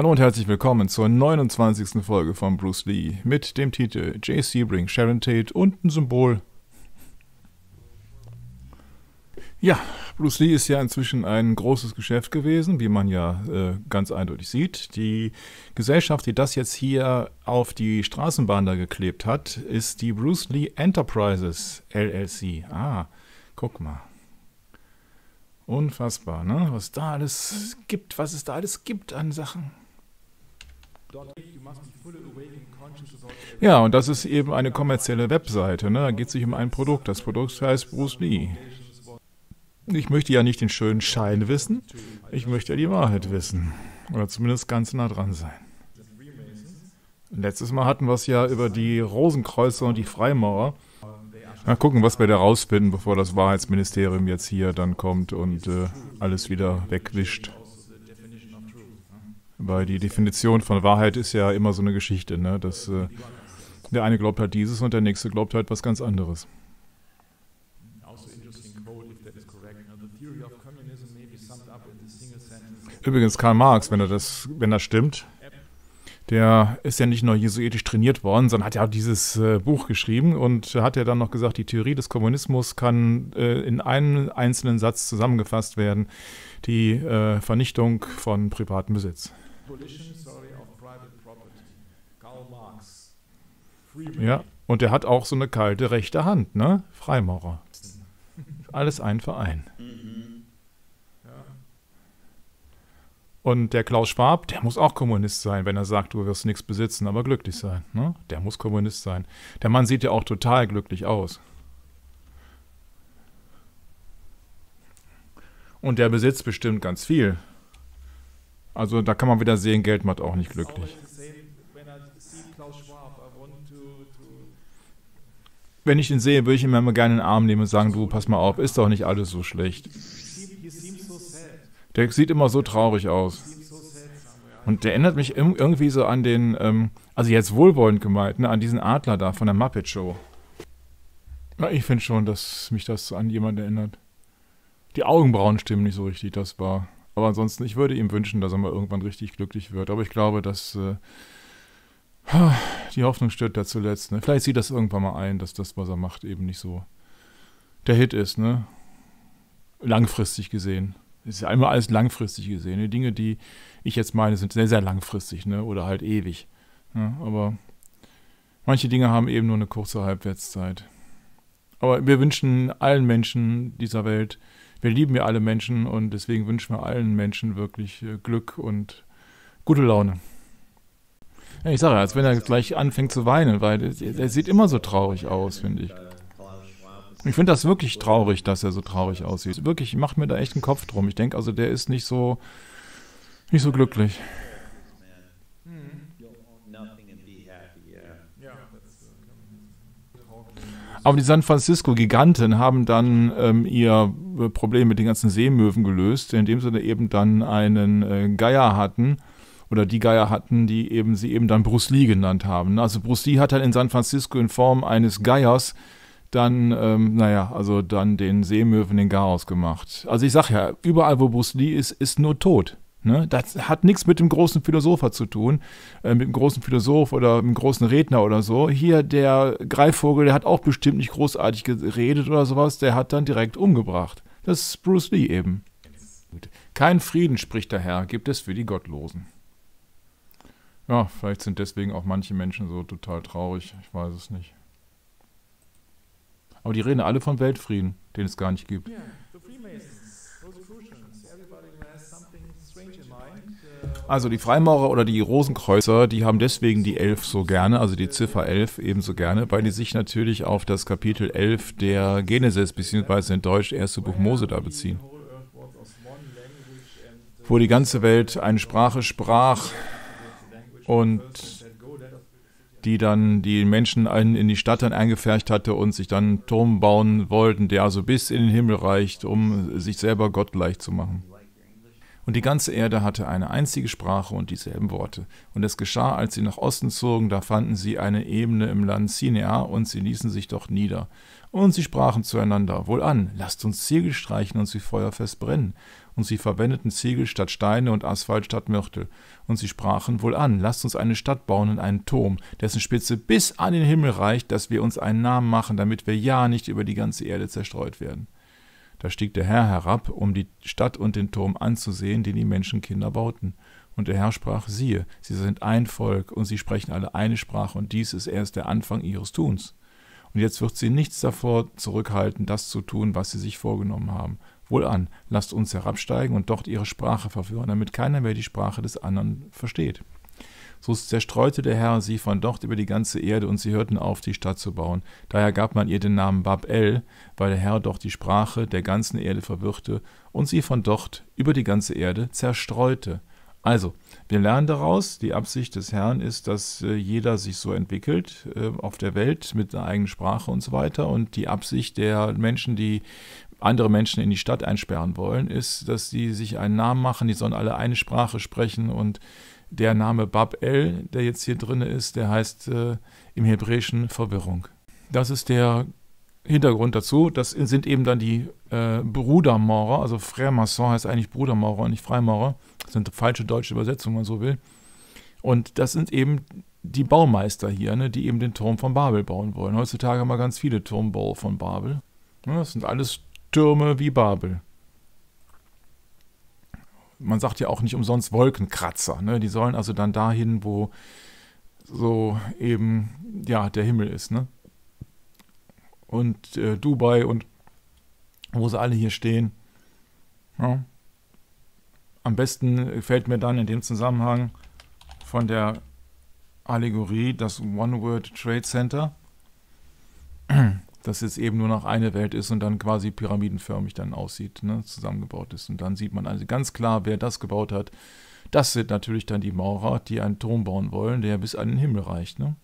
Hallo und herzlich willkommen zur 29. Folge von Bruce Lee mit dem Titel Jay Sebring, Sharon Tate und ein Symbol. Ja, Bruce Lee ist ja inzwischen ein großes Geschäft gewesen, wie man ja ganz eindeutig sieht. Die Gesellschaft, die das jetzt hier auf die Straßenbahn da geklebt hat, ist die Bruce Lee Enterprises LLC. Ah, guck mal. Unfassbar, ne? Was da alles gibt, was es da alles gibt an Sachen. Ja, und das ist eben eine kommerzielle Webseite, ne? Da geht es sich um ein Produkt. Das Produkt heißt Bruce Lee. Ich möchte ja nicht den schönen Schein wissen, ich möchte ja die Wahrheit wissen. Oder zumindest ganz nah dran sein. Letztes Mal hatten wir es ja über die Rosenkreuzer und die Freimaurer. Mal gucken, was wir da rausfinden, bevor das Wahrheitsministerium jetzt hier dann kommt und alles wieder wegwischt. Weil die Definition von Wahrheit ist ja immer so eine Geschichte, ne? Dass der eine glaubt halt dieses und der nächste glaubt halt was ganz anderes. Übrigens Karl Marx, wenn das stimmt, der ist ja nicht nur jesuitisch trainiert worden, sondern hat ja auch dieses Buch geschrieben und hat ja dann noch gesagt, die Theorie des Kommunismus kann in einem einzelnen Satz zusammengefasst werden, die Vernichtung von privatem Besitz. Ja, und der hat auch so eine kalte rechte Hand, ne? Freimaurer. Alles ein Verein. Und der Klaus Schwab, der muss auch Kommunist sein, wenn er sagt, du wirst nichts besitzen, aber glücklich sein. Ne? Der muss Kommunist sein. Der Mann sieht ja auch total glücklich aus. Und der besitzt bestimmt ganz viel. Also da kann man wieder sehen, Geld macht auch nicht glücklich. Wenn ich ihn sehe, würde ich ihm immer gerne in den Arm nehmen und sagen, du, pass mal auf, ist doch nicht alles so schlecht. Der sieht immer so traurig aus. Und der erinnert mich irgendwie so an den, also jetzt wohlwollend gemeint, ne, an diesen Adler da von der Muppet Show. Na, ich finde schon, dass mich das an jemanden erinnert. Die Augenbrauen stimmen nicht so richtig, das war. Aber ansonsten, ich würde ihm wünschen, dass er mal irgendwann richtig glücklich wird. Aber ich glaube, dass die Hoffnung stirbt da zuletzt. Ne? Vielleicht sieht das irgendwann mal ein, dass das, was er macht, eben nicht so der Hit ist, ne? Langfristig gesehen. Das ist ja einmal alles langfristig gesehen. Die Dinge, die ich jetzt meine, sind sehr, sehr langfristig, ne? Oder halt ewig. Ja, aber manche Dinge haben eben nur eine kurze Halbwertszeit. Aber wir wünschen allen Menschen dieser Welt, wir lieben ja alle Menschen und deswegen wünschen wir allen Menschen wirklich Glück und gute Laune. Ja, ich sage ja, als wenn er gleich anfängt zu weinen, weil er sieht immer so traurig aus, finde ich. Ich finde das wirklich traurig, dass er so traurig aussieht. Wirklich, ich mache mir da echt einen Kopf drum. Ich denke, also der ist nicht so glücklich. Aber die San Francisco-Giganten haben dann ihr Problem mit den ganzen Seemöwen gelöst, indem sie da eben dann einen Geier hatten, oder die Geier hatten, die sie eben dann Bruce Lee genannt haben. Also Bruce Lee hat dann in San Francisco in Form eines Geiers dann, dann den Seemöwen den Garaus gemacht. Also ich sag ja, überall wo Bruce Lee ist nur Tod. Ne? Das hat nichts mit dem großen Philosopher zu tun, mit dem großen Philosoph oder mit dem großen Redner oder so. Hier der Greifvogel, der hat auch bestimmt nicht großartig geredet oder sowas, der hat dann direkt umgebracht. Das ist Bruce Lee eben. Kein Frieden, spricht der Herr, gibt es für die Gottlosen. Ja, vielleicht sind deswegen auch manche Menschen so total traurig, ich weiß es nicht. Aber die reden alle von Weltfrieden, den es gar nicht gibt. Also die Freimaurer oder die Rosenkreuzer, die haben deswegen die 11 so gerne, also die Ziffer 11 ebenso gerne, weil die sich natürlich auf das Kapitel 11 der Genesis, beziehungsweise in Deutsch erste Buch Mose da beziehen. Wo die ganze Welt eine Sprache sprach und die dann die Menschen in die Stadt dann eingepfercht hatte und sich dann einen Turm bauen wollten, der also bis in den Himmel reicht, um sich selber gottgleich zu machen. Und die ganze Erde hatte eine einzige Sprache und dieselben Worte. Und es geschah, als sie nach Osten zogen, da fanden sie eine Ebene im Land Sinai und sie ließen sich dort nieder. Und sie sprachen zueinander, wohlan, lasst uns Ziegel streichen und sie feuerfest brennen. Und sie verwendeten Ziegel statt Steine und Asphalt statt Mörtel. Und sie sprachen: Wohlan, lasst uns eine Stadt bauen und einen Turm, dessen Spitze bis an den Himmel reicht, dass wir uns einen Namen machen, damit wir ja nicht über die ganze Erde zerstreut werden. Da stieg der Herr herab, um die Stadt und den Turm anzusehen, den die Menschenkinder bauten. Und der Herr sprach: Siehe, sie sind ein Volk, und sie sprechen alle eine Sprache, und dies ist erst der Anfang ihres Tuns. Und jetzt wird sie nichts davor zurückhalten, das zu tun, was sie sich vorgenommen haben. Wohlan, lasst uns herabsteigen und dort ihre Sprache verführen, damit keiner mehr die Sprache des anderen versteht. So zerstreute der Herr sie von dort über die ganze Erde, und sie hörten auf, die Stadt zu bauen. Daher gab man ihr den Namen Babel, weil der Herr dort die Sprache der ganzen Erde verwirrte und sie von dort über die ganze Erde zerstreute. Also, wir lernen daraus, die Absicht des Herrn ist, dass jeder sich so entwickelt auf der Welt mit einer eigenen Sprache und so weiter. Und die Absicht der Menschen, die andere Menschen in die Stadt einsperren wollen, ist, dass sie sich einen Namen machen, die sollen alle eine Sprache sprechen. Und der Name Babel, der jetzt hier drin ist, der heißt im Hebräischen Verwirrung. Das ist der Hintergrund dazu. Das sind eben dann die Brudermaurer, also Frère Maçon heißt eigentlich Brudermaurer und nicht Freimaurer. Das sind falsche deutsche Übersetzungen, wenn man so will. Und das sind eben die Baumeister hier, ne, die eben den Turm von Babel bauen wollen. Heutzutage haben wir ganz viele Turmbau von Babel. Ja, das sind alles Türme wie Babel. Man sagt ja auch nicht umsonst Wolkenkratzer. Ne? Die sollen also dann dahin, wo so eben ja, der Himmel ist. Ne? Und Dubai und wo sie alle hier stehen. Ja. Am besten fällt mir dann in dem Zusammenhang von der Allegorie das One World Trade Center, das jetzt eben nur noch eine Welt ist und dann quasi pyramidenförmig dann aussieht, ne, zusammengebaut ist. Und dann sieht man also ganz klar, wer das gebaut hat. Das sind natürlich dann die Maurer, die einen Turm bauen wollen, der bis an den Himmel reicht. Ne?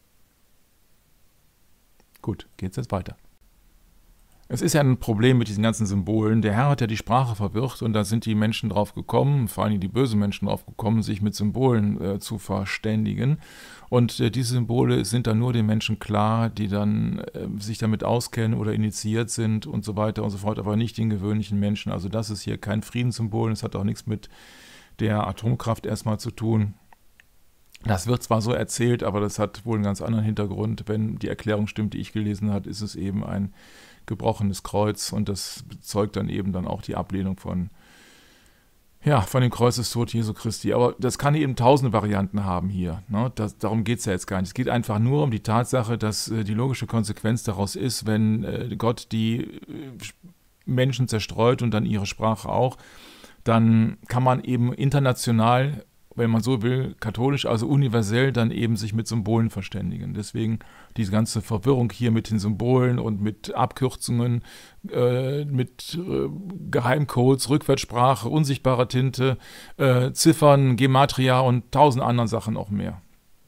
Gut, geht's jetzt weiter. Es ist ja ein Problem mit diesen ganzen Symbolen. Der Herr hat ja die Sprache verwirrt und da sind die Menschen drauf gekommen, vor allem die bösen Menschen drauf gekommen, sich mit Symbolen zu verständigen. Und diese Symbole sind dann nur den Menschen klar, die dann sich damit auskennen oder initiiert sind und so weiter und so fort, aber nicht den gewöhnlichen Menschen. Also das ist hier kein Friedenssymbol, das hat auch nichts mit der Atomkraft erstmal zu tun. Das wird zwar so erzählt, aber das hat wohl einen ganz anderen Hintergrund. Wenn die Erklärung stimmt, die ich gelesen habe, ist es eben ein gebrochenes Kreuz und das bezeugt dann eben dann auch die Ablehnung von dem Kreuzestod Jesu Christi. Aber das kann eben tausende Varianten haben hier. Ne? Darum geht es ja jetzt gar nicht. Es geht einfach nur um die Tatsache, dass die logische Konsequenz daraus ist, wenn Gott die Menschen zerstreut und dann ihre Sprache auch, dann kann man eben international, wenn man so will, katholisch, also universell dann eben sich mit Symbolen verständigen. Deswegen diese ganze Verwirrung hier mit den Symbolen und mit Abkürzungen, mit Geheimcodes, Rückwärtssprache, unsichtbarer Tinte, Ziffern, Gematria und tausend anderen Sachen auch mehr.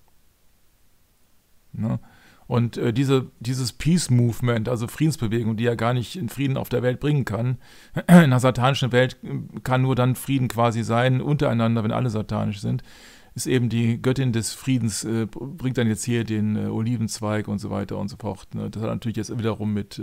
Ne? Und dieses Peace-Movement, also Friedensbewegung, die ja gar nicht in Frieden auf der Welt bringen kann, in einer satanischen Welt kann nur dann Frieden quasi sein, untereinander, wenn alle satanisch sind, ist eben die Göttin des Friedens, bringt dann jetzt hier den Olivenzweig und so weiter und so fort. Ne? Das hat natürlich jetzt wiederum mit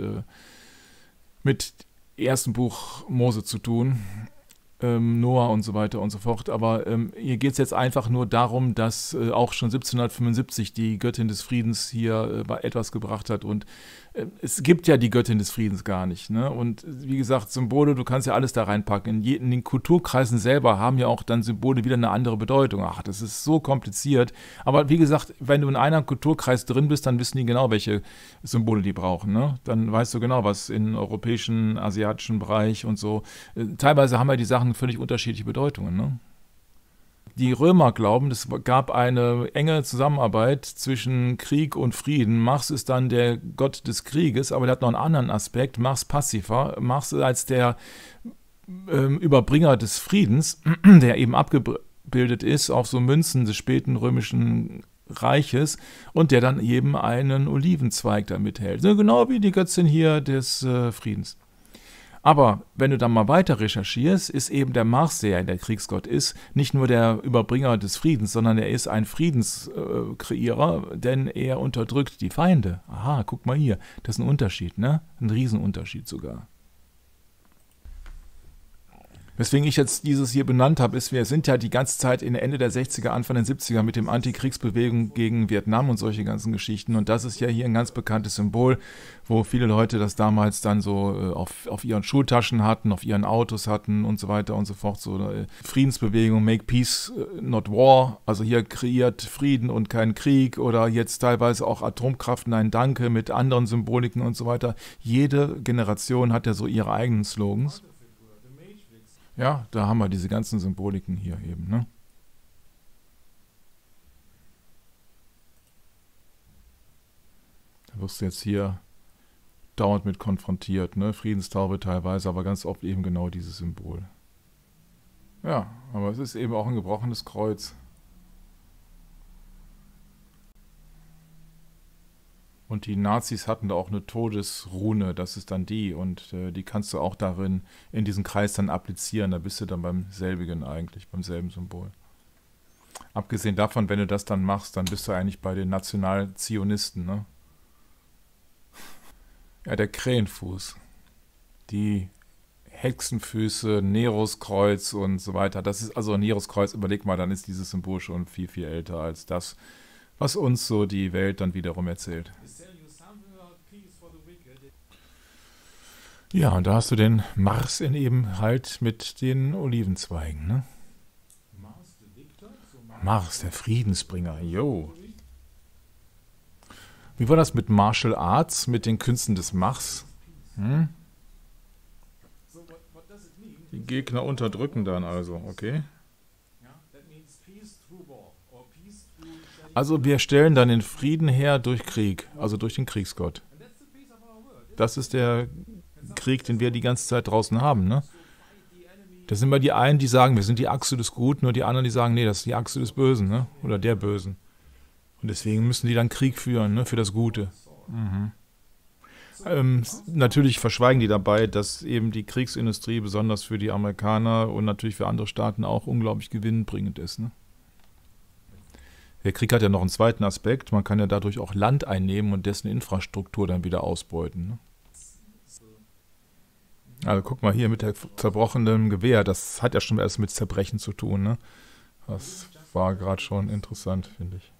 ersten Buch Mose zu tun, Noah und so weiter und so fort. Aber hier geht es jetzt einfach nur darum, dass auch schon 1775 die Göttin des Friedens hier etwas gebracht hat. Und es gibt ja die Göttin des Friedens gar nicht. Ne? Und wie gesagt, Symbole, du kannst ja alles da reinpacken. In den Kulturkreisen selber haben ja auch dann Symbole wieder eine andere Bedeutung. Ach, das ist so kompliziert. Aber wie gesagt, wenn du in einem Kulturkreis drin bist, dann wissen die genau, welche Symbole die brauchen. Ne? Dann weißt du genau, was im europäischen, asiatischen Bereich und so. Teilweise haben ja die Sachen völlig unterschiedliche Bedeutungen. Ne? Die Römer glauben, es gab eine enge Zusammenarbeit zwischen Krieg und Frieden. Mars ist dann der Gott des Krieges, aber der hat noch einen anderen Aspekt, Mars Pacifica. Mars als der Überbringer des Friedens, der eben abgebildet ist auf so Münzen des späten römischen Reiches und der dann eben einen Olivenzweig damit hält. So genau wie die Göttin hier des Friedens. Aber wenn du dann mal weiter recherchierst, ist eben der Mars, der ja der Kriegsgott ist, nicht nur der Überbringer des Friedens, sondern er ist ein Friedenskreierer, denn er unterdrückt die Feinde. Aha, guck mal hier, das ist ein Unterschied, ne? Ein Riesenunterschied sogar. Weswegen ich jetzt dieses hier benannt habe, ist, wir sind ja die ganze Zeit in Ende der 60er, Anfang der 70er mit dem Antikriegsbewegung gegen Vietnam und solche ganzen Geschichten. Und das ist ja hier ein ganz bekanntes Symbol, wo viele Leute das damals dann so auf ihren Schultaschen hatten, auf ihren Autos hatten und so weiter und so fort. So Friedensbewegung, Make Peace, not War. Also hier kreiert Frieden und kein Krieg. Oder jetzt teilweise auch Atomkraft, nein, danke, mit anderen Symboliken und so weiter. Jede Generation hat ja so ihre eigenen Slogans. Ja, da haben wir diese ganzen Symboliken hier eben, ne? Da wirst du jetzt hier dauernd mit konfrontiert, ne? Friedenstaube teilweise, aber ganz oft eben genau dieses Symbol. Ja, aber es ist eben auch ein gebrochenes Kreuz. Und die Nazis hatten da auch eine Todesrune, das ist dann die. Und die kannst du auch darin, in diesen Kreis dann applizieren. Da bist du dann beim selbigen eigentlich, beim selben Symbol. Abgesehen davon, wenn du das dann machst, dann bist du eigentlich bei den Nationalzionisten, ne? Ja, der Krähenfuß. Die Hexenfüße, Neros Kreuz und so weiter. Das ist also Neros Kreuz, überleg mal, dann ist dieses Symbol schon viel, viel älter als das, was uns so die Welt dann wiederum erzählt. Ja, und da hast du den Mars in eben halt mit den Olivenzweigen, ne? Mars, der Friedensbringer, yo. Wie war das mit Martial Arts, mit den Künsten des Mars? Hm? Die Gegner unterdrücken dann also, okay? Also wir stellen dann den Frieden her durch Krieg, also durch den Kriegsgott. Das ist der Krieg, den wir die ganze Zeit draußen haben, ne? Das sind immer die einen, die sagen, wir sind die Achse des Guten, und die anderen, die sagen, nee, das ist die Achse des Bösen, ne? Oder der Bösen. Und deswegen müssen die dann Krieg führen, ne? Für das Gute. Mhm. Natürlich verschweigen die dabei, dass eben die Kriegsindustrie besonders für die Amerikaner und natürlich für andere Staaten auch unglaublich gewinnbringend ist, ne? Der Krieg hat ja noch einen zweiten Aspekt. Man kann ja dadurch auch Land einnehmen und dessen Infrastruktur dann wieder ausbeuten, ne? Also guck mal hier mit der zerbrochenen Gewehr. Das hat ja schon etwas mit Zerbrechen zu tun, ne? Das war gerade schon interessant, finde ich.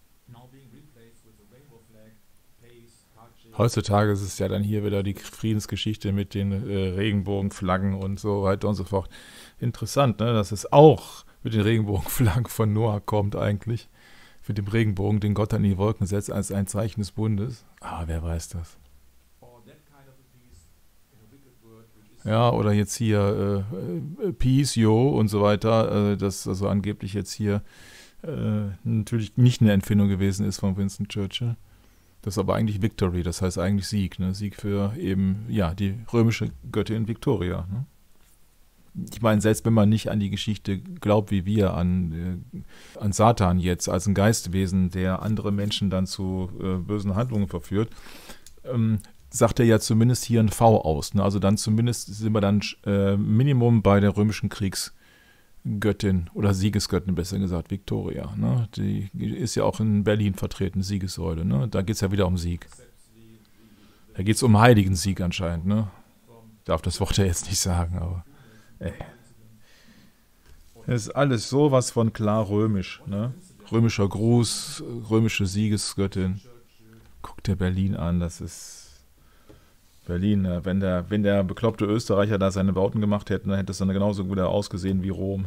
Heutzutage ist es ja dann hier wieder die Friedensgeschichte mit den Regenbogenflaggen und so weiter und so fort. Interessant, ne? Dass es auch mit den Regenbogenflaggen von Noah kommt eigentlich. Mit dem Regenbogen, den Gott an die Wolken setzt, als ein Zeichen des Bundes. Ah, wer weiß das? Ja, oder jetzt hier Peace, Yo und so weiter, das also angeblich jetzt hier natürlich nicht eine Erfindung gewesen ist von Winston Churchill. Das ist aber eigentlich Victory, das heißt eigentlich Sieg, ne? Sieg für eben, ja, die römische Göttin Victoria, ne? Ich meine, selbst wenn man nicht an die Geschichte glaubt, wie wir, an Satan jetzt als ein Geistwesen, der andere Menschen dann zu bösen Handlungen verführt, sagt er ja zumindest hier ein V aus. Ne? Also dann zumindest sind wir dann Minimum bei der römischen Kriegsgöttin oder Siegesgöttin, besser gesagt, Victoria. Ne? Die ist ja auch in Berlin vertreten, Siegessäule. Ne? Da geht es ja wieder um Sieg. Da geht es um heiligen Sieg anscheinend. Ne? Ich darf das Wort ja jetzt nicht sagen, aber es ist alles sowas von klar römisch. Ne? Römischer Gruß, römische Siegesgöttin. Guck dir Berlin an, das ist Berlin. Wenn der bekloppte Österreicher da seine Bauten gemacht hätte, dann hätte es dann genauso wieder ausgesehen wie Rom.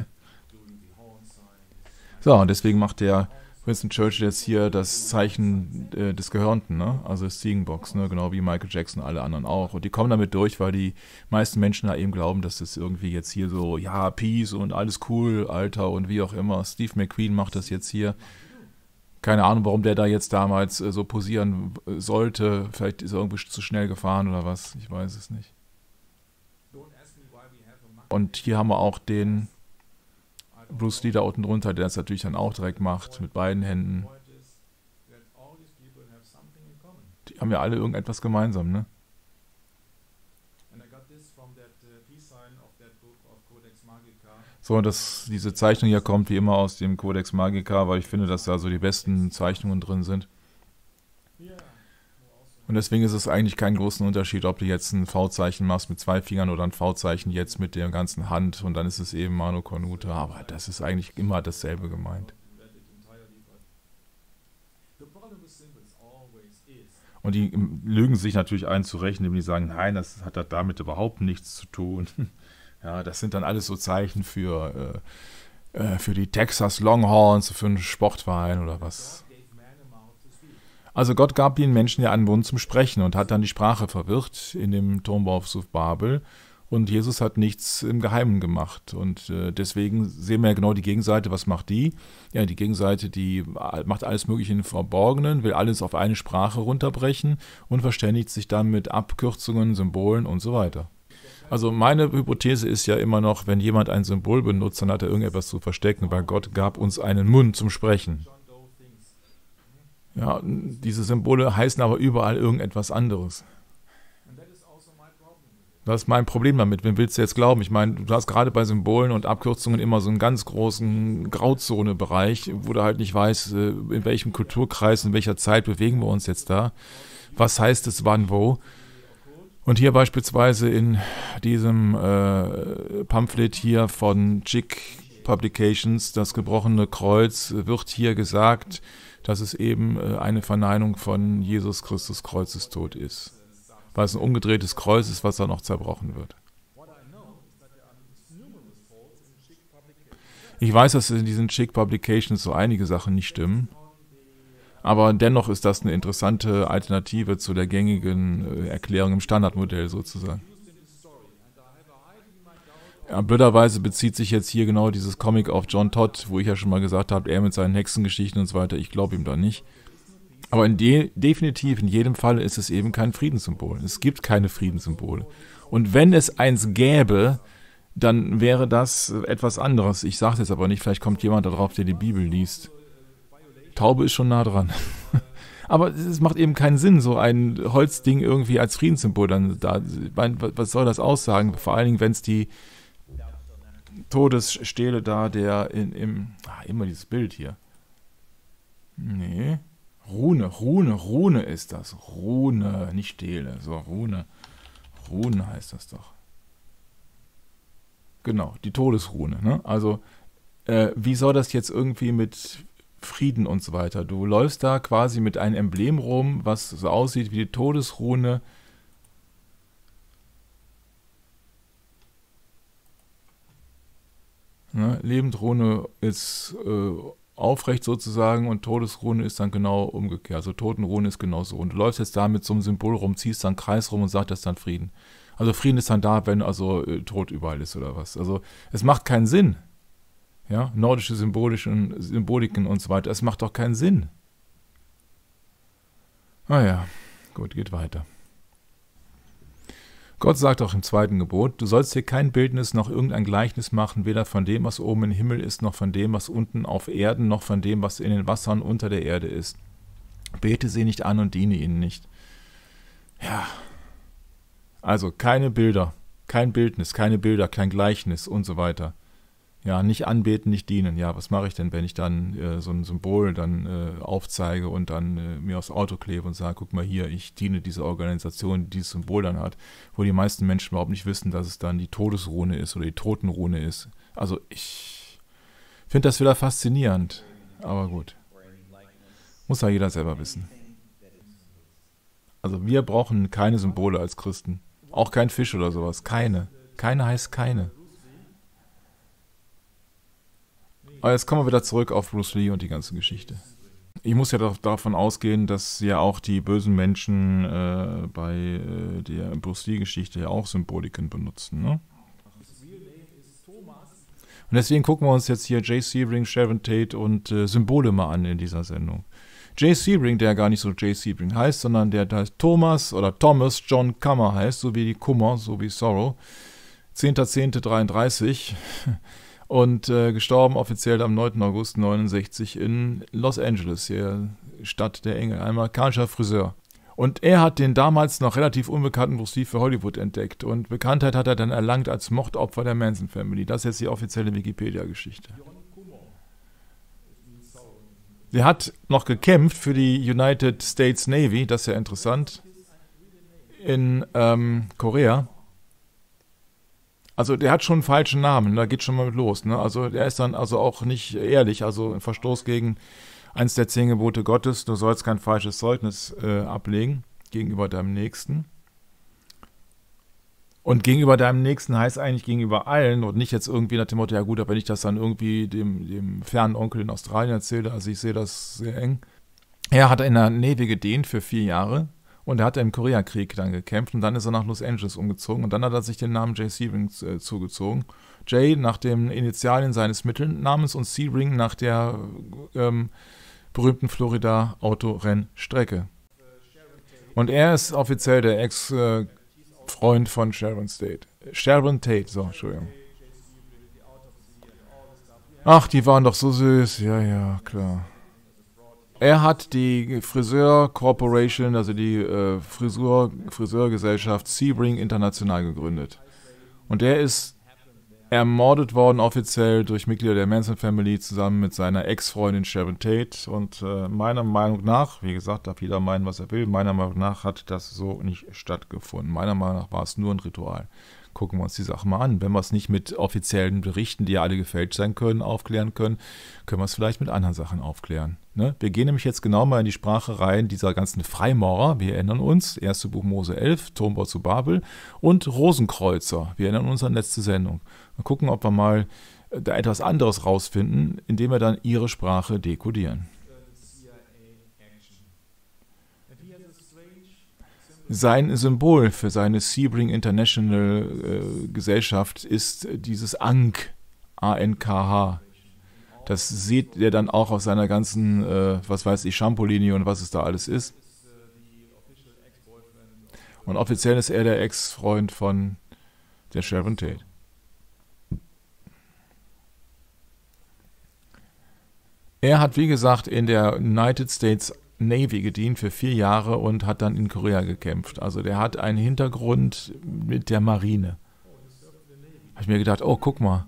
So, und deswegen macht der Winston Churchill jetzt hier das Zeichen des Gehörnten, ne? Also das Ziegenbox, ne? Genau wie Michael Jackson, alle anderen auch. Und die kommen damit durch, weil die meisten Menschen da eben glauben, dass das irgendwie jetzt hier so, ja, Peace und alles cool, Alter und wie auch immer. Steve McQueen macht das jetzt hier. Keine Ahnung, warum der da jetzt damals so posieren sollte. Vielleicht ist er irgendwie zu schnell gefahren oder was. Ich weiß es nicht. Und hier haben wir auch den Bruce Lee da unten drunter, der das natürlich dann auch direkt macht, mit beiden Händen. Die haben ja alle irgendetwas gemeinsam, ne? So, diese Zeichnung hier kommt wie immer aus dem Codex Magica, weil ich finde, dass da so die besten Zeichnungen drin sind. Und deswegen ist es eigentlich keinen großen Unterschied, ob du jetzt ein V-Zeichen machst mit 2 Fingern oder ein V-Zeichen jetzt mit der ganzen Hand und dann ist es eben Mano Cornuta, aber das ist eigentlich immer dasselbe gemeint. Und die lügen sich natürlich ein zurecht, indem die sagen, nein, das hat damit überhaupt nichts zu tun. Ja, das sind dann alles so Zeichen für die Texas Longhorns, für einen Sportverein oder was. Also Gott gab den Menschen ja einen Mund zum Sprechen und hat dann die Sprache verwirrt in dem Turmbau zu Babel. Und Jesus hat nichts im Geheimen gemacht. Und deswegen sehen wir ja genau die Gegenseite. Was macht die? Ja, die Gegenseite, die macht alles Mögliche im Verborgenen, will alles auf eine Sprache runterbrechen und verständigt sich dann mit Abkürzungen, Symbolen und so weiter. Also meine Hypothese ist ja immer noch, wenn jemand ein Symbol benutzt, dann hat er irgendetwas zu verstecken, weil Gott gab uns einen Mund zum Sprechen. Ja, diese Symbole heißen aber überall irgendetwas anderes. Das ist mein Problem damit. Wem willst du jetzt glauben? Ich meine, du hast gerade bei Symbolen und Abkürzungen immer so einen ganz großen Grauzone-Bereich, wo du halt nicht weißt, in welchem Kulturkreis, in welcher Zeit bewegen wir uns jetzt da. Was heißt es wann, wo? Und hier beispielsweise in diesem Pamphlet hier von Chick Publications, das gebrochene Kreuz, wird hier gesagt, dass es eben eine Verneinung von Jesus Christus Kreuzestod ist. Weil es ein umgedrehtes Kreuz ist, was dann noch zerbrochen wird. Ich weiß, dass in diesen Chick Publications so einige Sachen nicht stimmen, aber dennoch ist das eine interessante Alternative zu der gängigen Erklärung im Standardmodell sozusagen. Ja, blöderweise bezieht sich jetzt hier genau dieses Comic auf John Todd, wo ich ja schon mal gesagt habe, er mit seinen Hexengeschichten und so weiter, ich glaube ihm da nicht. Aber definitiv in jedem Fall ist es eben kein Friedenssymbol. Es gibt keine Friedenssymbole. Und wenn es eins gäbe, dann wäre das etwas anderes. Ich sage es jetzt aber nicht, vielleicht kommt jemand darauf, der die Bibel liest. Taube ist schon nah dran. Aber es macht eben keinen Sinn, so ein Holzding irgendwie als Friedenssymbol dann da. Was soll das aussagen? Vor allen Dingen, wenn es die Todesstele da, immer dieses Bild hier. Nee. Rune ist das. Rune, nicht Stele. So, Rune. Rune heißt das doch. Genau, die Todesrune. Ne? Also, wie soll das jetzt irgendwie mit Frieden und so weiter? Du läufst da quasi mit einem Emblem rum, was so aussieht wie die Todesrune. Ne? Lebendrune ist aufrecht sozusagen und Todesrune ist dann genau umgekehrt. Also Totenrune ist genauso. Und du läufst jetzt da mit so einem Symbol rum, ziehst dann einen Kreis rum und sagst, das ist dann Frieden. Also Frieden ist dann da, wenn also Tod überall ist oder was. Also es macht keinen Sinn. Ja, nordische Symboliken und so weiter. Es macht doch keinen Sinn. Naja, gut, geht weiter. Gott sagt auch im 2. Gebot, du sollst dir kein Bildnis noch irgendein Gleichnis machen, weder von dem, was oben im Himmel ist, noch von dem, was unten auf Erden, noch von dem, was in den Wassern unter der Erde ist. Bete sie nicht an und diene ihnen nicht. Ja, also keine Bilder, kein Bildnis, keine Bilder, kein Gleichnis und so weiter. Ja, nicht anbeten, nicht dienen. Ja, was mache ich denn, wenn ich dann so ein Symbol dann aufzeige und dann mir aufs Auto klebe und sage, guck mal hier, ich diene dieser Organisation, die dieses Symbol dann hat, wo die meisten Menschen überhaupt nicht wissen, dass es dann die Todesrune ist oder die Totenrune ist. Also ich finde das wieder faszinierend, aber gut. Muss ja jeder selber wissen. Also wir brauchen keine Symbole als Christen. Auch kein Fisch oder sowas. Keine. Keine heißt keine. Aber jetzt kommen wir wieder zurück auf Bruce Lee und die ganze Geschichte. Ich muss ja davon ausgehen, dass ja auch die bösen Menschen bei der Bruce Lee-Geschichte ja auch Symboliken benutzen. Ne? Und deswegen gucken wir uns jetzt hier Jay Sebring, Sharon Tate und Symbole mal an in dieser Sendung. Jay Sebring, der gar nicht so Jay Sebring heißt, sondern der heißt Thomas oder Thomas John Kummer heißt, so wie die Kummer, so wie Sorrow. 10.10.33 und gestorben offiziell am 9. August 69 in Los Angeles, hier Stadt der Engel, ein amerikanischer Friseur. Und er hat den damals noch relativ unbekannten Bruce Lee für Hollywood entdeckt und Bekanntheit hat er dann erlangt als Mordopfer der Manson Family. Das ist jetzt die offizielle Wikipedia-Geschichte. Der hat noch gekämpft für die United States Navy, das ist ja interessant. in Korea. Also der hat schon einen falschen Namen, da geht schon mal mit los. Ne? Also der ist dann also auch nicht ehrlich, also ein Verstoß gegen eins der 10 Gebote Gottes. Du sollst kein falsches Zeugnis ablegen gegenüber deinem Nächsten. Und gegenüber deinem Nächsten heißt eigentlich gegenüber allen und nicht jetzt irgendwie nach dem Motto, ja gut, aber wenn ich das dann irgendwie dem fernen Onkel in Australien erzähle, also ich sehe das sehr eng. Er hat in der Navy gedient für 4 Jahre und er hat im Koreakrieg dann gekämpft und dann ist er nach Los Angeles umgezogen und dann hat er sich den Namen Jay Sebring zugezogen. Jay nach den Initialien seines Mittelnamens und Sebring nach der berühmten Florida-Autorennstrecke. Und er ist offiziell der Ex-Freund von Sharon Tate. Sharon Tate, so, Entschuldigung. Ach, die waren doch so süß. Ja, ja, klar. Er hat die Friseur Corporation, also die Friseurgesellschaft Sebring International gegründet. Und er ist ermordet worden offiziell durch Mitglieder der Manson Family zusammen mit seiner Ex-Freundin Sharon Tate. Und meiner Meinung nach, wie gesagt, darf jeder meinen, was er will, meiner Meinung nach hat das so nicht stattgefunden. Meiner Meinung nach war es nur ein Ritual. Gucken wir uns die Sache mal an. Wenn wir es nicht mit offiziellen Berichten, die ja alle gefälscht sein können, aufklären können, können wir es vielleicht mit anderen Sachen aufklären. Ne? Wir gehen nämlich jetzt genau mal in die Sprache rein dieser ganzen Freimaurer. Wir erinnern uns, 1. Buch Mose 11, Turmbau zu Babel und Rosenkreuzer. Wir erinnern uns an letzte Sendung. Mal gucken, ob wir mal da etwas anderes rausfinden, indem wir dann ihre Sprache dekodieren. Sein Symbol für seine Sebring International Gesellschaft ist dieses Ankh, A-N-K-H. Das sieht ihr dann auch auf seiner ganzen, was weiß ich, Shampoo-Linie und was es da alles ist. Und offiziell ist er der Ex-Freund von der Sharon Tate. Er hat, wie gesagt, in der United States Navy gedient für 4 Jahre und hat dann in Korea gekämpft. Also der hat einen Hintergrund mit der Marine. Habe ich mir gedacht, oh, guck mal.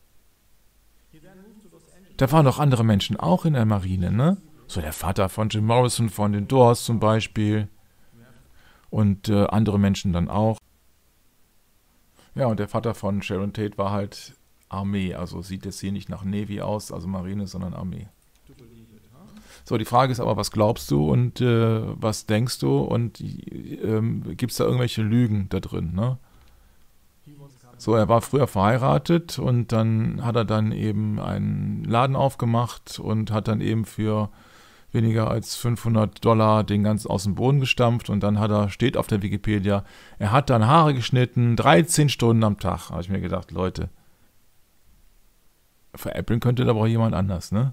Da waren doch andere Menschen auch in der Marine, ne? So der Vater von Jim Morrison von den Doors zum Beispiel. Und andere Menschen dann auch. Ja, und der Vater von Sharon Tate war halt Armee. Also sieht jetzt hier nicht nach Navy aus, also Marine, sondern Armee. So, die Frage ist aber, was glaubst du und was denkst du und gibt es da irgendwelche Lügen da drin, ne? So, er war früher verheiratet und dann hat er dann eben einen Laden aufgemacht und hat dann eben für weniger als $500 den ganzen aus dem Boden gestampft und dann steht auf der Wikipedia, er hat dann Haare geschnitten, 13 Stunden am Tag. Habe ich mir gedacht, Leute, veräppeln könnte da aber jemand anders, ne?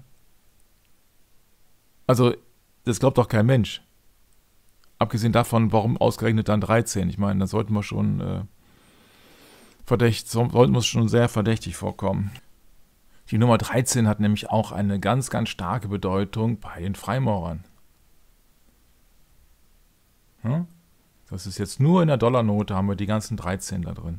Also, das glaubt doch kein Mensch. Abgesehen davon, warum ausgerechnet dann 13? Ich meine, da sollten wir schon schon sehr verdächtig vorkommen. Die Nummer 13 hat nämlich auch eine ganz, ganz starke Bedeutung bei den Freimaurern. Das ist jetzt nur in der Dollarnote, haben wir die ganzen 13 da drin.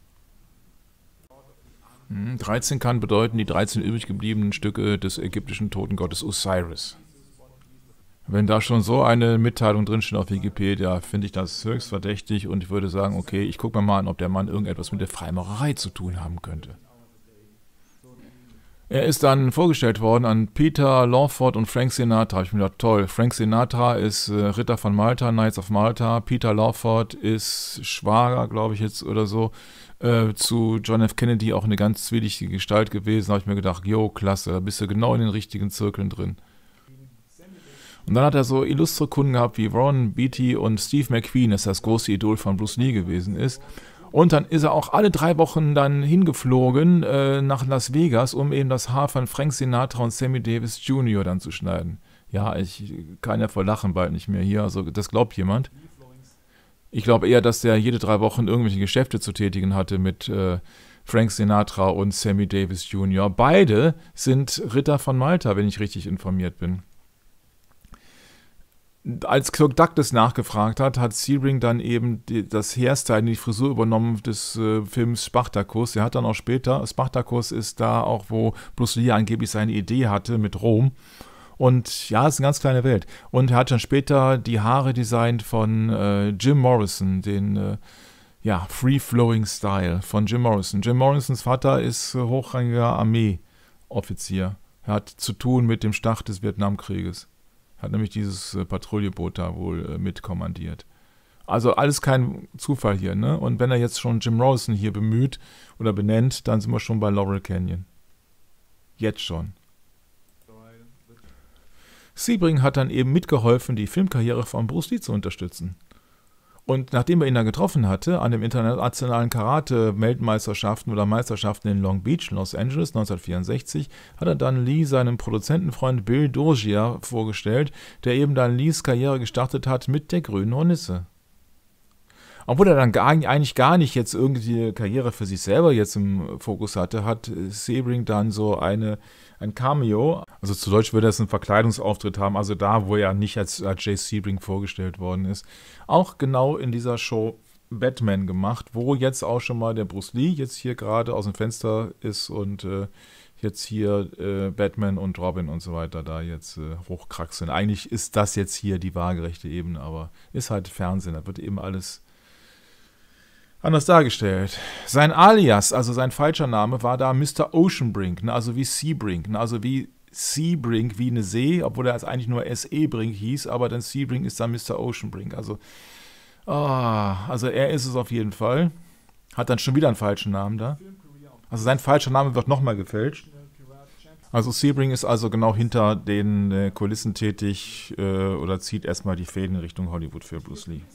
13 kann bedeuten, die 13 übrig gebliebenen Stücke des ägyptischen Totengottes Osiris. Wenn da schon so eine Mitteilung drinsteht auf Wikipedia, finde ich das höchst verdächtig und ich würde sagen, okay, ich gucke mir mal an, ob der Mann irgendetwas mit der Freimaurerei zu tun haben könnte. Er ist dann vorgestellt worden an Peter Lawford und Frank Sinatra. Habe ich mir gedacht, toll, Frank Sinatra ist Ritter von Malta, Knights of Malta. Peter Lawford ist Schwager, glaube ich jetzt oder so, zu John F. Kennedy, auch eine ganz zwielichtige Gestalt gewesen. Da habe ich mir gedacht, jo, klasse, da bist du genau in den richtigen Zirkeln drin. Und dann hat er so illustre Kunden gehabt wie Ron Beatty und Steve McQueen, das das große Idol von Bruce Lee gewesen ist. Und dann ist er auch alle 3 Wochen dann hingeflogen nach Las Vegas, um eben das Haar von Frank Sinatra und Sammy Davis Jr. dann zu schneiden. Ja, ich kann ja vor Lachen bald nicht mehr hier, also das glaubt jemand. Ich glaube eher, dass der jede 3 Wochen irgendwelche Geschäfte zu tätigen hatte mit Frank Sinatra und Sammy Davis Jr. Beide sind Ritter von Malta, wenn ich richtig informiert bin. Als Kirk Douglas nachgefragt hat, hat Sebring dann eben das Hairstyle, die Frisur übernommen des Films Spartacus. Er hat dann auch später, Spartacus ist da auch, wo Bruce Lee angeblich seine Idee hatte mit Rom. Und ja, es ist eine ganz kleine Welt. Und er hat dann später die Haare designt von Jim Morrison, den Free-Flowing Style von Jim Morrison. Jim Morrisons Vater ist hochrangiger Armeeoffizier. Er hat zu tun mit dem Start des Vietnamkrieges. Er hat nämlich dieses Patrouilleboot da wohl mitkommandiert. Also alles kein Zufall hier, ne? Und wenn er jetzt schon Jim Morrison hier bemüht oder benennt, dann sind wir schon bei Laurel Canyon. Jetzt schon. Sebring hat dann eben mitgeholfen, die Filmkarriere von Bruce Lee zu unterstützen. Und nachdem er ihn dann getroffen hatte, an den internationalen Karate-Weltmeisterschaften oder Meisterschaften in Long Beach, Los Angeles 1964, hat er dann Lee seinem Produzentenfreund Bill Dozier vorgestellt, der eben dann Lees Karriere gestartet hat mit der grünen Hornisse. Obwohl er dann eigentlich gar nicht jetzt irgendwie eine Karriere für sich selber jetzt im Fokus hatte, hat Sebring dann so ein Cameo, also zu Deutsch würde es einen Verkleidungsauftritt haben, also da, wo er nicht als Jay Sebring vorgestellt worden ist, auch genau in dieser Show Batman gemacht, wo jetzt auch schon mal der Bruce Lee jetzt hier gerade aus dem Fenster ist und jetzt hier Batman und Robin und so weiter da jetzt hochkraxeln. Eigentlich ist das jetzt hier die waagerechte Ebene, aber ist halt Fernsehen, da wird eben alles anders dargestellt. Sein Alias, also sein falscher Name, war da Mr. Oceanbrink, ne, also wie Sebring, ne, also wie Sebring, wie eine See, obwohl er als eigentlich nur S.E. Brink hieß, aber dann Sebring ist dann Mr. Oceanbrink. Also er ist es auf jeden Fall. Hat dann schon wieder einen falschen Namen da. Also sein falscher Name wird nochmal gefälscht. Also Sebring ist also genau hinter den Kulissen tätig oder zieht erstmal die Fäden in Richtung Hollywood für Bruce Lee.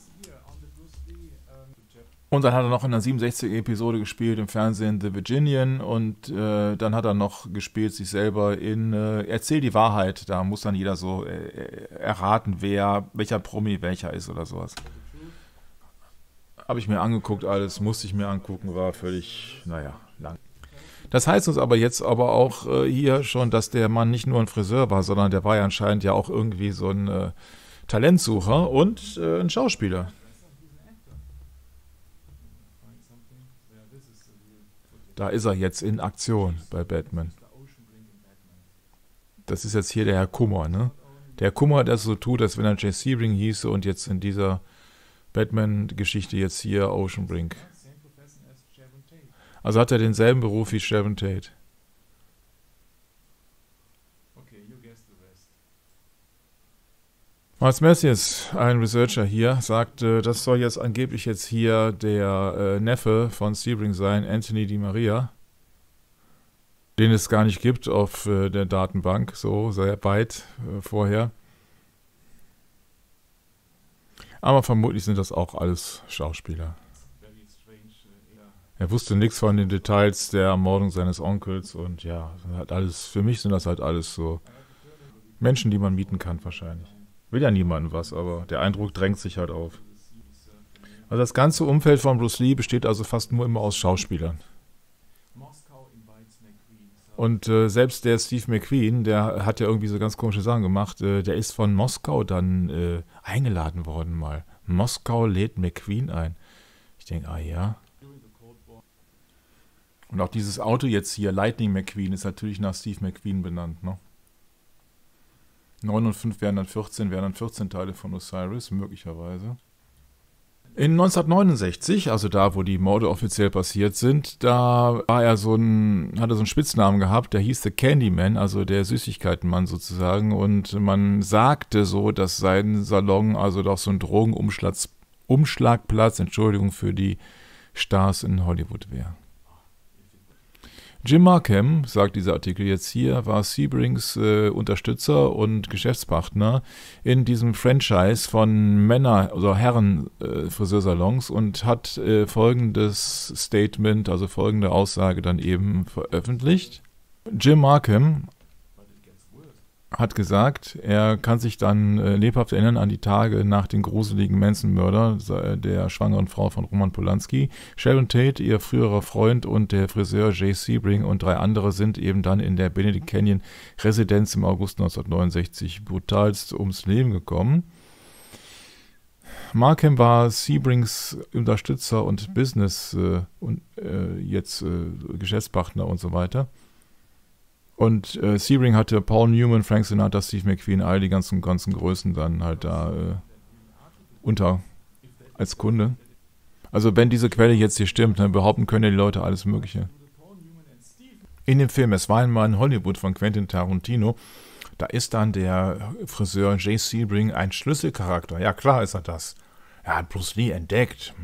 Und dann hat er noch in der 67er-Episode gespielt im Fernsehen The Virginian und dann hat er noch gespielt sich selber in Erzähl die Wahrheit. Da muss dann jeder so erraten, welcher Promi welcher ist oder sowas. Habe ich mir angeguckt alles, musste ich mir angucken, war völlig, lang. Das heißt uns aber jetzt auch hier schon, dass der Mann nicht nur ein Friseur war, sondern der war ja anscheinend ja auch irgendwie so ein Talentsucher und ein Schauspieler. Da ist er jetzt in Aktion bei Batman. Das ist jetzt hier der Herr Kummer, ne? Der Kummer, der so tut, als wenn er Jay Sebring hieße und jetzt in dieser Batman-Geschichte jetzt hier Oceanbrink. Also hat er denselben Beruf wie Sharon Tate. Miles Matthews, ein Researcher hier, sagt, das soll jetzt angeblich jetzt hier der Neffe von Sebring sein, Anthony Di Maria, den es gar nicht gibt auf der Datenbank, so sehr weit vorher. Aber vermutlich sind das auch alles Schauspieler. Er wusste nichts von den Details der Ermordung seines Onkels und ja, halt alles, für mich sind das halt alles so Menschen, die man mieten kann wahrscheinlich. Will ja niemandem was, aber der Eindruck drängt sich halt auf. Also das ganze Umfeld von Bruce Lee besteht also fast nur immer aus Schauspielern. Und selbst der Steve McQueen, der hat ja irgendwie so ganz komische Sachen gemacht, der ist von Moskau dann eingeladen worden mal. Moskau lädt McQueen ein. Ich denke, ja. Und auch dieses Auto jetzt hier, Lightning McQueen, ist natürlich nach Steve McQueen benannt, ne? 9 und 5 wären dann 14 Teile von Osiris, möglicherweise. In 1969, also da, wo die Morde offiziell passiert sind, da war er hat er so einen Spitznamen gehabt, der hieß The Candyman, also der Süßigkeitenmann sozusagen. Und man sagte so, dass sein Salon also doch so ein Drogenumschlagplatz, Entschuldigung, für die Stars in Hollywood wäre. Jim Markham, sagt dieser Artikel jetzt hier, war Sebrings Unterstützer und Geschäftspartner in diesem Franchise von Herren-Friseursalons und hat folgendes Statement, also folgende Aussage dann eben veröffentlicht. Jim Markham hat gesagt, er kann sich dann lebhaft erinnern an die Tage nach dem gruseligen Manson-Mörder der schwangeren Frau von Roman Polanski. Sharon Tate, ihr früherer Freund und der Friseur Jay Sebring und 3 andere sind eben dann in der Benedict Canyon Residenz im August 1969 brutalst ums Leben gekommen. Markham war Sebrings Unterstützer und Business Geschäftspartner und so weiter. Und Sebring hatte Paul Newman, Frank Sinatra, Steve McQueen, all die ganzen Größen dann halt da unter als Kunde. Also wenn diese Quelle jetzt hier stimmt, dann behaupten können ja die Leute alles Mögliche. In dem Film Es war einmal in Hollywood von Quentin Tarantino, da ist dann der Friseur Jay Sebring ein Schlüsselcharakter. Ja, klar ist er das. Er hat Bruce Lee entdeckt.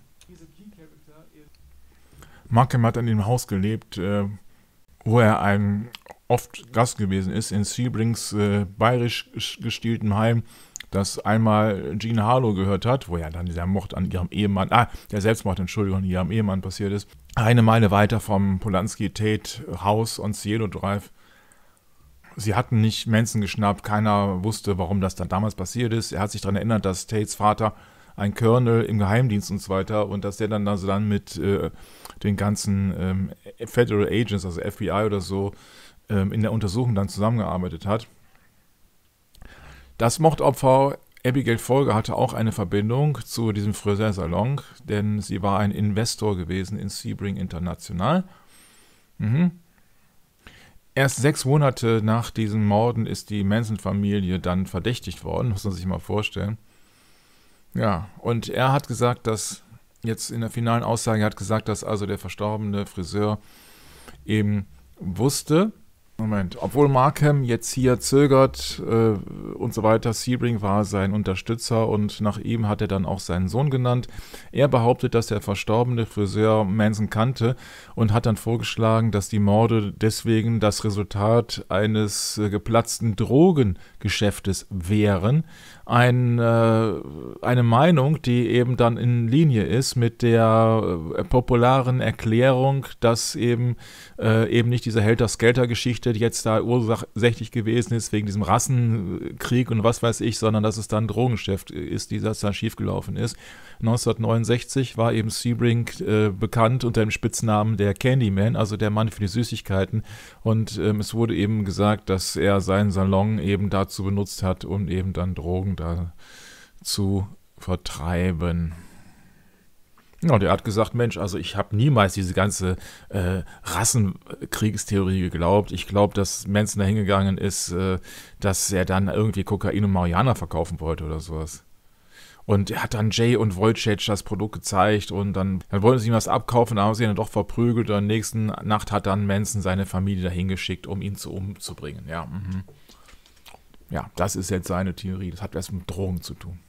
Markham hat in dem Haus gelebt, wo er oft Gast gewesen ist, in Sebrings bayerisch gestieltem Heim, das einmal Jean Harlow gehört hat, wo ja dann dieser Mord an ihrem Ehemann, der Selbstmord, Entschuldigung, an ihrem Ehemann passiert ist. Eine Meile weiter vom Polanski-Tate-Haus on Cielo Drive. Sie hatten nicht Manson geschnappt, keiner wusste, warum das dann damals passiert ist. Er hat sich daran erinnert, dass Tates Vater ein Colonel im Geheimdienst und so weiter und dass der dann mit den ganzen Federal Agents, also FBI oder so, in der Untersuchung dann zusammengearbeitet hat. Das Mordopfer Abigail Folger hatte auch eine Verbindung zu diesem Friseursalon, denn sie war ein Investor gewesen in Sebring International. Erst 6 Monate nach diesen Morden ist die Manson-Familie dann verdächtigt worden, muss man sich mal vorstellen. Ja, und er hat gesagt, dass, jetzt in der finalen Aussage, er hat gesagt, dass also der verstorbene Friseur eben wusste, obwohl Markham jetzt hier zögert und so weiter, Sebring war sein Unterstützer und nach ihm hat er dann auch seinen Sohn genannt. Er behauptet, dass der verstorbene Friseur Manson kannte und hat dann vorgeschlagen, dass die Morde deswegen das Resultat eines geplatzten Drogengeschäftes wären. Eine Meinung, die eben dann in Linie ist mit der popularen Erklärung, dass eben nicht diese Helter-Skelter-Geschichte jetzt da ursächlich gewesen ist, wegen diesem Rassenkrieg und was weiß ich, sondern dass es dann ein Drogengeschäft ist, die das dann schiefgelaufen ist. 1969 war eben Sebring bekannt unter dem Spitznamen der Candyman, also der Mann für die Süßigkeiten. Und es wurde eben gesagt, dass er seinen Salon eben dazu benutzt hat, um eben dann Drogen da zu vertreiben. Ja, und er hat gesagt, Mensch, also ich habe niemals diese ganze Rassenkriegstheorie geglaubt. Ich glaube, dass Manson da hingegangen ist, dass er dann irgendwie Kokain und Marihuana verkaufen wollte oder sowas. Und er hat dann Jay und Wojciech das Produkt gezeigt und dann wollten sie ihm was abkaufen, dann haben sie ihn dann doch verprügelt und in der nächsten Nacht hat dann Manson seine Familie dahin geschickt, um ihn umzubringen. Ja, ja, das ist jetzt seine Theorie. Das hat was mit Drogen zu tun.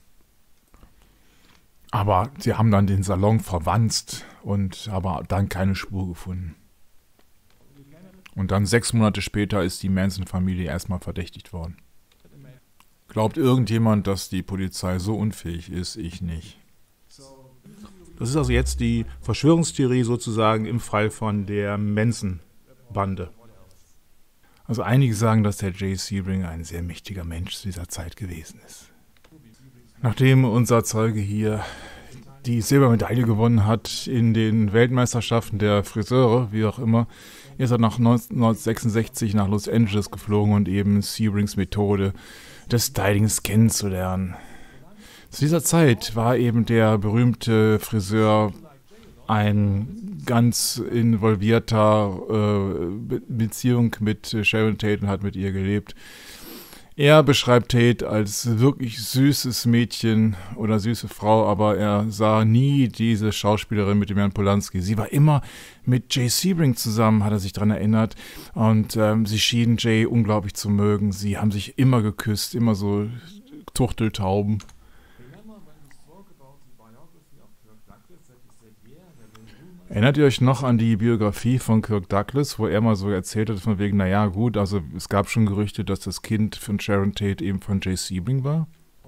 Aber sie haben dann den Salon verwanzt und aber dann keine Spur gefunden. Und dann 6 Monate später ist die Manson-Familie erstmal verdächtigt worden. Glaubt irgendjemand, dass die Polizei so unfähig ist? Ich nicht. Das ist also jetzt die Verschwörungstheorie sozusagen im Fall von der Manson-Bande. Also einige sagen, dass der Jay Sebring ein sehr mächtiger Mensch zu dieser Zeit gewesen ist. Nachdem unser Zeuge hier die Silbermedaille gewonnen hat in den Weltmeisterschaften der Friseure, wie auch immer, ist er nach 1966 nach Los Angeles geflogen und eben Sebrings Methode des Stylings kennenzulernen. Zu dieser Zeit war eben der berühmte Friseur ein ganz involvierter Beziehung mit Sharon Tate und hat mit ihr gelebt. Er beschreibt Tate als wirklich süßes Mädchen oder süße Frau, aber er sah nie diese Schauspielerin mit dem Herrn Polanski. Sie war immer mit Jay Sebring zusammen, hat er sich daran erinnert. Und sie schienen Jay unglaublich zu mögen. Sie haben sich immer geküsst, immer so Turteltauben. Erinnert ihr euch noch an die Biografie von Kirk Douglas, wo er mal so erzählt hat, von wegen, naja gut, also es gab schon Gerüchte, dass das Kind von Sharon Tate eben von Jay Sebring war?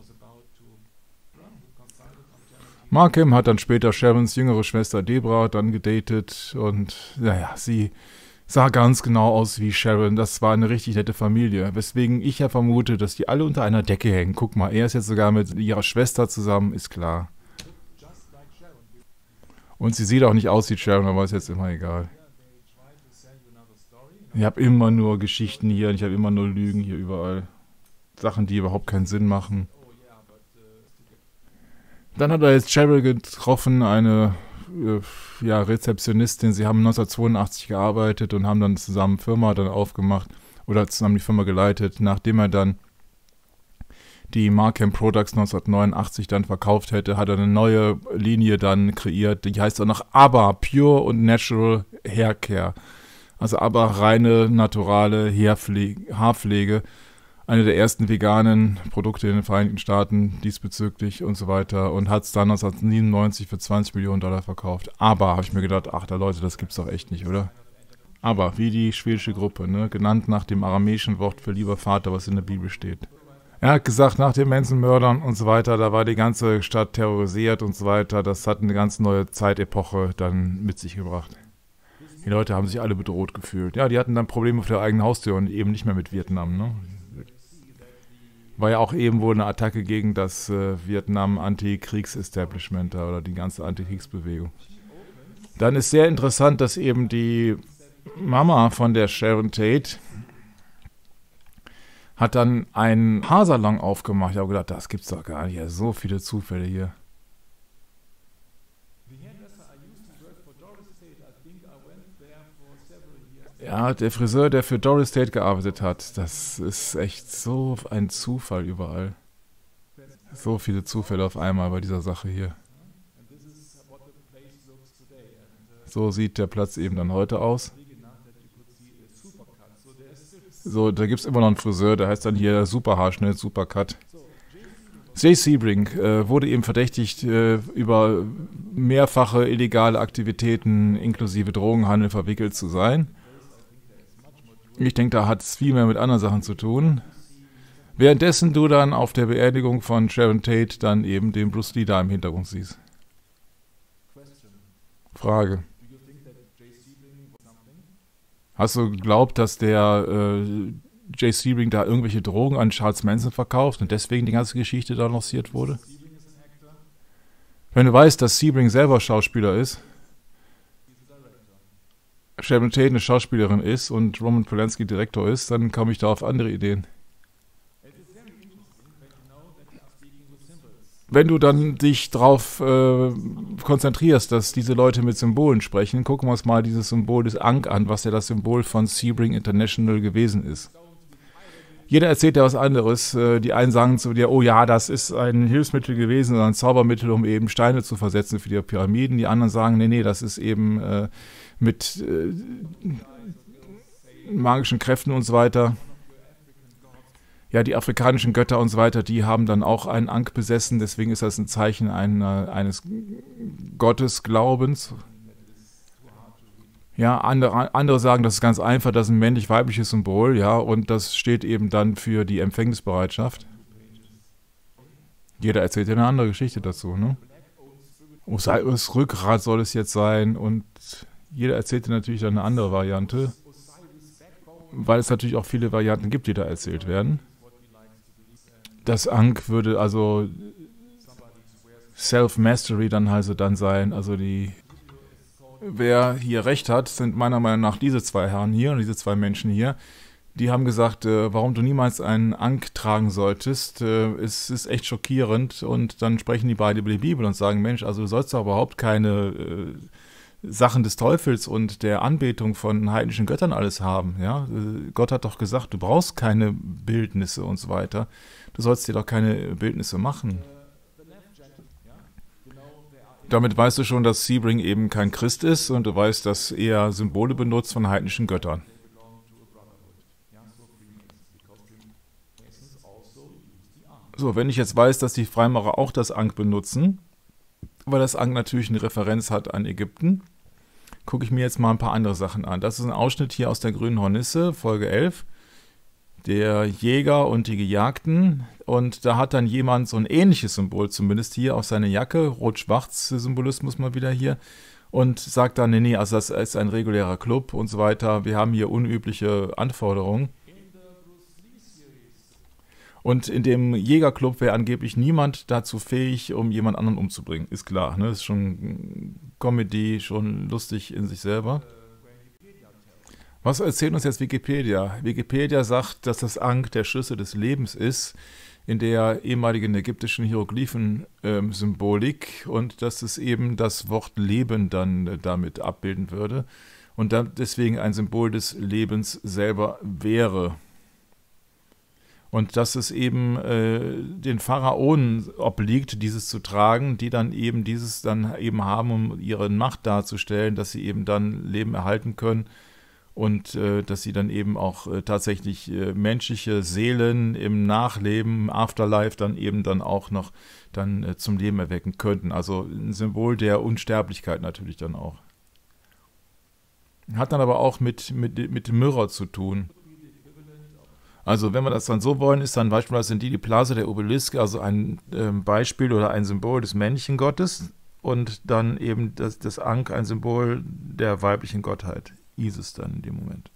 Markham hat dann später Sharons jüngere Schwester Debra dann gedatet und naja, sie sah ganz genau aus wie Sharon. Das war eine richtig nette Familie, weswegen ich ja vermute, dass die alle unter einer Decke hängen. Guck mal, er ist jetzt sogar mit ihrer Schwester zusammen, ist klar. Und sie sieht auch nicht aus wie Sharon, aber ist jetzt immer egal. Ich habe immer nur Geschichten hier und ich habe immer nur Lügen hier überall. Sachen, die überhaupt keinen Sinn machen. Dann hat er jetzt Cheryl getroffen, eine ja, Rezeptionistin. Sie haben 1982 gearbeitet und haben dann zusammen Firma dann aufgemacht oder zusammen die Firma geleitet, nachdem er dann die Markham Products 1989 dann verkauft hätte, hat er eine neue Linie dann kreiert, die heißt auch noch ABBA, Pure und Natural Hair Care. Also ABBA, reine, naturale Haarpflege. Eine der ersten veganen Produkte in den Vereinigten Staaten diesbezüglich und so weiter und hat es dann 1997 für 20 Millionen Dollar verkauft. Aber, habe ich mir gedacht, ach da Leute, das gibt's doch echt nicht, oder? Aber, wie die schwedische Gruppe, ne? Genannt nach dem aramäischen Wort für lieber Vater, was in der Bibel steht. Er hat gesagt, nach den Manson-Mördern und so weiter, da war die ganze Stadt terrorisiert und so weiter. Das hat eine ganz neue Zeitepoche dann mit sich gebracht. Die Leute haben sich alle bedroht gefühlt. Ja, die hatten dann Probleme vor der eigenen Haustür und eben nicht mehr mit Vietnam, ne? War ja auch eben wohl eine Attacke gegen das Vietnam-Anti-Kriegs-Establishment da oder die ganze Anti-Kriegsbewegung. Dann ist sehr interessant, dass eben die Mama von der Sharon Tate hat dann einen Haarsalon aufgemacht. Ich habe gedacht, das gibt's doch gar nicht. Ja, so viele Zufälle hier. Ja, der Friseur, der für Doris Tate gearbeitet hat, das ist echt so ein Zufall überall. So viele Zufälle auf einmal bei dieser Sache hier. So sieht der Platz eben dann heute aus. So, da gibt es immer noch einen Friseur, der heißt dann hier Superhaarschnitt, Supercut. Jay Sebring wurde eben verdächtigt, über mehrfache illegale Aktivitäten inklusive Drogenhandel verwickelt zu sein. Ich denke, da hat es viel mehr mit anderen Sachen zu tun. Währenddessen du dann auf der Beerdigung von Sharon Tate dann eben den Bruce Lee da im Hintergrund siehst. Frage. Hast du geglaubt, dass der Jay Sebring da irgendwelche Drogen an Charles Manson verkauft und deswegen die ganze Geschichte da lanciert wurde? Wenn du weißt, dass Sebring selber Schauspieler ist, Sharon Tate eine Schauspielerin ist und Roman Polanski Direktor ist, dann komme ich da auf andere Ideen. Wenn du dann dich darauf konzentrierst, dass diese Leute mit Symbolen sprechen, gucken wir uns mal dieses Symbol des Ankh an, was ja das Symbol von Sebring International gewesen ist. Jeder erzählt ja was anderes. Die einen sagen zu dir, oh ja, das ist ein Hilfsmittel gewesen oder ein Zaubermittel, um eben Steine zu versetzen für die Pyramiden. Die anderen sagen, nee, das ist eben mit magischen Kräften und so weiter. Ja, die afrikanischen Götter und so weiter, die haben dann auch einen Ankh besessen, deswegen ist das ein Zeichen eines Gottesglaubens. Ja, andere sagen, das ist ganz einfach, das ist ein männlich-weibliches Symbol, ja, und das steht eben dann für die Empfängnisbereitschaft. Jeder erzählt ja eine andere Geschichte dazu, ne? Osiris Rückgrat soll es jetzt sein und jeder erzählt natürlich dann eine andere Variante, weil es natürlich auch viele Varianten gibt, die da erzählt werden. Das Ankh würde also Self-Mastery dann also dann sein, also wer hier recht hat, sind meiner Meinung nach diese zwei Herren hier und diese zwei Menschen hier. Die haben gesagt, warum du niemals einen Ankh tragen solltest. Es ist echt schockierend. Und dann sprechen die beide über die Bibel und sagen, Mensch, also du sollst doch überhaupt keine Sachen des Teufels und der Anbetung von heidnischen Göttern alles haben. Ja? Gott hat doch gesagt, du brauchst keine Bildnisse und so weiter. Du sollst dir doch keine Bildnisse machen. Damit weißt du schon, dass Sebring eben kein Christ ist und du weißt, dass er Symbole benutzt von heidnischen Göttern. So, wenn ich jetzt weiß, dass die Freimaurer auch das Ankh benutzen, weil das Ankh natürlich eine Referenz hat an Ägypten, gucke ich mir jetzt mal ein paar andere Sachen an. Das ist ein Ausschnitt hier aus der Grünen Hornisse, Folge 11. Der Jäger und die Gejagten. Und da hat dann jemand so ein ähnliches Symbol, zumindest hier auf seine Jacke, Rot-Schwarz-Symbolismus mal wieder hier, und sagt dann, nee, also das ist ein regulärer Club und so weiter. Wir haben hier unübliche Anforderungen. Und in dem Jägerclub wäre angeblich niemand dazu fähig, um jemand anderen umzubringen. Ist klar, ne? Ist schon Comedy, schon lustig in sich selber. Was erzählt uns jetzt Wikipedia? Wikipedia sagt, dass das Ankh der Schlüssel des Lebens ist. in der ehemaligen ägyptischen Hieroglyphen-Symbolik und dass es eben das Wort Leben dann damit abbilden würde und dann deswegen ein Symbol des Lebens selber wäre. Und dass es eben den Pharaonen obliegt, dieses zu tragen, die dann eben dieses dann eben haben, um ihre Macht darzustellen, dass sie eben dann Leben erhalten können und dass sie dann eben auch tatsächlich menschliche Seelen im Nachleben, im Afterlife dann eben dann auch noch dann zum Leben erwecken könnten. Also ein Symbol der Unsterblichkeit natürlich dann auch. Hat dann aber auch mit Myrrhe zu tun. Also wenn wir das dann so wollen, ist dann beispielsweise die Plaza der Obelisk, also ein Beispiel oder ein Symbol des männlichen Gottes und dann eben das Ankh ein Symbol der weiblichen Gottheit, Isis dann in dem Moment.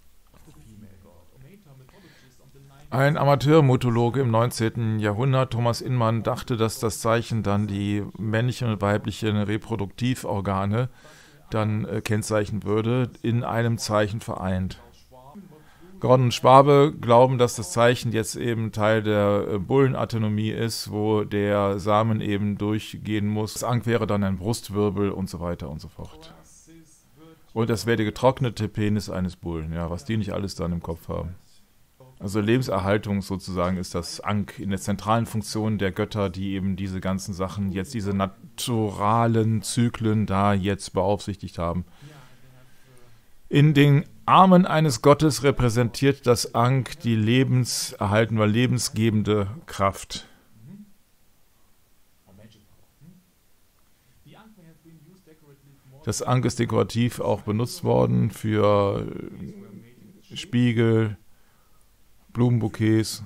Ein Amateurmythologe im 19. Jahrhundert, Thomas Inman, dachte, dass das Zeichen dann die männlichen und weiblichen Reproduktivorgane dann kennzeichnen würde, in einem Zeichen vereint. Gordon und Schwabe glauben, dass das Zeichen jetzt eben Teil der Bullenanatomie ist, wo der Samen eben durchgehen muss. Das Ankh wäre dann ein Brustwirbel und so weiter und so fort. Und das wäre der getrocknete Penis eines Bullen, ja, was die nicht alles dann im Kopf haben. Also Lebenserhaltung sozusagen ist das Ankh in der zentralen Funktion der Götter, die eben diese ganzen Sachen, jetzt diese naturalen Zyklen da jetzt beaufsichtigt haben. In den Armen eines Gottes repräsentiert das Ankh die lebenserhaltende oder lebensgebende Kraft. Das Ankh ist dekorativ auch benutzt worden für Spiegel, Blumenbouquets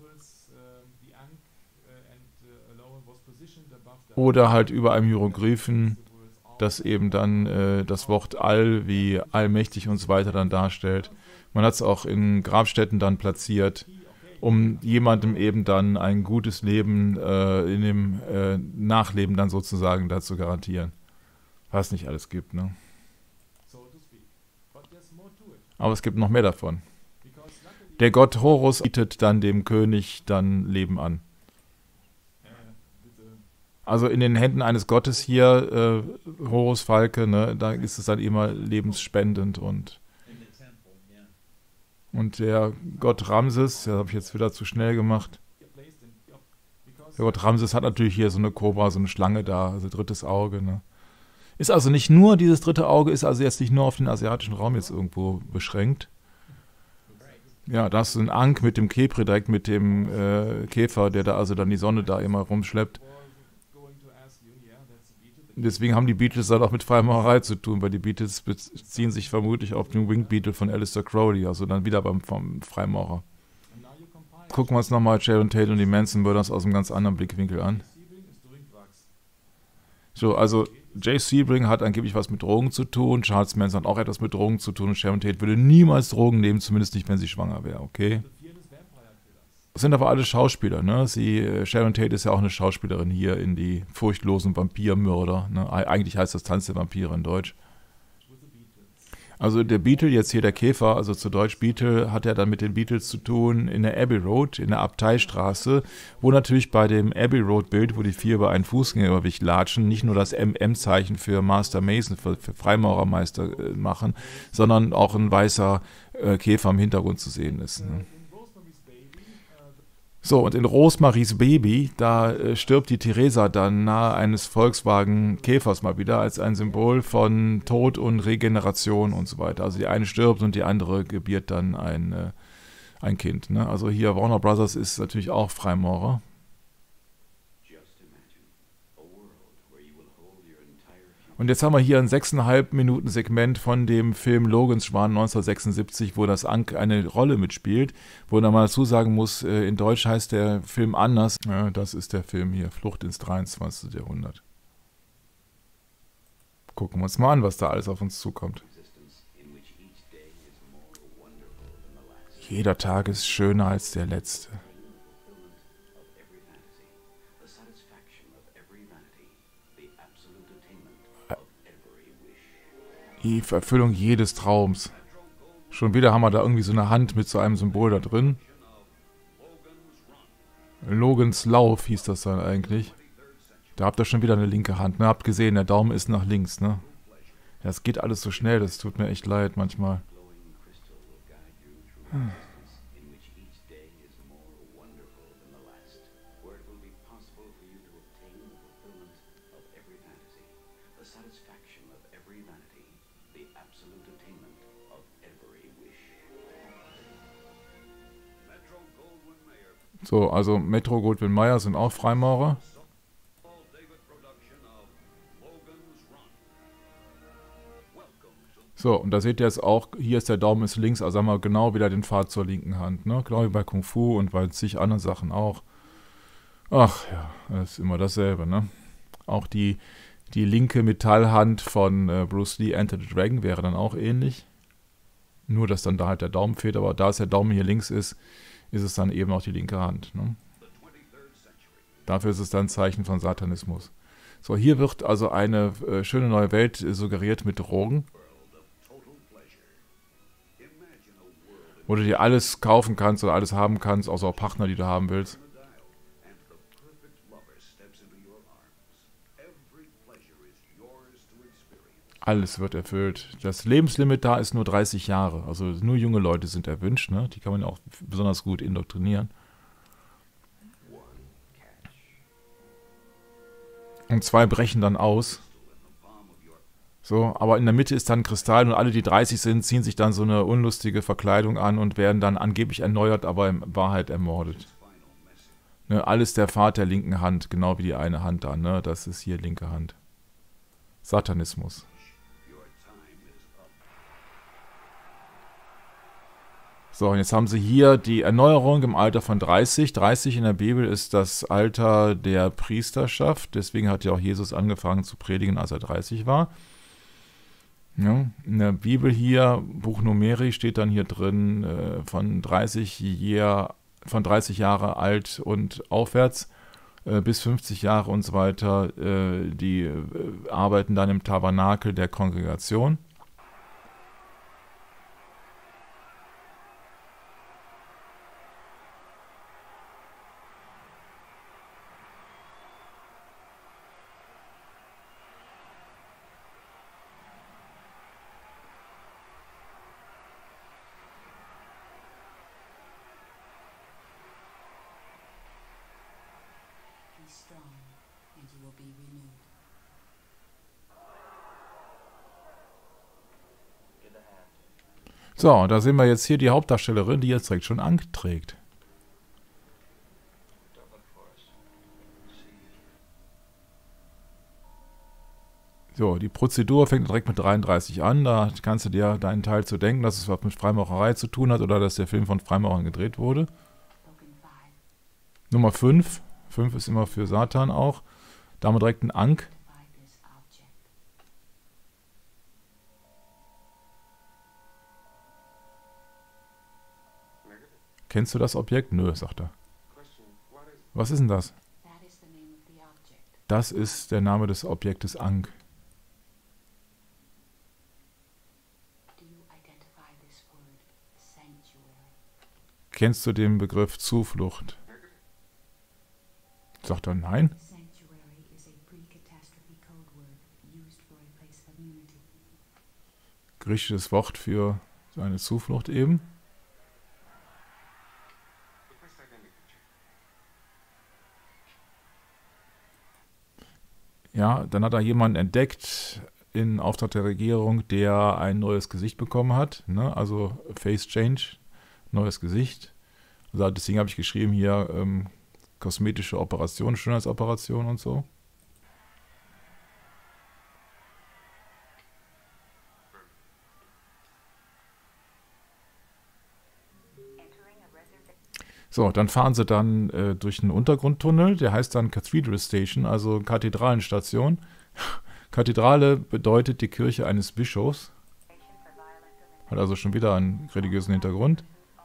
oder halt über einem Hieroglyphen, das eben dann das Wort All wie allmächtig und so weiter dann darstellt. Man hat es auch in Grabstätten dann platziert, um jemandem eben dann ein gutes Leben in dem Nachleben dann sozusagen da zu garantieren. Was nicht alles gibt, ne? Aber es gibt noch mehr davon. Der Gott Horus bietet dann dem König dann Leben an. Also in den Händen eines Gottes hier, Horus Falke, ne, da ist es dann immer lebensspendend und der Gott Ramses, das habe ich jetzt wieder zu schnell gemacht. Der Gott Ramses hat natürlich hier so eine Kobra, so eine Schlange da, also drittes Auge, ne. Ist also nicht nur, dieses dritte Auge ist also jetzt nicht nur auf den asiatischen Raum jetzt irgendwo beschränkt. Ja, da ist ein Ankh mit dem Kepri, direkt mit dem Käfer, der da also dann die Sonne da immer rumschleppt. Deswegen haben die Beatles dann auch mit Freimaurerei zu tun, weil die Beatles beziehen sich vermutlich auf den Winged Beetle vom Aleister Crowley, also dann wieder vom Freimaurer. Gucken wir uns nochmal Sharon Tate und die Manson Brothers aus einem ganz anderen Blickwinkel an. So, also Jay Sebring hat angeblich was mit Drogen zu tun, Charles Manson hat auch etwas mit Drogen zu tun und Sharon Tate würde niemals Drogen nehmen, zumindest nicht, wenn sie schwanger wäre, okay? Das sind aber alle Schauspieler, ne? Sharon Tate ist ja auch eine Schauspielerin hier in die furchtlosen Vampirmörder, ne? Eigentlich heißt das Tanz der Vampire in Deutsch. Also der Beatle, jetzt hier der Käfer, also zu Deutsch Beatle, hat ja dann mit den Beatles zu tun in der Abbey Road, in der Abteistraße, wo natürlich bei dem Abbey Road Bild, wo die 4 über einen Fußgängerüberweg latschen, nicht nur das MM-Zeichen für Master Mason, für Freimaurermeister machen, sondern auch ein weißer Käfer im Hintergrund zu sehen ist, ne? So, und in Rosemaries Baby, da stirbt die Theresa dann nahe eines Volkswagen-Käfers mal wieder als ein Symbol von Tod und Regeneration und so weiter. Also die eine stirbt und die andere gebiert dann ein Kind, ne? Also hier Warner Brothers ist natürlich auch Freimaurer. Und jetzt haben wir hier ein 6,5 Minuten Segment von dem Film Logan's Schwan 1976, wo das Ankh eine Rolle mitspielt, wo man mal dazu sagen muss, in Deutsch heißt der Film anders. Ja, das ist der Film hier, Flucht ins 23. Jahrhundert. Gucken wir uns mal an, was da alles auf uns zukommt. Jeder Tag ist schöner als der letzte. Die Erfüllung jedes Traums. Schon wieder haben wir da irgendwie so eine Hand mit so einem Symbol da drin. Logans Lauf hieß das dann eigentlich. Da habt ihr schon wieder eine linke Hand, ne? Habt gesehen, der Daumen ist nach links, ne? Ja, es geht alles so schnell, das tut mir echt leid manchmal. So, also Metro-Goldwyn-Mayer sind auch Freimaurer. So, und da seht ihr jetzt auch, hier ist der Daumen ist links, also haben wir genau wieder den Pfad zur linken Hand, ne? Genau wie bei Kung Fu und bei zig anderen Sachen auch. Ach ja, das ist immer dasselbe, ne? Auch die linke Metallhand von Bruce Lee, Enter the Dragon, wäre dann auch ähnlich. Nur, dass dann da halt der Daumen fehlt, aber da es der Daumen hier links ist, ist es dann eben auch die linke Hand, ne? Dafür ist es dann ein Zeichen von Satanismus. So, hier wird also eine schöne neue Welt suggeriert mit Drogen. Wo du dir alles kaufen kannst oder alles haben kannst, außer auch Partner, die du haben willst. Alles wird erfüllt. Das Lebenslimit da ist nur 30 Jahre. Also nur junge Leute sind erwünscht, ne? Die kann man auch besonders gut indoktrinieren. Und 2 brechen dann aus. So, aber in der Mitte ist dann Kristall und alle, die 30 sind, ziehen sich dann so eine unlustige Verkleidung an und werden dann angeblich erneuert, aber in Wahrheit ermordet. Ne, alles der Pfad der linken Hand, genau wie die eine Hand da, ne? Das ist hier linke Hand. Satanismus. So, und jetzt haben sie hier die Erneuerung im Alter von 30. 30 in der Bibel ist das Alter der Priesterschaft. Deswegen hat ja auch Jesus angefangen zu predigen, als er 30 war. Ja, in der Bibel hier, Buch Numeri, steht dann hier drin, von 30 Jahre alt und aufwärts bis 50 Jahre und so weiter, die arbeiten dann im Tabernakel der Kongregation. So, da sehen wir jetzt hier die Hauptdarstellerin, die jetzt direkt schon Ankh trägt. So, die Prozedur fängt direkt mit 33 an. Da kannst du dir deinen Teil zu denken, dass es was mit Freimaurerei zu tun hat oder dass der Film von Freimaurern gedreht wurde. Nummer 5. 5 ist immer für Satan auch. Da haben wir direkt einen Ankh. Kennst du das Objekt? Nö, sagt er. Was ist denn das? Das ist der Name des Objektes Ankh. Kennst du den Begriff Zuflucht? Sagt er nein. Griechisches Wort für eine Zuflucht eben. Ja, dann hat er jemanden entdeckt in Auftrag der Regierung, der ein neues Gesicht bekommen hat, ne? Also Face Change, neues Gesicht. Also deswegen habe ich geschrieben hier kosmetische Operation, Schönheitsoperation und so. So, dann fahren sie dann durch einen Untergrundtunnel, der heißt dann Cathedral Station, also Kathedralenstation. Kathedrale bedeutet die Kirche eines Bischofs. Hat also schon wieder einen religiösen Hintergrund.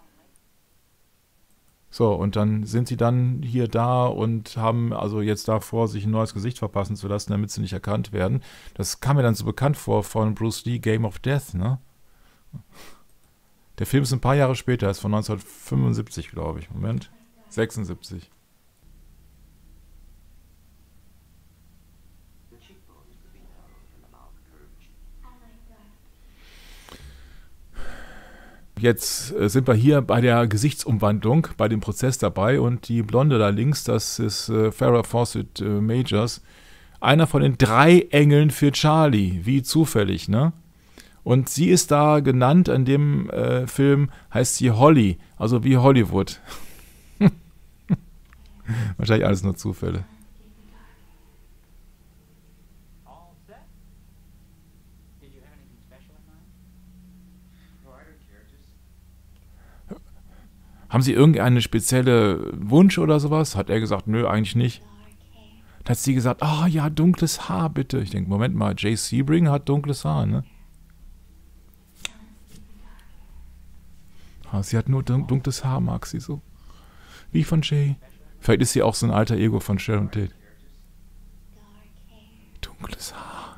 So, und dann sind sie dann hier da und haben also jetzt davor, sich ein neues Gesicht verpassen zu lassen, damit sie nicht erkannt werden. Das kam mir dann so bekannt vor von Bruce Lee, Game of Death, ne? Der Film ist ein paar Jahre später, ist von 1975, glaube ich. Moment. 76. jetzt sind wir hier bei der Gesichtsumwandlung, bei dem Prozess dabei und die Blonde da links, das ist Farrah Fawcett Majors, einer von den 3 Engeln für Charlie, wie zufällig, ne? Und sie ist da genannt, an dem Film heißt sie Holly, also wie Hollywood. Wahrscheinlich alles nur Zufälle. Haben Sie irgendeine spezielle Wunsch oder sowas? Hat er gesagt, nö, eigentlich nicht. Da hat sie gesagt, ah ja, dunkles Haar bitte. Ich denke, Moment mal, Jay Sebring hat dunkles Haar, ne? Ah, sie hat nur dunkles Haar, mag sie so. Wie von Jay. Vielleicht ist sie auch so ein alter Ego von Sharon Tate. Dunkles Haar.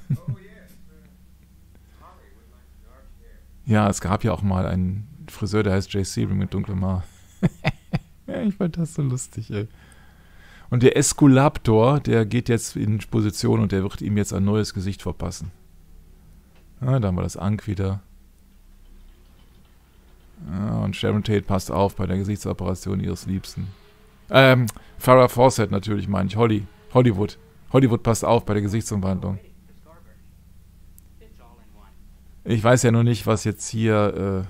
Ja, es gab ja auch mal einen Friseur, der heißt Jay Sebring mit dunklem Haar. Ja, ich fand das so lustig, ey. Und der Esculaptor, der geht jetzt in Position und der wird ihm jetzt ein neues Gesicht verpassen. Ja, da haben wir das Ankh wieder. Ja, und Sharon Tate passt auf bei der Gesichtsoperation ihres Liebsten. Farrah Fawcett natürlich, meine ich. Hollywood. Hollywood passt auf bei der Gesichtsumwandlung. Ich weiß ja nur nicht, was jetzt hier...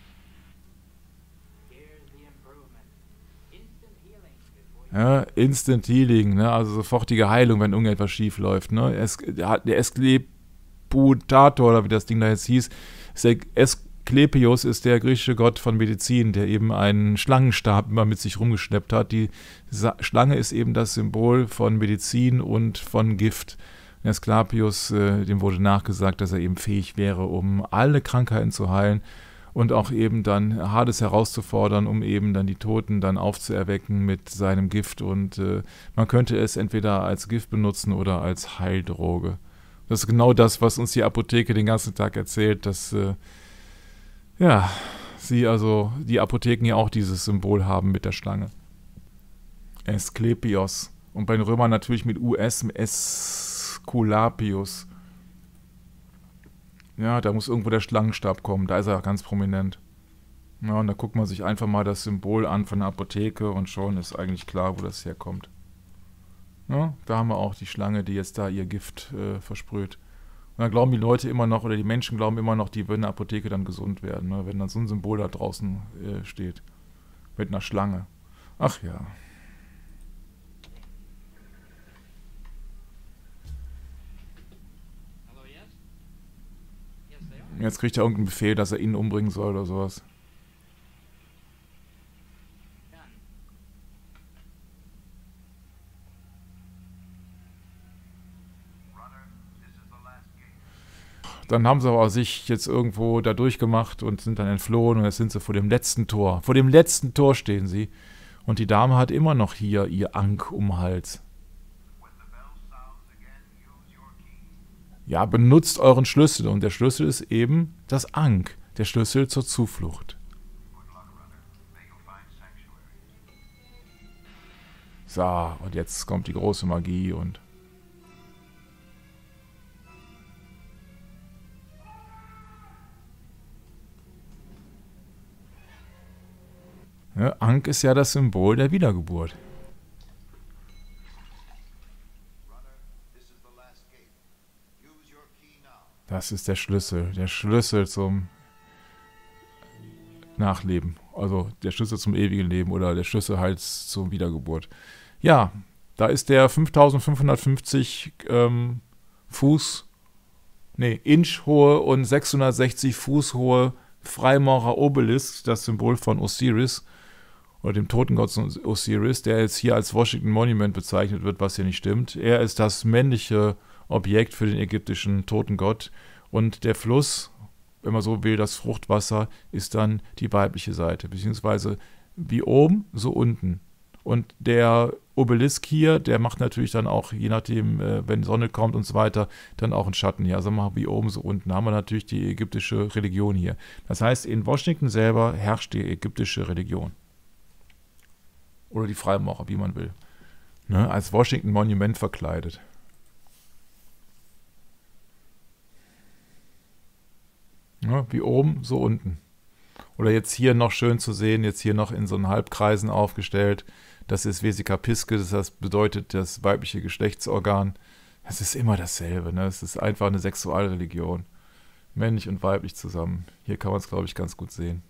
ja, Instant Healing, ne? Also sofortige Heilung, wenn irgendetwas schief läuft. Ne? Der Eskleputator, oder wie das Ding da jetzt hieß, Asklepios ist der griechische Gott von Medizin, der eben einen Schlangenstab immer mit sich rumgeschleppt hat. Die Schlange ist eben das Symbol von Medizin und von Gift. Asklepios, dem wurde nachgesagt, dass er eben fähig wäre, um alle Krankheiten zu heilen und auch eben dann Hades herauszufordern, um eben dann die Toten dann aufzuerwecken mit seinem Gift. Und man könnte es entweder als Gift benutzen oder als Heildroge. Das ist genau das, was uns die Apotheke den ganzen Tag erzählt, dass sie also die Apotheken ja auch dieses Symbol haben mit der Schlange. Asklepios. Und bei den Römern natürlich mit US, Aesculapius. Ja, da muss irgendwo der Schlangenstab kommen. Da ist er ganz prominent. Ja, und da guckt man sich einfach mal das Symbol an von der Apotheke und schon ist eigentlich klar, wo das herkommt. Ja, da haben wir auch die Schlange, die jetzt da ihr Gift versprüht. Und dann glauben die Leute immer noch, oder die Menschen glauben immer noch, die würden in der Apotheke dann gesund werden, ne, wenn dann so ein Symbol da draußen steht. Mit einer Schlange. Ach ja. Jetzt kriegt er irgendeinen Befehl, dass er ihn umbringen soll oder sowas. Dann haben sie aber sich jetzt irgendwo da durchgemacht und sind dann entflohen und jetzt sind sie vor dem letzten Tor. Vor dem letzten Tor stehen sie. Und die Dame hat immer noch hier ihr Ankh um den Hals. Ja, benutzt euren Schlüssel. Und der Schlüssel ist eben das Ankh. Der Schlüssel zur Zuflucht. So, und jetzt kommt die große Magie und... Ja, Ankh ist ja das Symbol der Wiedergeburt. Das ist der Schlüssel zum Nachleben. Also der Schlüssel zum ewigen Leben oder der Schlüssel halt zur Wiedergeburt. Ja, da ist der 5550 Inch hohe und 660 Fuß hohe Freimaurer Obelisk, das Symbol von Osiris oder dem Totengott Osiris, der jetzt hier als Washington Monument bezeichnet wird, was hier nicht stimmt. Er ist das männliche Objekt für den ägyptischen Totengott und der Fluss, wenn man so will, das Fruchtwasser, ist dann die weibliche Seite, beziehungsweise wie oben, so unten. Und der Obelisk hier, der macht natürlich dann auch, je nachdem, wenn Sonne kommt und so weiter, dann auch einen Schatten hier. Also mal wie oben, so unten. Da haben wir natürlich die ägyptische Religion hier. Das heißt, in Washington selber herrscht die ägyptische Religion. Oder die Freimaurer, wie man will. Ne? Als Washington Monument verkleidet. Ja, wie oben, so unten. Oder jetzt hier noch schön zu sehen, jetzt hier noch in so einen Halbkreisen aufgestellt. Das ist Vesica piscis, das bedeutet das weibliche Geschlechtsorgan. Es ist immer dasselbe, ne? Es ist einfach eine Sexualreligion. Männlich und weiblich zusammen. Hier kann man es, glaube ich, ganz gut sehen.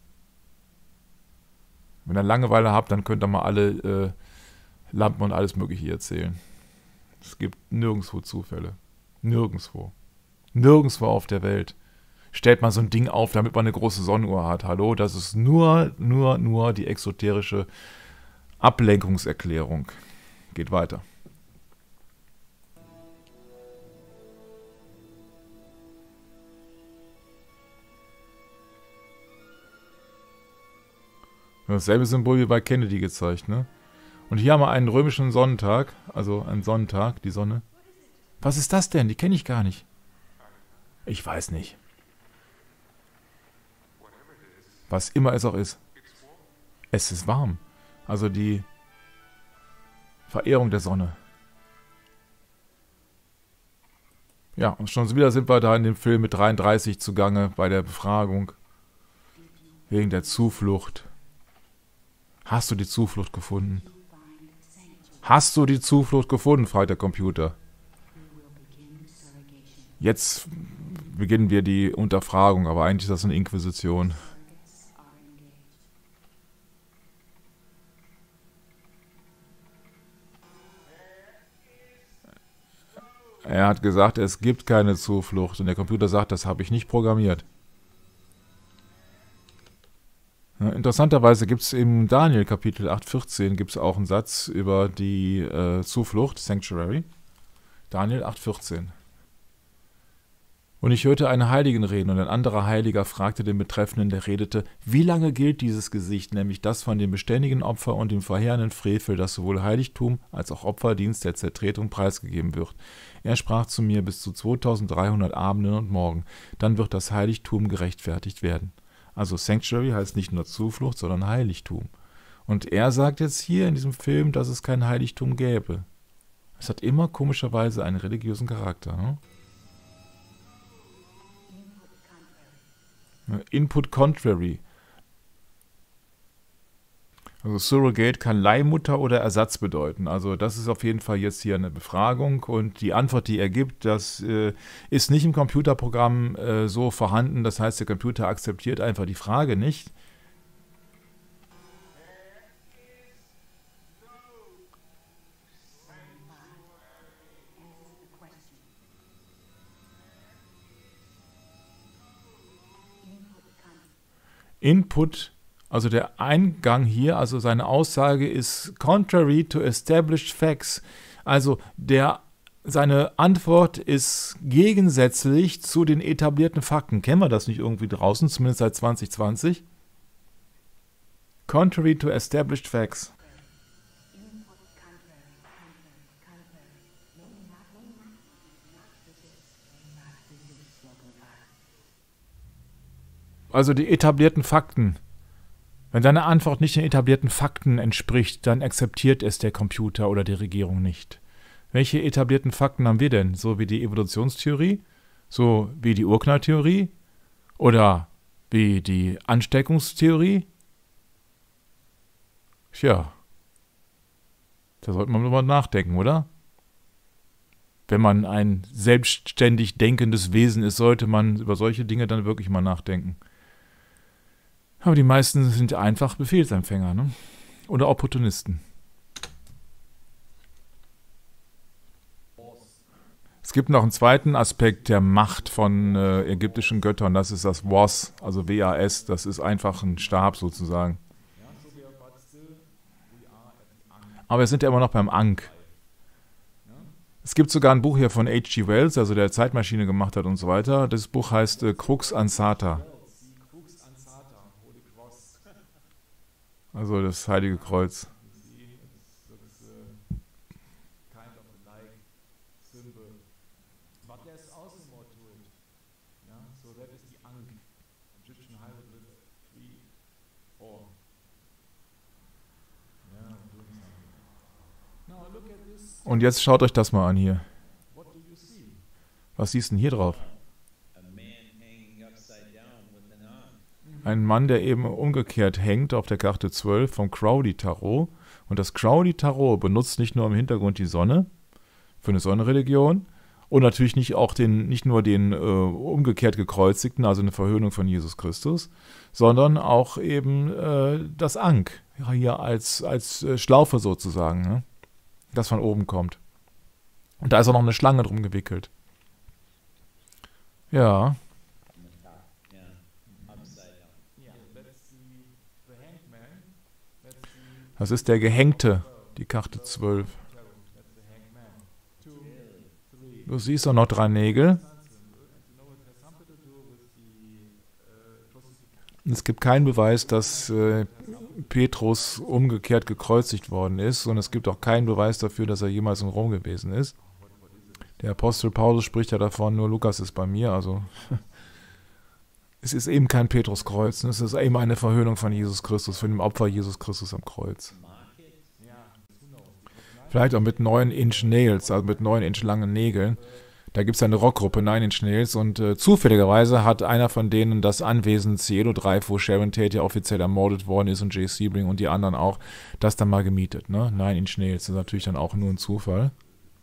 Wenn ihr Langeweile habt, dann könnt ihr mal alle Lampen und alles Mögliche hier erzählen. Es gibt nirgendwo Zufälle. Nirgendwo. Nirgendwo auf der Welt. Stellt mal so ein Ding auf, damit man eine große Sonnenuhr hat. Hallo, das ist nur die exoterische Ablenkungserklärung. Geht weiter. Dasselbe Symbol wie bei Kennedy gezeigt, ne? Und hier haben wir einen römischen Sonnentag, also einen Sonnentag, die Sonne. Was ist das denn? Die kenne ich gar nicht. Ich weiß nicht. Was immer es auch ist. Es ist warm. Also die Verehrung der Sonne. Ja, und schon wieder sind wir da in dem Film mit 33 zugange bei der Befragung. Wegen der Zuflucht. Hast du die Zuflucht gefunden? Hast du die Zuflucht gefunden, fragt der Computer. Jetzt beginnen wir die Unterfragung, aber eigentlich ist das eine Inquisition. Er hat gesagt, es gibt keine Zuflucht und der Computer sagt, das habe ich nicht programmiert. Interessanterweise gibt es im Daniel Kapitel 8,14 gibt es auch einen Satz über die Zuflucht, Sanctuary. Daniel 8,14. Und ich hörte einen Heiligen reden, und ein anderer Heiliger fragte den Betreffenden, der redete, wie lange gilt dieses Gesicht, nämlich das von dem beständigen Opfer und dem verheerenden Frevel, das sowohl Heiligtum als auch Opferdienst der Zertretung preisgegeben wird. Er sprach zu mir, bis zu 2300 Abenden und Morgen, dann wird das Heiligtum gerechtfertigt werden. Also Sanctuary heißt nicht nur Zuflucht, sondern Heiligtum. Und er sagt jetzt hier in diesem Film, dass es kein Heiligtum gäbe. Es hat immer komischerweise einen religiösen Charakter. Ne? Input contrary. Also Surrogate kann Leihmutter oder Ersatz bedeuten. Also das ist auf jeden Fall jetzt hier eine Befragung und die Antwort, die er gibt, das ist nicht im Computerprogramm so vorhanden. Das heißt, der Computer akzeptiert einfach die Frage nicht. Input, also der Eingang hier, also seine Aussage ist contrary to established facts. Also seine Antwort ist gegensätzlich zu den etablierten Fakten. Kennen wir das nicht irgendwie draußen, zumindest seit 2020? Contrary to established facts. Also die etablierten Fakten. Wenn deine Antwort nicht den etablierten Fakten entspricht, dann akzeptiert es der Computer oder die Regierung nicht. Welche etablierten Fakten haben wir denn? So wie die Evolutionstheorie? So wie die Urknalltheorie? Oder wie die Ansteckungstheorie? Tja, da sollte man drüber nachdenken, oder? Wenn man ein selbstständig denkendes Wesen ist, sollte man über solche Dinge dann wirklich mal nachdenken. Aber die meisten sind einfach Befehlsempfänger, ne? Oder Opportunisten. Es gibt noch einen zweiten Aspekt der Macht von ägyptischen Göttern, das ist das Was, also W-A-S, das ist einfach ein Stab sozusagen. Aber wir sind ja immer noch beim Ankh. Es gibt sogar ein Buch hier von H.G. Wells, also der Zeitmaschine gemacht hat und so weiter. Das Buch heißt Crux Ansata. Also das Heilige Kreuz. Und jetzt schaut euch das mal an hier. Was siehst du denn hier drauf? Ein Mann, der eben umgekehrt hängt auf der Karte 12 vom Crowley-Tarot. Und das Crowley-Tarot benutzt nicht nur im Hintergrund die Sonne für eine Sonnenreligion und natürlich nicht nur den umgekehrt gekreuzigten, also eine Verhöhnung von Jesus Christus, sondern auch eben das Ankh, hier als Schlaufe sozusagen, ne? Das von oben kommt. Und da ist auch noch eine Schlange drum gewickelt. Ja. Das ist der Gehängte, die Karte 12. Du siehst auch noch 3 Nägel. Es gibt keinen Beweis, dass Petrus umgekehrt gekreuzigt worden ist und es gibt auch keinen Beweis dafür, dass er jemals in Rom gewesen ist. Der Apostel Paulus spricht ja davon, nur Lukas ist bei mir, also es ist eben kein Petruskreuz, es ist eben eine Verhöhnung von Jesus Christus, von dem Opfer Jesus Christus am Kreuz. Vielleicht auch mit 9 Inch Nails, also mit 9 Inch langen Nägeln. Da gibt es eine Rockgruppe, 9 Inch Nails, und zufälligerweise hat einer von denen das Anwesen Cielo Drive, wo Sharon Tate ja offiziell ermordet worden ist und Jay Sebring und die anderen auch, das dann mal gemietet. Ne? 9 Inch Nails, das ist natürlich dann auch nur ein Zufall.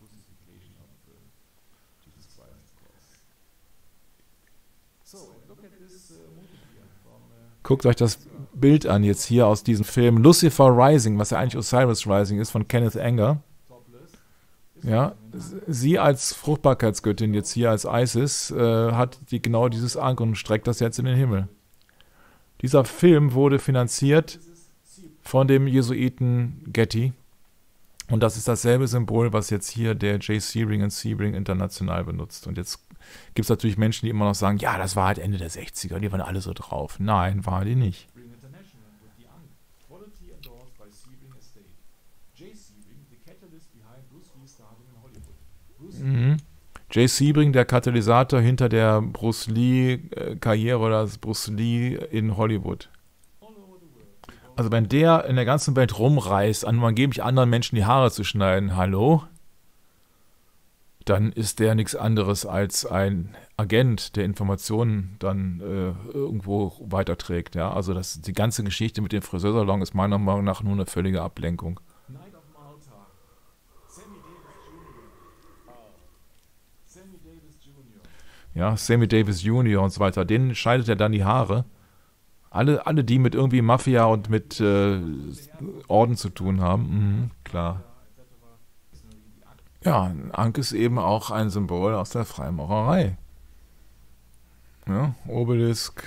Guckt euch das Bild an jetzt hier aus diesem Film Lucifer Rising, was ja eigentlich Osiris Rising ist, von Kenneth Anger. Ja, sie als Fruchtbarkeitsgöttin jetzt hier als Isis hat genau dieses Ankh und streckt das jetzt in den Himmel. Dieser Film wurde finanziert von dem Jesuiten Getty und das ist dasselbe Symbol, was jetzt hier der Jay Sebring und Sebring international benutzt. Und jetzt gibt es natürlich Menschen, die immer noch sagen, ja, das war halt Ende der 60er, die waren alle so drauf. Nein, war die nicht. Mhm. Jay Sebring, der Katalysator hinter der Bruce Lee-Karriere oder das Bruce Lee in Hollywood. Also wenn der in der ganzen Welt rumreist, angeblich anderen Menschen die Haare zu schneiden, hallo? Dann ist der nichts anderes als ein Agent, der Informationen dann irgendwo weiterträgt. Ja? Also die ganze Geschichte mit dem Friseursalon ist meiner Meinung nach nur eine völlige Ablenkung. Ja, Sammy Davis Jr. und so weiter, denen scheidet er dann die Haare. Alle die mit irgendwie Mafia und mit Orden zu tun haben, klar. Ja, ein Ankh ist eben auch ein Symbol aus der Freimaurerei. Ja, Obelisk,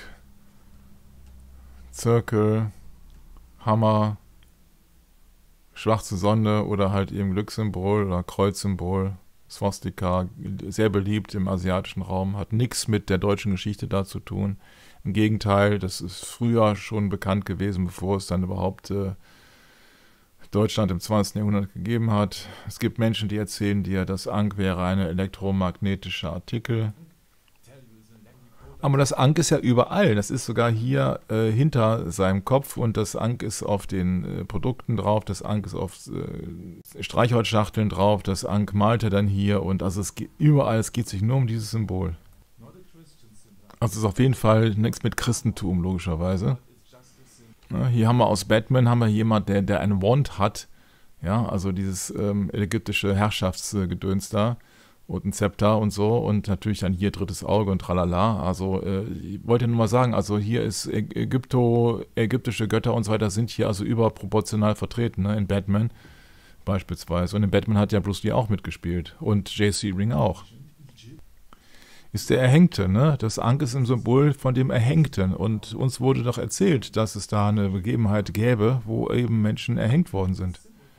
Zirkel, Hammer, schwarze Sonne oder halt eben Glückssymbol oder Kreuzsymbol, Swastika, sehr beliebt im asiatischen Raum, hat nichts mit der deutschen Geschichte da zu tun. Im Gegenteil, das ist früher schon bekannt gewesen, bevor es dann überhaupt Deutschland im 20. Jahrhundert gegeben hat. Es gibt Menschen, die erzählen dir, das Ankh wäre eine elektromagnetische Artikel. Aber das Ankh ist ja überall. Das ist sogar hier hinter seinem Kopf und das Ankh ist auf den Produkten drauf, das Ankh ist auf Streichholzschachteln drauf, das Ankh malt er dann hier und also es geht überall, es geht sich nur um dieses Symbol. Also es ist auf jeden Fall nichts mit Christentum, logischerweise. Ja, hier haben wir aus Batman jemanden, der eine Wand hat, ja, also dieses ägyptische Herrschaftsgedöns da und ein Zepter und so und natürlich dann hier drittes Auge und tralala. Also ich wollte nur mal sagen, also hier ist ägyptische Götter und so weiter sind hier also überproportional vertreten, ne, in Batman beispielsweise. Und in Batman hat ja Bruce Lee auch mitgespielt und Jay Sebring auch. Ist der Erhängte, ne? Das Ankh ist ein Symbol von dem Erhängten. Und uns wurde doch erzählt, dass es da eine Begebenheit gäbe, wo eben Menschen erhängt worden sind.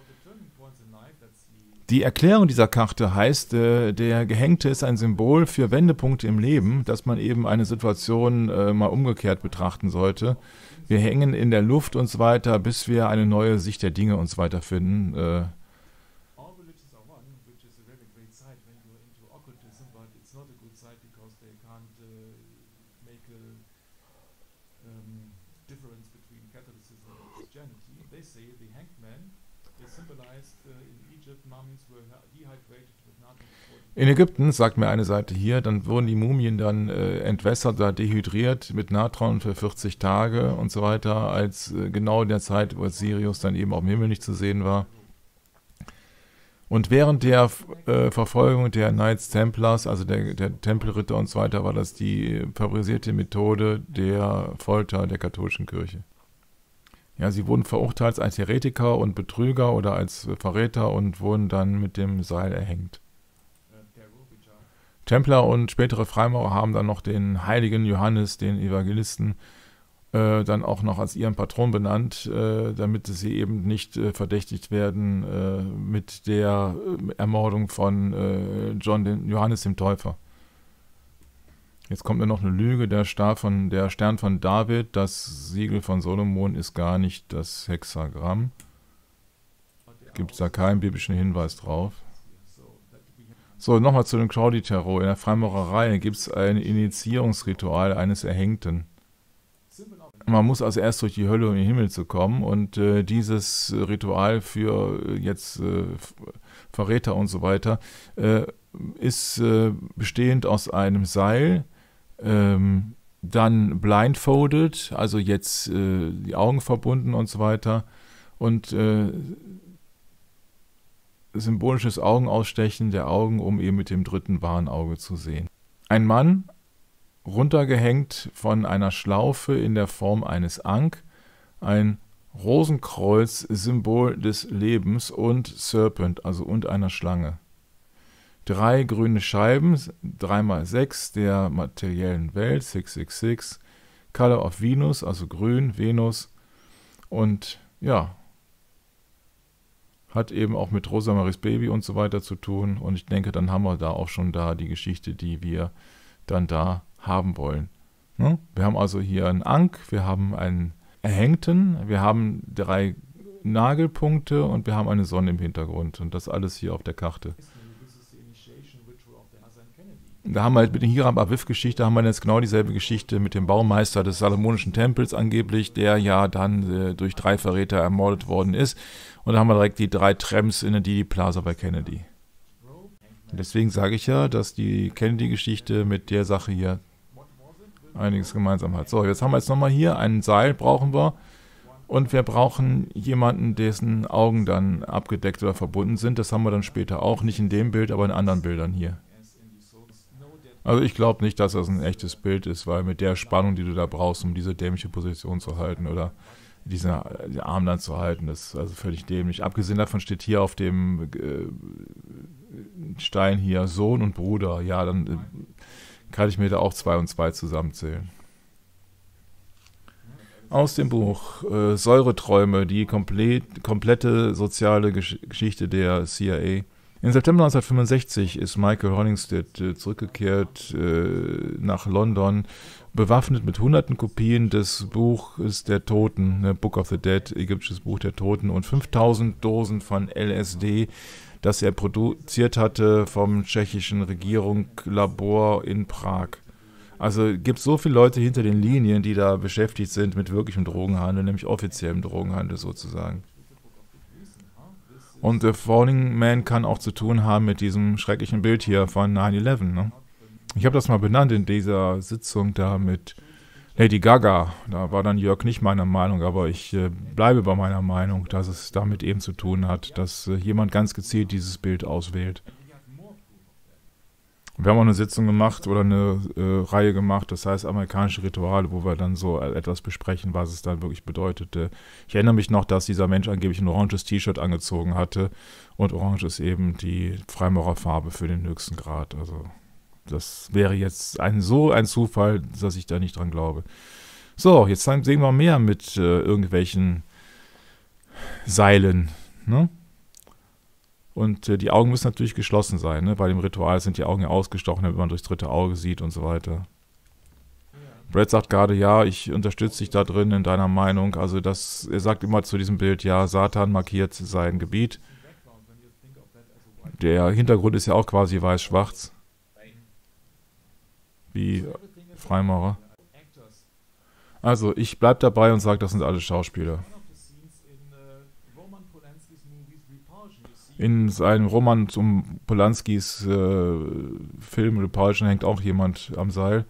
Die Erklärung dieser Karte heißt, der Gehängte ist ein Symbol für Wendepunkte im Leben, dass man eben eine Situation mal umgekehrt betrachten sollte. Wir hängen in der Luft und so weiter, bis wir eine neue Sicht der Dinge und so weiter finden. In Ägypten, sagt mir eine Seite hier, dann wurden die Mumien dann entwässert oder dehydriert mit Natron für 40 Tage und so weiter, als genau in der Zeit, wo Sirius dann eben auf dem Himmel nicht zu sehen war. Und während der Verfolgung der Knights Templars, also der Tempelritter und so weiter, war das die favorisierte Methode der Folter der katholischen Kirche. Ja, sie wurden verurteilt als Heretiker und Betrüger oder als Verräter und wurden dann mit dem Seil erhängt. Templer und spätere Freimaurer haben dann noch den heiligen Johannes, den Evangelisten, dann auch noch als ihren Patron benannt, damit sie eben nicht verdächtigt werden mit der Ermordung von Johannes dem Täufer. Jetzt kommt mir noch eine Lüge, der Stern von David, das Siegel von Solomon ist gar nicht das Hexagramm. Gibt es da keinen biblischen Hinweis drauf. So, nochmal zu dem Crowley-Tarot. In der Freimaurerei gibt es ein Initiierungsritual eines Erhängten. Man muss also erst durch die Hölle, um in den Himmel zu kommen. Und dieses Ritual für jetzt Verräter und so weiter ist bestehend aus einem Seil, dann blindfolded, also jetzt die Augen verbunden und so weiter. Und symbolisches Augenausstechen der Augen, um eben mit dem dritten wahren Auge zu sehen. Ein Mann, runtergehängt von einer Schlaufe in der Form eines Ankh, ein Rosenkreuz, Symbol des Lebens und Serpent, also und einer Schlange. 3 grüne Scheiben, 3x6 der materiellen Welt, 666, Color of Venus, also grün, Venus und ja, hat eben auch mit Rosemaries Baby und so weiter zu tun. Und ich denke, dann haben wir da auch schon die Geschichte, die wir dann da haben wollen. Ne? Wir haben also hier einen Ankh, wir haben einen Erhängten, wir haben 3 Nagelpunkte und wir haben eine Sonne im Hintergrund. Und das alles hier auf der Karte. Da haben wir halt mit der Hiram Aviv-Geschichte haben wir jetzt genau dieselbe Geschichte mit dem Baumeister des Salomonischen Tempels angeblich, der ja dann durch 3 Verräter ermordet worden ist. Und da haben wir direkt die 3 Trams in die Plaza bei Kennedy. Und deswegen sage ich ja, dass die Kennedy-Geschichte mit der Sache hier einiges gemeinsam hat. So, jetzt haben wir jetzt nochmal hier ein Seil, brauchen wir. Und wir brauchen jemanden, dessen Augen dann abgedeckt oder verbunden sind. Das haben wir dann später auch, nicht in dem Bild, aber in anderen Bildern hier. Also ich glaube nicht, dass das ein echtes Bild ist, weil mit der Spannung, die du da brauchst, um diese dämliche Position zu halten oder diesen Arm dann zu halten, das ist also völlig dämlich. Abgesehen davon steht hier auf dem Stein hier Sohn und Bruder. Ja, dann kann ich mir da auch 2 und 2 zusammenzählen. Aus dem Buch Säureträume, die komplette soziale Geschichte der CIA. Im September 1965 ist Michael Hollingstead zurückgekehrt nach London, bewaffnet mit hunderten Kopien des Buches der Toten, Book of the Dead, ägyptisches Buch der Toten, und 5000 Dosen von LSD, das er produziert hatte vom tschechischen Regierungslabor in Prag. Also gibt es so viele Leute hinter den Linien, die da beschäftigt sind mit wirklichem Drogenhandel, nämlich offiziellem Drogenhandel sozusagen. Und The Falling Man kann auch zu tun haben mit diesem schrecklichen Bild hier von 9/11. Ne? Ich habe das mal benannt in dieser Sitzung da mit Lady Gaga. Da war dann Jörg nicht meiner Meinung, aber ich bleibe bei meiner Meinung, dass es damit eben zu tun hat, dass jemand ganz gezielt dieses Bild auswählt. Wir haben auch eine Sitzung gemacht oder eine Reihe gemacht, das heißt amerikanische Rituale, wo wir dann so etwas besprechen, was es dann wirklich bedeutete. Ich erinnere mich noch, dass dieser Mensch angeblich ein oranges T-Shirt angezogen hatte und orange ist eben die Freimaurerfarbe für den höchsten Grad. Also das wäre jetzt so ein Zufall, dass ich da nicht dran glaube. So, jetzt sehen wir mehr mit irgendwelchen Seilen, ne? Und die Augen müssen natürlich geschlossen sein, ne? Bei dem Ritual sind die Augen ja ausgestochen, damit man durchs dritte Auge sieht und so weiter. Brad sagt gerade, ja, ich unterstütze dich da drin in deiner Meinung. Also er sagt immer zu diesem Bild, ja, Satan markiert sein Gebiet. Der Hintergrund ist ja auch quasi weiß-schwarz. Wie Freimaurer. Also ich bleibe dabei und sage, das sind alle Schauspieler. In seinem Roman zum Polanskis Film Repulsion hängt auch jemand am Seil.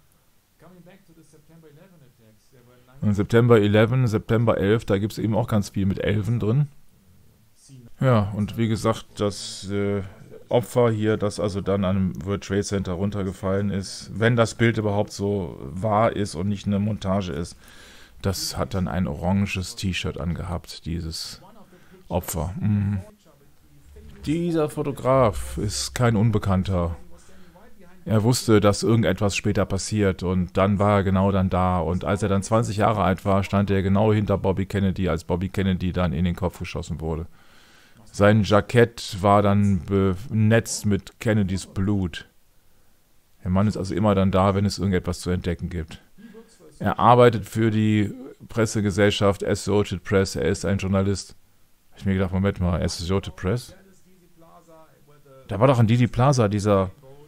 Und September 11, September 11, da gibt es eben auch ganz viel mit Elfen drin. Ja, und wie gesagt, das Opfer hier, das also dann an einem World Trade Center runtergefallen ist, wenn das Bild überhaupt so wahr ist und nicht eine Montage ist, das hat dann ein oranges T-Shirt angehabt, dieses Opfer. Dieser Fotograf ist kein Unbekannter. Er wusste, dass irgendetwas später passiert und dann war er genau dann da. Und als er dann 20 Jahre alt war, stand er genau hinter Bobby Kennedy, als Bobby Kennedy dann in den Kopf geschossen wurde. Sein Jackett war dann benetzt mit Kennedys Blut. Der Mann ist also immer dann da, wenn es irgendetwas zu entdecken gibt. Er arbeitet für die Pressegesellschaft Associated Press. Er ist ein Journalist. Hab ich mir gedacht, Moment mal, Associated Press? Da war doch an Didi Plaza dieser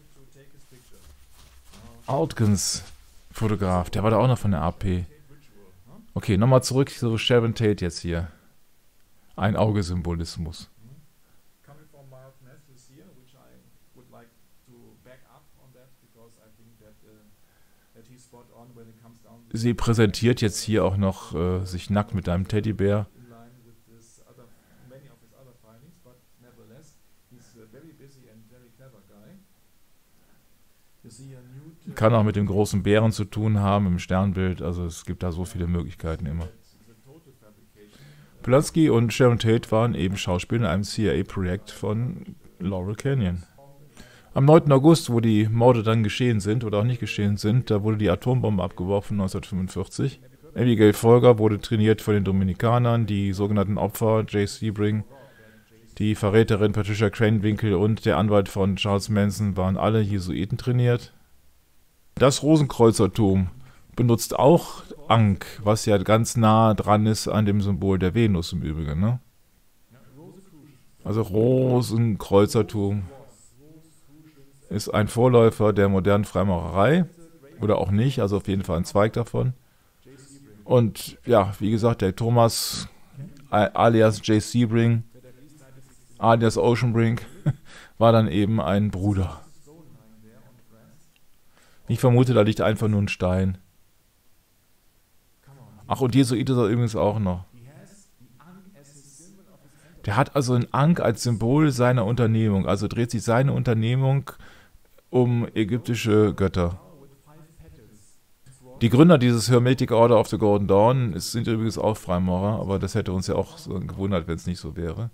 Altgens-Fotograf. Der war da auch noch von der AP. Okay, nochmal zurück zu Sharon Tate jetzt hier. Ein Augesymbolismus. Sie präsentiert jetzt hier auch noch sich nackt mit einem Teddybär. Kann auch mit dem großen Bären zu tun haben im Sternbild. Also es gibt da so viele Möglichkeiten immer. Polanski und Sharon Tate waren eben Schauspieler in einem CIA-Projekt von Laurel Canyon. Am 9. August, wo die Morde dann geschehen sind oder auch nicht geschehen sind, da wurde die Atombombe abgeworfen 1945. Abigail Folger wurde trainiert von den Dominikanern, die sogenannten Opfer, Jay Sebring, die Verräterin Patricia Krenwinkel und der Anwalt von Charles Manson waren alle Jesuiten trainiert. Das Rosenkreuzertum benutzt auch Ankh, was ja ganz nah dran ist an dem Symbol der Venus im Übrigen, ne? Also Rosenkreuzertum ist ein Vorläufer der modernen Freimaurerei oder auch nicht, also auf jeden Fall ein Zweig davon. Und ja, wie gesagt, der Thomas alias Jay Sebring alias Oceanbrink war dann eben ein Bruder. Ich vermute, da liegt einfach nur ein Stein. Ach, und Jesuit ist er übrigens auch noch. Der hat also ein Ankh als Symbol seiner Unternehmung. Also dreht sich seine Unternehmung um ägyptische Götter. Die Gründer dieses Hermetic Order of the Golden Dawn sind übrigens auch Freimaurer, aber das hätte uns ja auch so gewundert, wenn es nicht so wäre.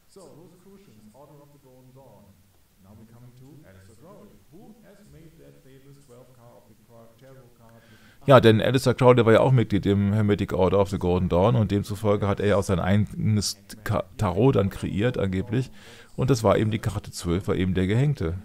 Ja, denn Aleister Crowley war ja auch Mitglied im Hermetic Order of the Golden Dawn und demzufolge hat er ja auch sein eigenes Tarot dann kreiert, angeblich. Und das war eben die Karte 12, war eben der Gehängte.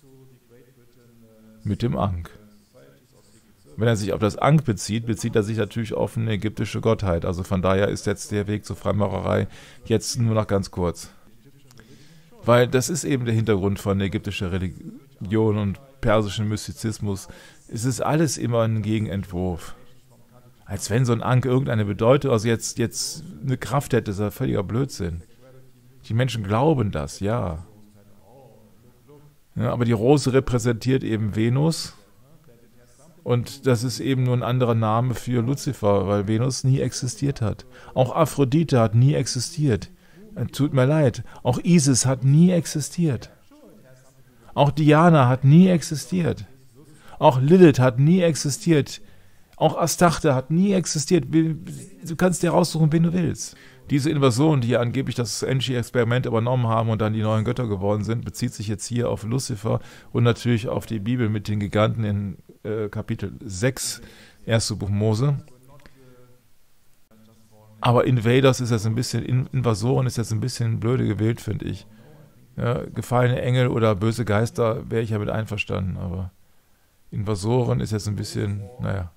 Mit dem Ankh. Wenn er sich auf das Ankh bezieht, bezieht er sich natürlich auf eine ägyptische Gottheit. Also von daher ist jetzt der Weg zur Freimaurerei jetzt nur noch ganz kurz. Weil das ist eben der Hintergrund von ägyptischer Religion und persischen Mystizismus. Es ist alles immer ein Gegenentwurf. Als wenn so ein Ankh irgendeine Bedeutung, also jetzt eine Kraft hätte, ist ja völliger Blödsinn. Die Menschen glauben das, ja. Ja, aber die Rose repräsentiert eben Venus. Und das ist eben nur ein anderer Name für Luzifer, weil Venus nie existiert hat. Auch Aphrodite hat nie existiert. Tut mir leid. Auch Isis hat nie existiert. Auch Diana hat nie existiert. Auch Lilith hat nie existiert. Auch Astarte hat nie existiert. Du kannst dir raussuchen, wen du willst. Diese Invasion, die ja angeblich das Enki-Experiment übernommen haben und dann die neuen Götter geworden sind, bezieht sich jetzt hier auf Luzifer und natürlich auf die Bibel mit den Giganten in Kapitel 6, 1. Buch Mose. Aber Invaders ist jetzt ein bisschen, Invasoren ist jetzt ein bisschen blöde gewählt, finde ich. Ja, gefallene Engel oder böse Geister wäre ich ja mit einverstanden, aber Invasoren ist jetzt ein bisschen, naja.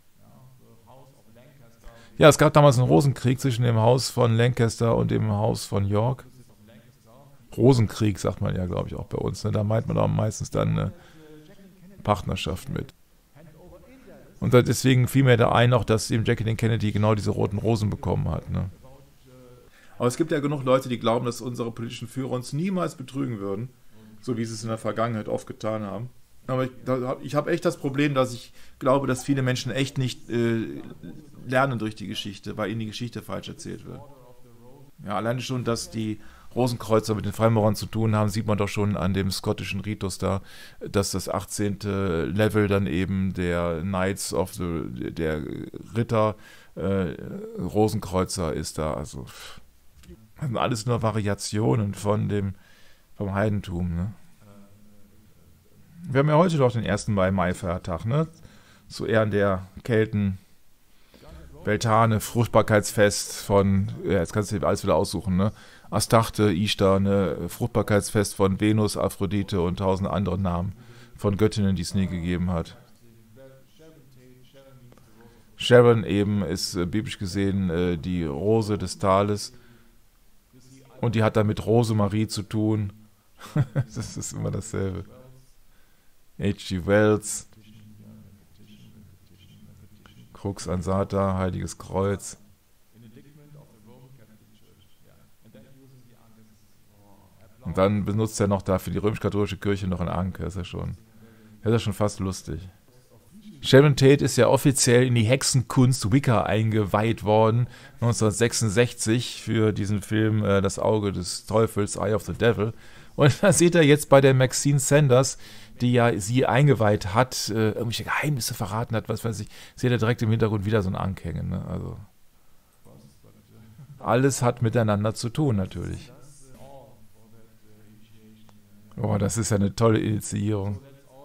Ja, es gab damals einen Rosenkrieg zwischen dem Haus von Lancaster und dem Haus von York. Rosenkrieg sagt man ja, glaube ich, auch bei uns. Ne? Da meint man auch meistens dann eine Partnerschaft mit. Und deswegen fiel mir da ein, auch dass eben Jacqueline Kennedy genau diese roten Rosen bekommen hat. Ne? Aber es gibt ja genug Leute, die glauben, dass unsere politischen Führer uns niemals betrügen würden, so wie sie es in der Vergangenheit oft getan haben. Aber ich habe echt das Problem, dass ich glaube, dass viele Menschen echt nicht lernen durch die Geschichte, weil ihnen die Geschichte falsch erzählt wird. Ja, alleine schon, dass die Rosenkreuzer mit den Freimaurern zu tun haben, sieht man doch schon an dem schottischen Ritus da, dass das 18. Level dann eben der Knights of the, der Ritter Rosenkreuzer ist da. Also das sind alles nur Variationen vom Heidentum, ne? Wir haben ja heute doch den 1. Mai-Feiertag, ne? Zu Ehren der Kelten, Beltane, Fruchtbarkeitsfest von, ja, jetzt kannst du dir alles wieder aussuchen, ne? Astarte, Ishtar, ne? Fruchtbarkeitsfest von Venus, Aphrodite und 1000 anderen Namen von Göttinnen, die es nie gegeben hat. Sharon eben ist biblisch gesehen die Rose des Tales und die hat dann mit Rosemarie zu tun. Das ist immer dasselbe. H.G. Wells, Crux ansata, Heiliges Kreuz. Und dann benutzt er noch da für die römisch-katholische Kirche noch einen Anker. Das ist ja schon fast lustig. Sharon Tate ist ja offiziell in die Hexenkunst Wicca eingeweiht worden, 1966 für diesen Film Das Auge des Teufels, Eye of the Devil. Und da seht ihr jetzt bei der Maxine Sanders, die ja sie eingeweiht hat, irgendwelche Geheimnisse verraten hat, was weiß ich, seht ihr direkt im Hintergrund wieder so ein Anhängen. Ne? Also alles hat miteinander zu tun, natürlich. Oh, das ist ja eine tolle Initiierung.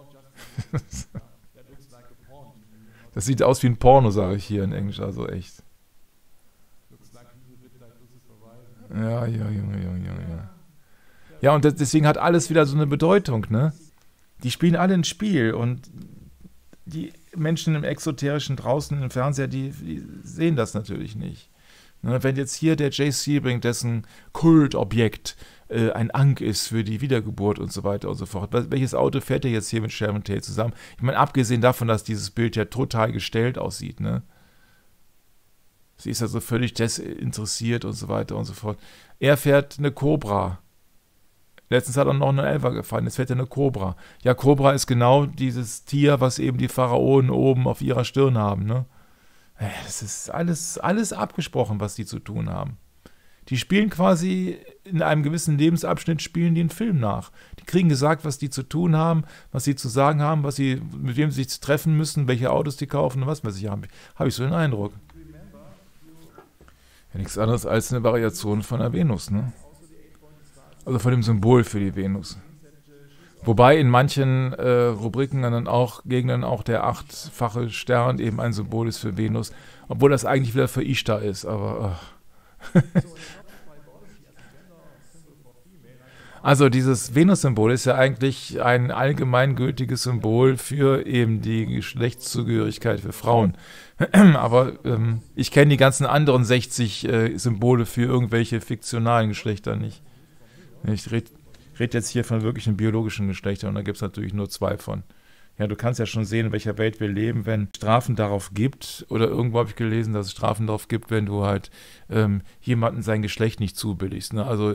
Das sieht aus wie ein Porno, sage ich hier in Englisch, also echt. Ja, Junge. Ja, und deswegen hat alles wieder so eine Bedeutung, ne? Die spielen alle ein Spiel und die Menschen im Exoterischen draußen im Fernseher, die sehen das natürlich nicht. Ne? Wenn jetzt hier der Jay Sebring, dessen Kultobjekt ein Ankh ist für die Wiedergeburt und so weiter und so fort. Welches Auto fährt er jetzt hier mit Sharon Tate zusammen? Ich meine, abgesehen davon, dass dieses Bild ja total gestellt aussieht, ne? Sie ist ja so völlig desinteressiert und so weiter und so fort. Er fährt eine Cobra. Letztens hat er noch eine Elfer gefahren, jetzt fährt er eine Cobra. Ja, Cobra ist genau dieses Tier, was eben die Pharaonen oben auf ihrer Stirn haben, ne? Das ist alles abgesprochen, was die zu tun haben. Die spielen quasi in einem gewissen Lebensabschnitt, spielen die einen Film nach. Die kriegen gesagt, was die zu tun haben, was sie zu sagen haben, mit wem sie sich treffen müssen, welche Autos die kaufen und was weiß ich. Habe ich so den Eindruck. Ja, nichts anderes als eine Variation von der Venus, ne? Also von dem Symbol für die Venus. Wobei in manchen Rubriken dann auch Gegenden auch der 8-fache Stern eben ein Symbol ist für Venus, obwohl das eigentlich wieder für Ishtar ist, aber also dieses Venus-Symbol ist ja eigentlich ein allgemeingültiges Symbol für eben die Geschlechtszugehörigkeit für Frauen. Aber ich kenne die ganzen anderen 60 Symbole für irgendwelche fiktionalen Geschlechter nicht. Ich rede jetzt hier von wirklichen biologischen Geschlechtern und da gibt es natürlich nur 2 von. Ja, du kannst ja schon sehen, in welcher Welt wir leben, wenn Strafen darauf gibt, oder irgendwo habe ich gelesen, dass es Strafen darauf gibt, wenn du halt jemandem sein Geschlecht nicht zubilligst. Ne? Also,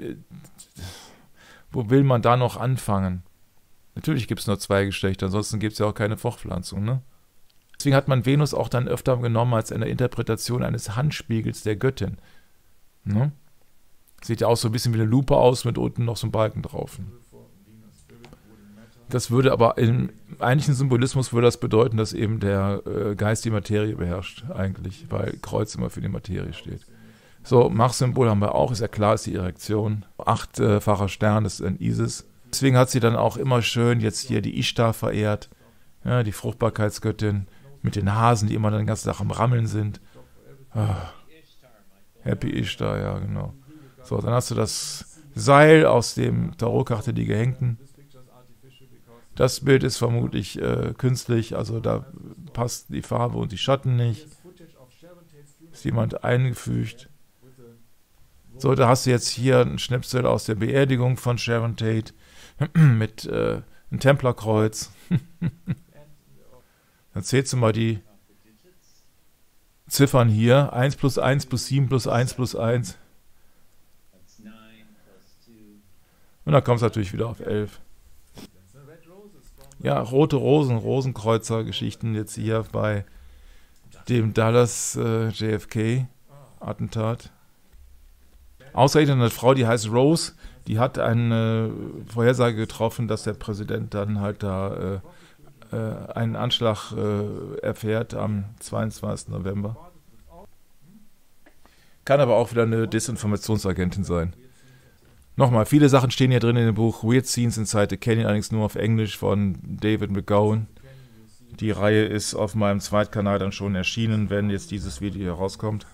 wo will man da noch anfangen? Natürlich gibt es nur 2 Geschlechter, ansonsten gibt es ja auch keine Fortpflanzung. Ne? Deswegen hat man Venus auch dann öfter genommen als eine Interpretation eines Handspiegels der Göttin. Ne? Sieht ja auch so ein bisschen wie eine Lupe aus, mit unten noch so einem Balken drauf. Das würde aber im eigentlichen Symbolismus würde das bedeuten, dass eben der Geist die Materie beherrscht, eigentlich, weil Kreuz immer für die Materie steht. So, Mach-Symbol haben wir auch, ist ja klar, ist die Erektion. 8-facher Stern ist ein Isis. Deswegen hat sie dann auch immer schön jetzt hier die Ishtar verehrt, ja, die Fruchtbarkeitsgöttin mit den Hasen, die immer den ganzen Tag am Rammeln sind. Happy Ishtar, ja, genau. So, dann hast du das Seil aus dem Tarotkarte, die Gehängten. Das Bild ist vermutlich künstlich, also da passt die Farbe und die Schatten nicht. Ist jemand eingefügt. So, da hast du jetzt hier ein Schnipsel aus der Beerdigung von Sharon Tate mit einem Templerkreuz. Dann zählst du mal die Ziffern hier. 1 plus 1 plus 7 plus 1 plus 1. Und dann kommt es natürlich wieder auf 11. Ja, rote Rosen, Rosenkreuzer-Geschichten jetzt hier bei dem Dallas JFK-Attentat. Außerdem eine Frau, die heißt Rose, die hat eine Vorhersage getroffen, dass der Präsident dann halt da einen Anschlag erfährt am 22. November. Kann aber auch wieder eine Desinformationsagentin sein. Nochmal, viele Sachen stehen hier drin in dem Buch. Weird Scenes Inside the Canyon, allerdings nur auf Englisch von David McGowan. Die Reihe ist auf meinem Zweitkanal dann schon erschienen, wenn jetzt dieses Video hier rauskommt.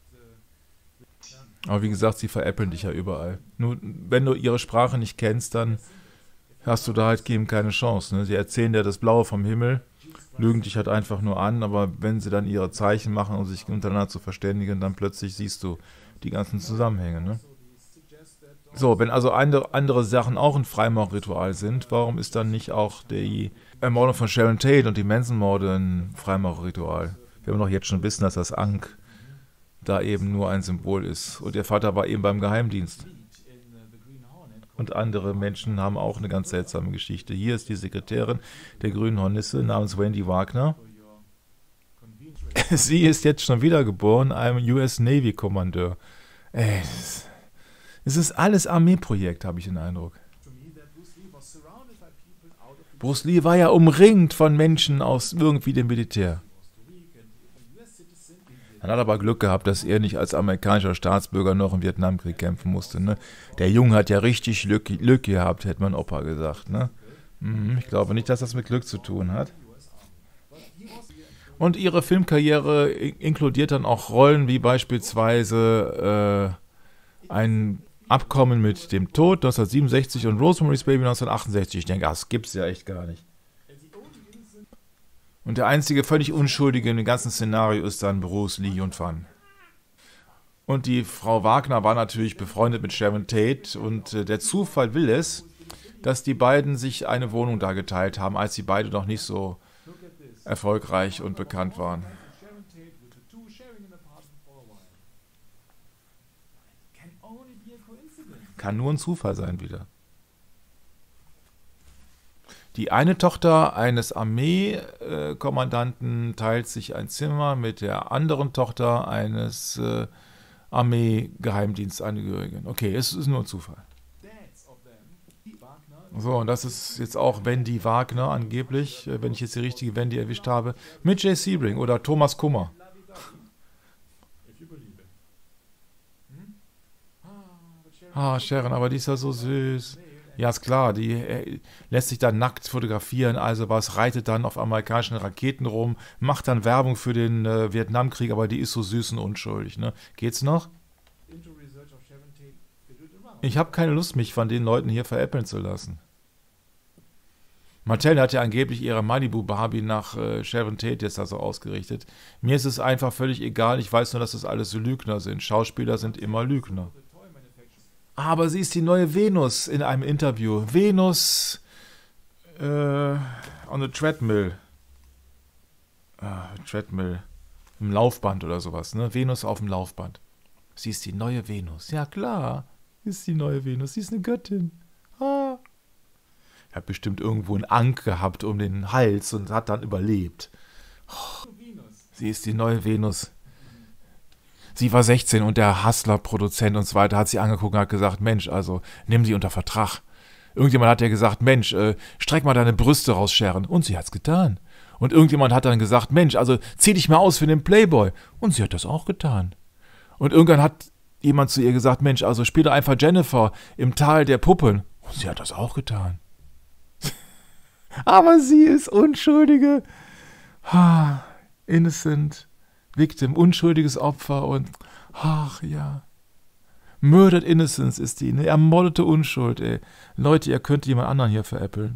Aber wie gesagt, sie veräppeln dich ja überall. Nur wenn du ihre Sprache nicht kennst, dann hast du da halt eben keine Chance. Ne? Sie erzählen dir das Blaue vom Himmel, lügen dich halt einfach nur an, aber wenn sie dann ihre Zeichen machen, um sich untereinander zu verständigen, dann plötzlich siehst du die ganzen Zusammenhänge. Ne? So, wenn also andere Sachen auch ein Freimaurritual sind, warum ist dann nicht auch die Ermordung von Sharon Tate und die Manson-Morde ein Freimaurrritual? Wir doch jetzt schon wissen, dass das Ankh da eben nur ein Symbol ist. Und ihr Vater war eben beim Geheimdienst. Und andere Menschen haben auch eine ganz seltsame Geschichte. Hier ist die Sekretärin der Grünen Hornisse namens Wendy Wagner. Sie ist jetzt schon wiedergeboren, einem US Navy-Kommandeur. Es ist alles Armeeprojekt, habe ich den Eindruck. Bruce Lee war ja umringt von Menschen aus irgendwie dem Militär. Man hat aber Glück gehabt, dass er nicht als amerikanischer Staatsbürger noch im Vietnamkrieg kämpfen musste. Ne? Der Junge hat ja richtig Glück gehabt, hätte mein Opa gesagt. Ne? Ich glaube nicht, dass das mit Glück zu tun hat. Und ihre Filmkarriere inkludiert dann auch Rollen wie beispielsweise ein Abkommen mit dem Tod 1967 und Rosemary's Baby 1968. Ich denke, das gibt's ja echt gar nicht. Und der einzige völlig Unschuldige in dem ganzen Szenario ist dann Bruce Lee und Fan. Und die Frau Wagner war natürlich befreundet mit Sharon Tate und der Zufall will es, dass die beiden sich eine Wohnung da geteilt haben, als sie beide noch nicht so erfolgreich und bekannt waren. Kann nur ein Zufall sein wieder. Die eine Tochter eines Armeekommandanten teilt sich ein Zimmer mit der anderen Tochter eines Armee-Geheimdienstangehörigen. Okay, es ist nur ein Zufall. So, und das ist jetzt auch Wendy Wagner angeblich, wenn ich jetzt die richtige Wendy erwischt habe, mit Jay Sebring oder Thomas Kummer. Ah, Sharon, aber die ist ja so süß. Ja, ist klar, die lässt sich dann nackt fotografieren, also was, reitet dann auf amerikanischen Raketen rum, macht dann Werbung für den Vietnamkrieg, aber die ist so süß und unschuldig. Ne? Geht's noch? Ich habe keine Lust, mich von den Leuten hier veräppeln zu lassen. Mattel hat ja angeblich ihre Malibu-Barbie nach Sharon Tate jetzt also ausgerichtet. Mir ist es einfach völlig egal, ich weiß nur, dass das alles so Lügner sind. Schauspieler sind immer Lügner. Aber sie ist die neue Venus in einem Interview. Venus on a treadmill. Treadmill. Im Laufband oder sowas, ne? Venus auf dem Laufband. Sie ist die neue Venus. Ja, klar. Sie ist die neue Venus. Sie ist eine Göttin. Ah. Hat bestimmt irgendwo einen Ankh gehabt um den Hals und hat dann überlebt. Oh. Sie ist die neue Venus. Sie war 16 und der Hustler-Produzent und so weiter hat sie angeguckt und hat gesagt, Mensch, also nimm sie unter Vertrag. Irgendjemand hat ja gesagt, Mensch, streck mal deine Brüste raus, Sharon. Und sie hat's getan. Und irgendjemand hat dann gesagt, Mensch, also zieh dich mal aus für den Playboy. Und sie hat das auch getan. Und irgendwann hat jemand zu ihr gesagt, Mensch, also spiel doch einfach Jennifer im Tal der Puppen. Und sie hat das auch getan. Aber sie ist Unschuldige. Innocent. Victim, unschuldiges Opfer und, ach ja, Murdered Innocence ist die, eine ermordete Unschuld, ey. Leute, ihr könnt jemand anderen hier veräppeln.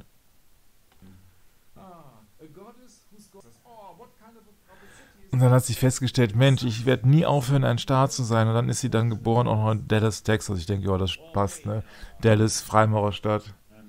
Und dann hat sie festgestellt, Mensch, ich werde nie aufhören, ein Star zu sein. Und dann ist sie dann geboren, auch noch in Dallas, Texas. Ich denke, ja, das passt, ne? Dallas, Freimaurerstadt.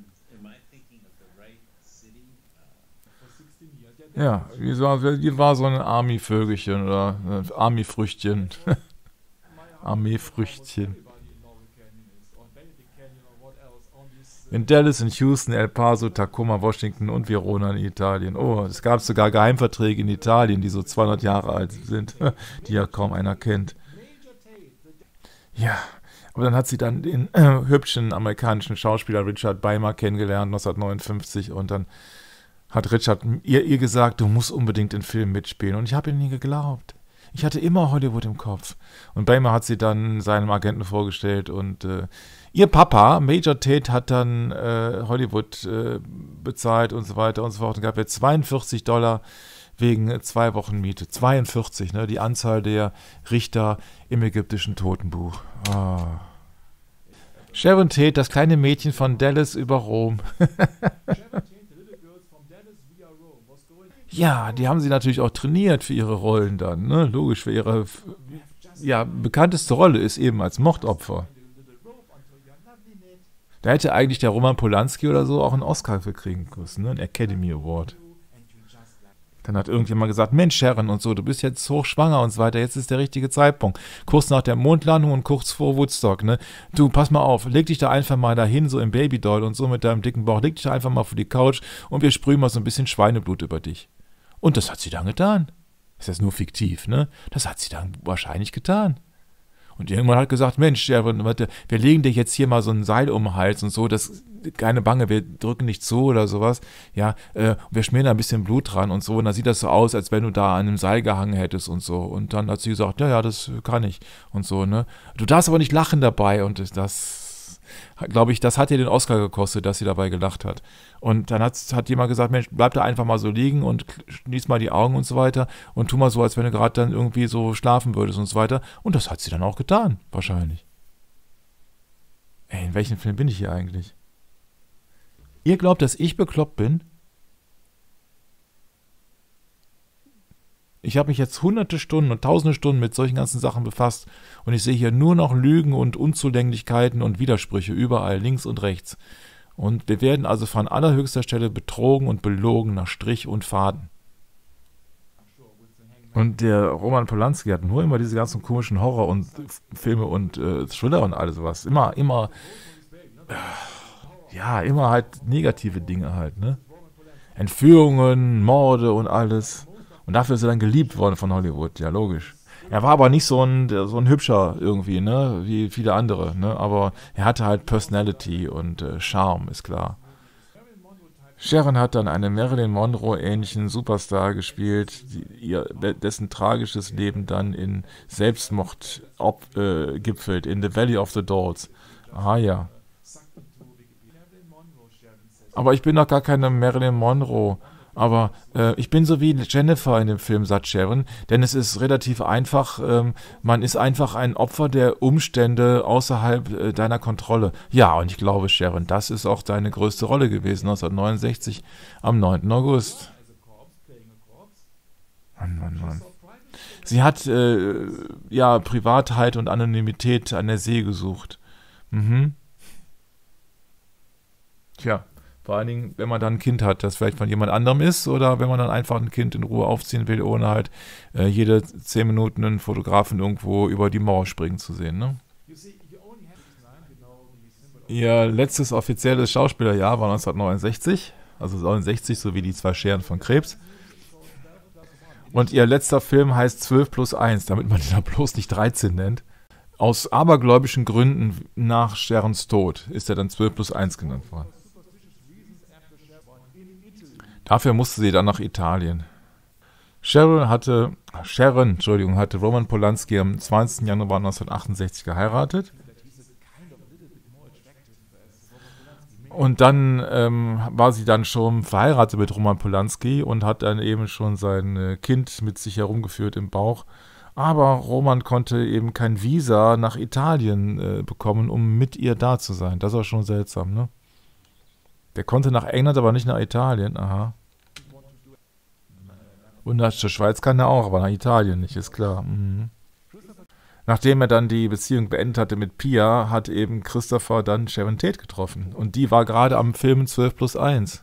Ja, die war so ein Army-Vögelchen oder Army-Früchtchen. Armee-Früchtchen. In Dallas, in Houston, El Paso, Tacoma, Washington und Verona in Italien. Oh, es gab sogar Geheimverträge in Italien, die so 200 Jahre alt sind, die ja kaum einer kennt. Ja, aber dann hat sie dann den hübschen amerikanischen Schauspieler Richard Beimer kennengelernt, 1959. Und dann hat Richard ihr gesagt, du musst unbedingt in Filmen mitspielen. Und ich habe ihm nie geglaubt. Ich hatte immer Hollywood im Kopf. Und Beimer hat sie dann seinem Agenten vorgestellt. Und ihr Papa, Major Tate, hat dann Hollywood bezahlt und so weiter und so fort. Und gab jetzt $42 wegen 2 Wochen Miete. 42, ne? Die Anzahl der Richter im ägyptischen Totenbuch. Oh. Sharon Tate, das kleine Mädchen von Dallas über Rom. Ja, die haben sie natürlich auch trainiert für ihre Rollen dann, ne? Logisch, für ihre bekannteste Rolle ist eben als Mordopfer. Da hätte eigentlich der Roman Polanski oder so auch einen Oscar für kriegen müssen, ne? Einen Academy Award. Dann hat irgendjemand gesagt, Mensch, Sharon und so, du bist jetzt hochschwanger und so weiter, jetzt ist der richtige Zeitpunkt. Kurz nach der Mondlandung und kurz vor Woodstock, ne? Du, pass mal auf, leg dich da einfach mal dahin, so im Babydoll und so mit deinem dicken Bauch, leg dich da einfach mal auf die Couch und wir sprühen mal so ein bisschen Schweineblut über dich. Und das hat sie dann getan. Das ist jetzt nur fiktiv, ne? Das hat sie dann wahrscheinlich getan. Und irgendwann hat gesagt, Mensch, ja, wir legen dir jetzt hier mal so ein Seil um den Hals und so, das, keine Bange, wir drücken nicht zu oder sowas, ja, wir schmieren da ein bisschen Blut dran und so, und dann sieht das so aus, als wenn du da an einem Seil gehangen hättest und so. Und dann hat sie gesagt, ja, das kann ich und so, ne. Du darfst aber nicht lachen dabei, und das, glaube ich, das hat ihr den Oscar gekostet, dass sie dabei gelacht hat. Und dann hat jemand gesagt, Mensch, bleib da einfach mal so liegen und schließ mal die Augen und so weiter und tu mal so, als wenn du gerade dann irgendwie so schlafen würdest und so weiter. Und das hat sie dann auch getan, wahrscheinlich. Ey, in welchem Film bin ich hier eigentlich? Ihr glaubt, dass ich bekloppt bin? Ich habe mich jetzt hunderte Stunden und tausende Stunden mit solchen ganzen Sachen befasst und ich sehe hier nur noch Lügen und Unzulänglichkeiten und Widersprüche überall, links und rechts. Und wir werden also von allerhöchster Stelle betrogen und belogen nach Strich und Faden. Und der Roman Polanski hat nur immer diese ganzen komischen Horror- und Filme und Thriller und alles sowas. Immer halt negative Dinge halt, ne? Entführungen, Morde und alles. Und dafür ist er dann geliebt worden von Hollywood, ja, logisch. Er war aber nicht so ein Hübscher irgendwie, ne, wie viele andere, ne, aber er hatte halt Personality und Charme, ist klar. Sharon hat dann einen Marilyn Monroe-ähnlichen Superstar gespielt, dessen tragisches Leben dann in Selbstmord gipfelt, in The Valley of the Dolls. Ah ja. Aber ich bin doch gar keine Marilyn Monroe. Aber ich bin so wie Jennifer in dem Film, sagt Sharon, denn es ist relativ einfach, man ist einfach ein Opfer der Umstände außerhalb deiner Kontrolle. Ja, und ich glaube, Sharon, das ist auch deine größte Rolle gewesen, 1969, am 9. August. Mann. Sie hat, Privatheit und Anonymität an der See gesucht. Mhm. Tja. Vor allen Dingen, wenn man dann ein Kind hat, das vielleicht von jemand anderem ist, oder wenn man dann einfach ein Kind in Ruhe aufziehen will, ohne halt jede 10 Minuten einen Fotografen irgendwo über die Mauer springen zu sehen. Ne? Ihr letztes offizielles Schauspielerjahr war 1969, also 69, so wie die 2 Scheren von Krebs. Und ihr letzter Film heißt 12+1, damit man den da bloß nicht 13 nennt. Aus abergläubischen Gründen nach Sharons Tod ist er dann 12+1 genannt worden. Dafür musste sie dann nach Italien. Sharon hatte Roman Polanski am 20. Januar 1968 geheiratet. Und dann war sie dann schon verheiratet mit Roman Polanski und hat dann eben schon sein Kind mit sich herumgeführt im Bauch. Aber Roman konnte eben kein Visa nach Italien bekommen, um mit ihr da zu sein. Das war schon seltsam, ne? Der konnte nach England, aber nicht nach Italien. Aha. Und nach der Schweiz kann er auch, aber nach Italien nicht, ist klar. Mhm. Nachdem er dann die Beziehung beendet hatte mit Pia, hat eben Christopher dann Sharon Tate getroffen. Und die war gerade am Film 12+1.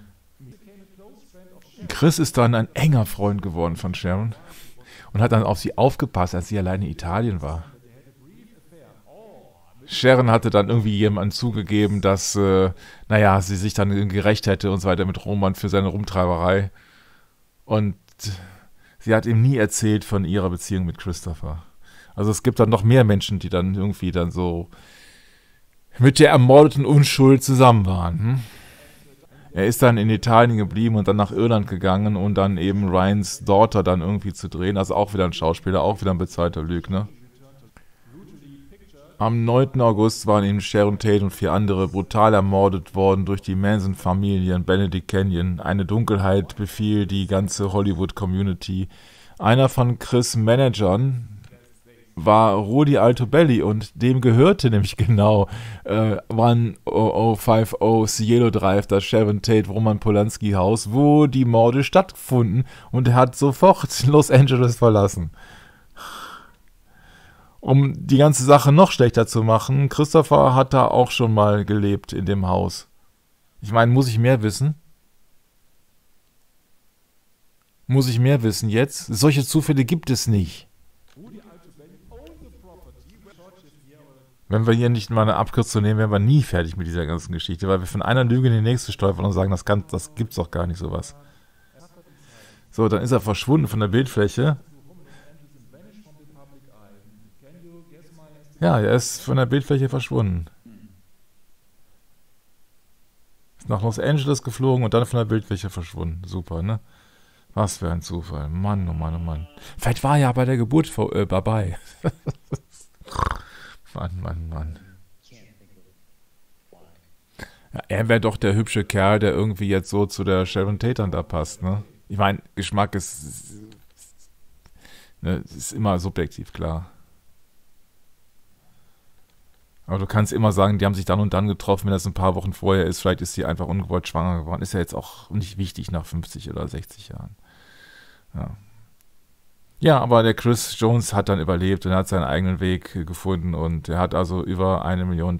Chris ist dann ein enger Freund geworden von Sharon und hat dann auf sie aufgepasst, als sie alleine in Italien war. Sharon hatte dann irgendwie jemandem zugegeben, dass, naja, sie sich dann gerecht hätte und so weiter mit Roman für seine Rumtreiberei. Und sie hat ihm nie erzählt von ihrer Beziehung mit Christopher. Also es gibt dann noch mehr Menschen, die dann irgendwie dann so mit der ermordeten Unschuld zusammen waren. Er ist dann in Italien geblieben und dann nach Irland gegangen, um dann eben Ryans Daughter dann irgendwie zu drehen. Also auch wieder ein Schauspieler, auch wieder ein bezahlter Lügner. Am 9. August waren eben Sharon Tate und 4 andere brutal ermordet worden durch die Manson-Familie in Benedict Canyon. Eine Dunkelheit befiel die ganze Hollywood-Community. Einer von Chris' Managern war Rudy Altobelli und dem gehörte nämlich genau 1050 Cielo Drive, das Sharon Tate Roman Polanski Haus, wo die Morde stattgefunden, und er hat sofort Los Angeles verlassen. Um die ganze Sache noch schlechter zu machen, Christopher hat da auch schon mal gelebt in dem Haus. Ich meine, muss ich mehr wissen? Muss ich mehr wissen jetzt? Solche Zufälle gibt es nicht. Wenn wir hier nicht mal eine Abkürzung nehmen, wären wir nie fertig mit dieser ganzen Geschichte, weil wir von einer Lüge in die nächste stolpern und sagen, das gibt's doch gar nicht, sowas. So, dann ist er verschwunden von der Bildfläche. Ja, er ist von der Bildfläche verschwunden. Ist nach Los Angeles geflogen und dann von der Bildfläche verschwunden. Super, ne? Was für ein Zufall. Mann, oh Mann, oh Mann. Vielleicht war er ja bei der Geburt dabei. Mann. Ja, er wäre doch der hübsche Kerl, der irgendwie jetzt so zu der Sharon Tate da passt, ne? Ich meine, Geschmack ist immer subjektiv, klar. Aber du kannst immer sagen, die haben sich dann und dann getroffen, wenn das ein paar Wochen vorher ist. Vielleicht ist sie einfach ungewollt schwanger geworden. Ist ja jetzt auch nicht wichtig nach 50 oder 60 Jahren. Ja, aber der Chris Jones hat dann überlebt und er hat seinen eigenen Weg gefunden. Und er hat also über $1 Million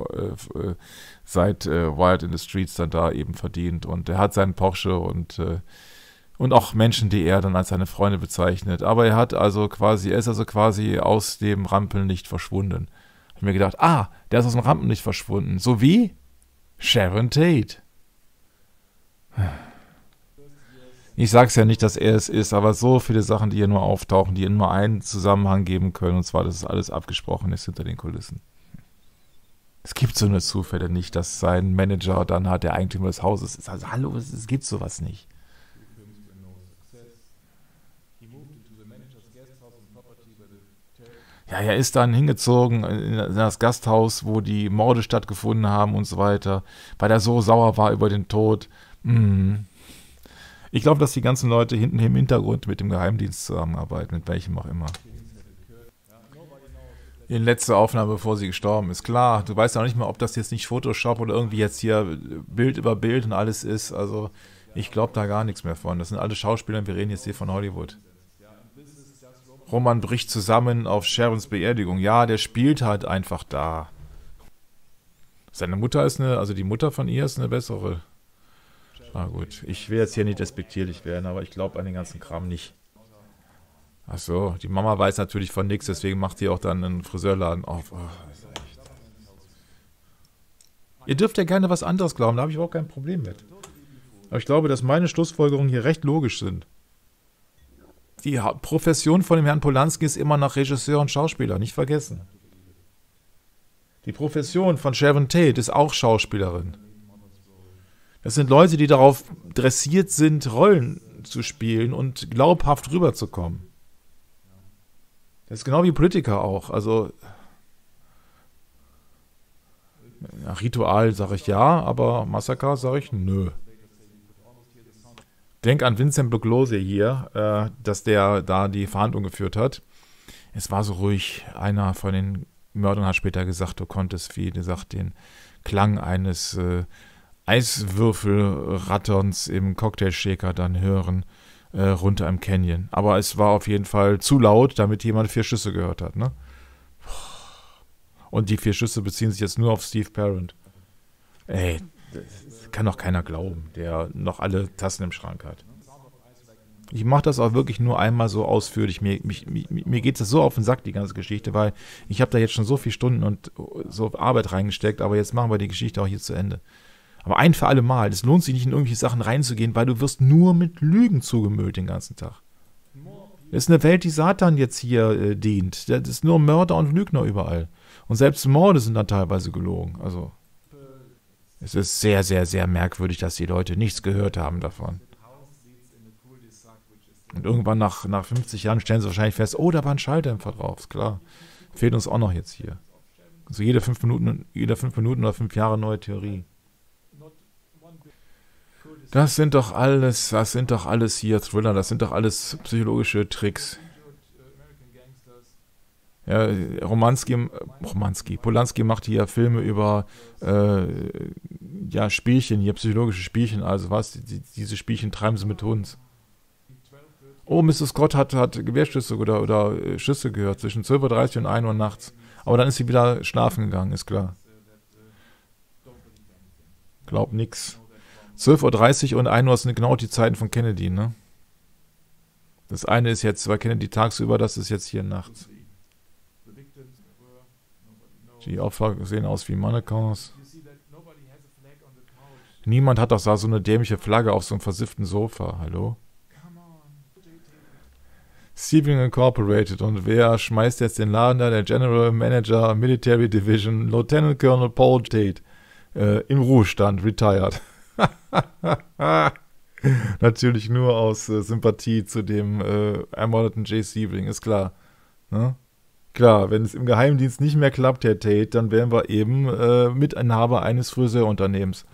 seit Wild in the Streets dann da eben verdient. Und er hat seinen Porsche und auch Menschen, die er dann als seine Freunde bezeichnet. Aber er ist also quasi aus dem Rampenlicht verschwunden. Ich habe mir gedacht, der ist aus dem Rampenlicht verschwunden. So wie Sharon Tate. Ich sag's ja nicht, dass er es ist, aber so viele Sachen, die hier nur auftauchen, die nur einen Zusammenhang geben können, und zwar, dass es alles abgesprochen ist hinter den Kulissen. Es gibt so eine Zufälle nicht, dass sein Manager dann der Eigentümer des Hauses ist. Also hallo, es gibt sowas nicht. Ja, er ist dann hingezogen in das Gasthaus, wo die Morde stattgefunden haben und so weiter, weil er so sauer war über den Tod. Ich glaube, dass die ganzen Leute hinten im Hintergrund mit dem Geheimdienst zusammenarbeiten, mit welchem auch immer. In letzter Aufnahme, bevor sie gestorben ist. Klar, du weißt ja auch nicht mal, ob das jetzt nicht Photoshop oder irgendwie jetzt hier Bild über Bild und alles ist. Also ich glaube da gar nichts mehr von. Das sind alle Schauspieler und wir reden jetzt hier von Hollywood. Roman bricht zusammen auf Sharons Beerdigung. Ja, der spielt halt einfach da. Seine Mutter die Mutter von ihr ist eine bessere. Gut, ich will jetzt hier nicht despektierlich werden, aber ich glaube an den ganzen Kram nicht. Ach so, die Mama weiß natürlich von nichts, deswegen macht sie auch dann einen Friseurladen auf. Ihr dürft ja gerne was anderes glauben, da habe ich überhaupt kein Problem mit. Aber ich glaube, dass meine Schlussfolgerungen hier recht logisch sind. Die Profession von dem Herrn Polanski ist immer noch Regisseur und Schauspieler, nicht vergessen. Die Profession von Sharon Tate ist auch Schauspielerin. Das sind Leute, die darauf dressiert sind, Rollen zu spielen und glaubhaft rüberzukommen. Das ist genau wie Politiker auch. Also, Ritual sage ich ja, aber Massaker sage ich nö. Denk an Vincent Bugliosi hier, dass der da die Verhandlung geführt hat. Es war so ruhig. Einer von den Mördern hat später gesagt, du konntest, wie gesagt, den Klang eines Eiswürfelratterns im Cocktailshaker dann hören, runter im Canyon. Aber es war auf jeden Fall zu laut, damit jemand 4 Schüsse gehört hat, ne? Und die 4 Schüsse beziehen sich jetzt nur auf Steve Parent. Ey, das kann doch keiner glauben, der noch alle Tassen im Schrank hat. Ich mache das auch wirklich nur einmal so ausführlich. Mir geht es so auf den Sack, die ganze Geschichte, weil ich habe da jetzt schon so viele Stunden und so Arbeit reingesteckt, aber jetzt machen wir die Geschichte auch hier zu Ende. Aber ein für alle Mal, es lohnt sich nicht in irgendwelche Sachen reinzugehen, weil du wirst nur mit Lügen zugemüllt den ganzen Tag. Das ist eine Welt, die Satan jetzt hier dient. Das ist nur Mörder und Lügner überall. Und selbst Morde sind dann teilweise gelogen. Also, es ist sehr, sehr, sehr merkwürdig, dass die Leute nichts gehört haben davon. Und irgendwann nach 50 Jahren stellen sie wahrscheinlich fest, oh, da war ein Schalldämpfer drauf, ist klar. Fehlt uns auch noch jetzt hier. Also jede 5 Minuten oder 5 Jahre neue Theorie. Das sind doch alles hier Thriller, das sind doch alles psychologische Tricks. Ja, Polanski macht hier Filme über Spielchen, hier psychologische Spielchen, also was, diese Spielchen treiben sie mit uns. Oh, Mr. Scott hat Gewehrschüsse oder Schüsse gehört zwischen 12:30 und 1 Uhr nachts. Aber dann ist sie wieder schlafen gegangen, ist klar. Glaub nix. 12:30 und 1 Uhr sind genau die Zeiten von Kennedy, ne? Das eine ist jetzt bei Kennedy tagsüber, das ist jetzt hier nachts. Die Opfer sehen aus wie Mannequins. Niemand hat doch da so eine dämliche Flagge auf so einem versifften Sofa, hallo? Sebring Incorporated. Und wer schmeißt jetzt den Laden da? Der General Manager Military Division, Lieutenant Colonel Paul Tate. Im Ruhestand, retired. Natürlich nur aus Sympathie zu dem ermordeten Jay Sebring, ist klar. Ne? Klar, wenn es im Geheimdienst nicht mehr klappt, Herr Tate, dann wären wir eben Mitinhaber eines Friseurunternehmens.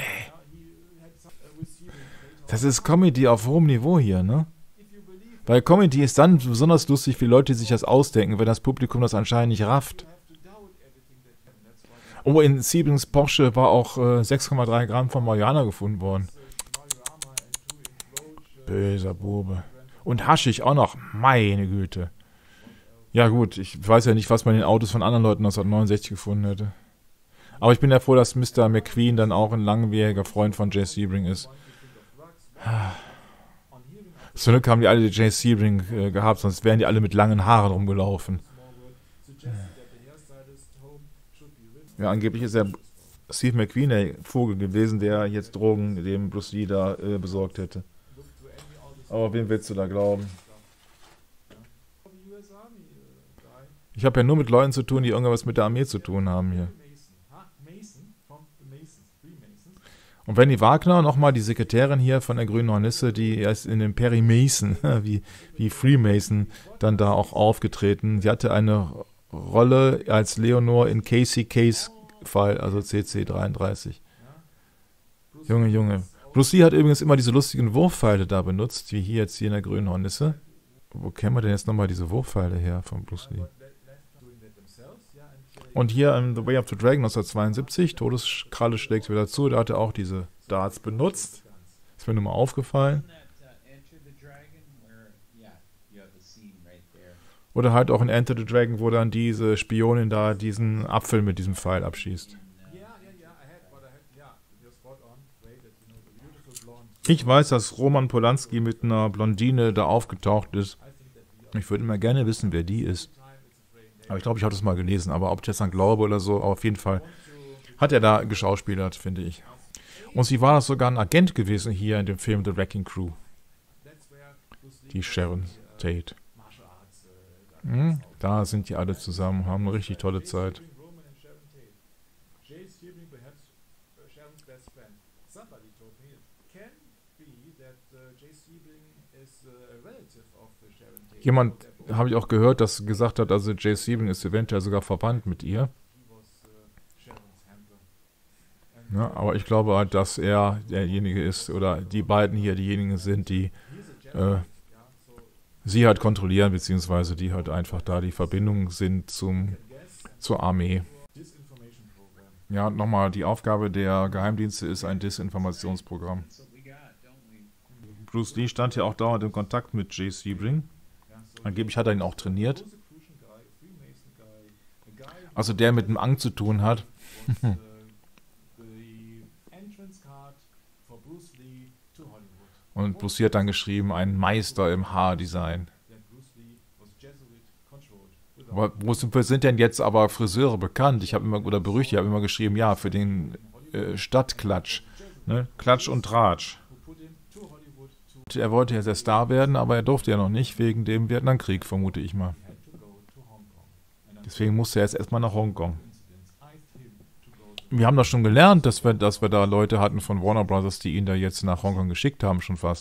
Das ist Comedy auf hohem Niveau hier, ne? Weil Comedy ist dann besonders lustig für Leute, die sich das ausdenken, wenn das Publikum das anscheinend nicht rafft. Oh, in Sebrings Porsche war auch 6,3 Gramm von Marihuana gefunden worden. Böser Bube. Und Haschig auch noch. Meine Güte. Ja gut, ich weiß ja nicht, was man in den Autos von anderen Leuten 1969 gefunden hätte. Aber ich bin ja froh, dass Mr. McQueen dann auch ein langjähriger Freund von Jay Sebring ist. Zum Glück haben die alle Jay Sebring gehabt, sonst wären die alle mit langen Haaren rumgelaufen. Ja, angeblich ist er Steve McQueen der Vogel gewesen, der jetzt Drogen dem Bruce Lee da besorgt hätte. Aber wem willst du da glauben? Ich habe ja nur mit Leuten zu tun, die irgendwas mit der Armee zu tun haben hier. Und Wendy Wagner, nochmal die Sekretärin hier von der Grünen Hornisse, die ist in dem Perry Mason, wie Freemason, dann da auch aufgetreten. Sie hatte eine Rolle als Leonor in Casey Case Fall, also CC 33. Junge. Bruce Lee hat übrigens immer diese lustigen Wurfpfeile da benutzt, wie hier jetzt hier in der Grünen Hornisse. Wo kennen wir denn jetzt nochmal diese Wurfpfeile her von Bruce Lee? Und hier in The Way of the Dragon 1972, Todeskralle schlägt wieder zu, da hat er auch diese Darts benutzt. Ist mir nur mal aufgefallen. Oder halt auch in Enter the Dragon, wo dann diese Spionin da diesen Apfel mit diesem Pfeil abschießt. Ich weiß, dass Roman Polanski mit einer Blondine da aufgetaucht ist. Ich würde immer gerne wissen, wer die ist. Aber ich glaube, ich habe das mal gelesen. Aber ob ich das dann glaube oder so, aber auf jeden Fall hat er da geschauspielert, finde ich. Und sie war sogar ein Agent gewesen hier in dem Film The Wrecking Crew. Die Sharon Tate. Da sind die alle zusammen, haben eine richtig tolle Zeit. Jemand, habe ich auch gehört, dass gesagt hat, also Jay Sebring ist eventuell sogar verwandt mit ihr. Ja, aber ich glaube halt, dass er derjenige ist, oder die beiden hier diejenigen sind, die sie halt kontrollieren, beziehungsweise die halt einfach da die Verbindung sind zur Armee. Ja, und nochmal, die Aufgabe der Geheimdienste ist ein Desinformationsprogramm. Bruce Lee stand ja auch dauernd in Kontakt mit Jay Sebring. Angeblich hat er ihn auch trainiert. Also der mit dem Ang zu tun hat. Und Bruce Lee hat dann geschrieben, ein Meister im Haardesign. Wo sind denn jetzt aber Friseure bekannt? Oder berüchtigt, ich habe immer geschrieben, ja, für den Stadtklatsch. Ne? Klatsch und Tratsch. Er wollte ja der Star werden, aber er durfte ja noch nicht, wegen dem Vietnamkrieg, vermute ich mal. Deswegen musste er jetzt erstmal nach Hongkong. Wir haben das schon gelernt, dass wir da Leute hatten von Warner Brothers, die ihn da jetzt nach Hongkong geschickt haben, schon fast.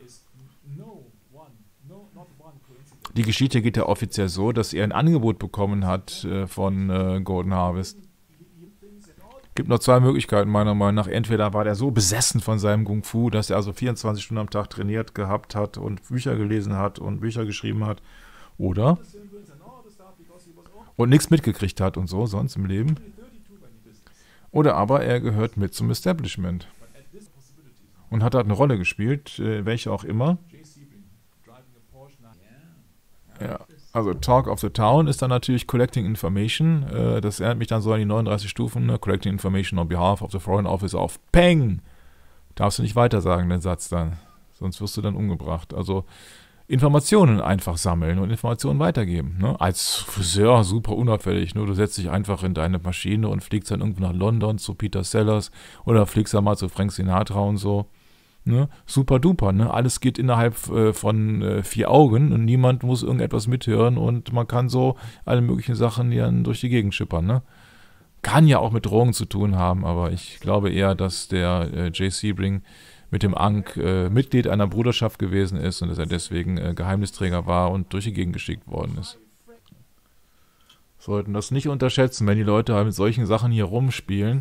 Die Geschichte geht ja offiziell so, dass er ein Angebot bekommen hat von Golden Harvest. Gibt noch zwei Möglichkeiten, meiner Meinung nach. Entweder war der so besessen von seinem Kung Fu, dass er also 24 Stunden am Tag trainiert gehabt hat und Bücher gelesen hat und Bücher geschrieben hat. Und nichts mitgekriegt hat und so, sonst im Leben. Oder aber er gehört mit zum Establishment. Und hat halt eine Rolle gespielt, welche auch immer. Ja, also Talk of the Town ist dann natürlich Collecting Information. Das erinnert mich dann so an die 39 Stufen. Ne? Collecting Information on behalf of the Foreign Office of Peng. Darfst du nicht weiter sagen, den Satz dann. Sonst wirst du dann umgebracht. Also Informationen einfach sammeln und Informationen weitergeben. Ne? Als Friseur super unauffällig. Ne? Du setzt dich einfach in deine Maschine und fliegst dann irgendwo nach London zu Peter Sellers oder fliegst dann mal zu Frank Sinatra und so. Ne? Super duper, ne? Alles geht innerhalb von 4 Augen und niemand muss irgendetwas mithören und man kann so alle möglichen Sachen dann durch die Gegend schippern. Ne? Kann ja auch mit Drogen zu tun haben, aber ich glaube eher, dass der Jay Sebring mit dem Ankh Mitglied einer Bruderschaft gewesen ist und dass er deswegen Geheimnisträger war und durch die Gegend geschickt worden ist. Sollten das nicht unterschätzen, wenn die Leute halt mit solchen Sachen hier rumspielen.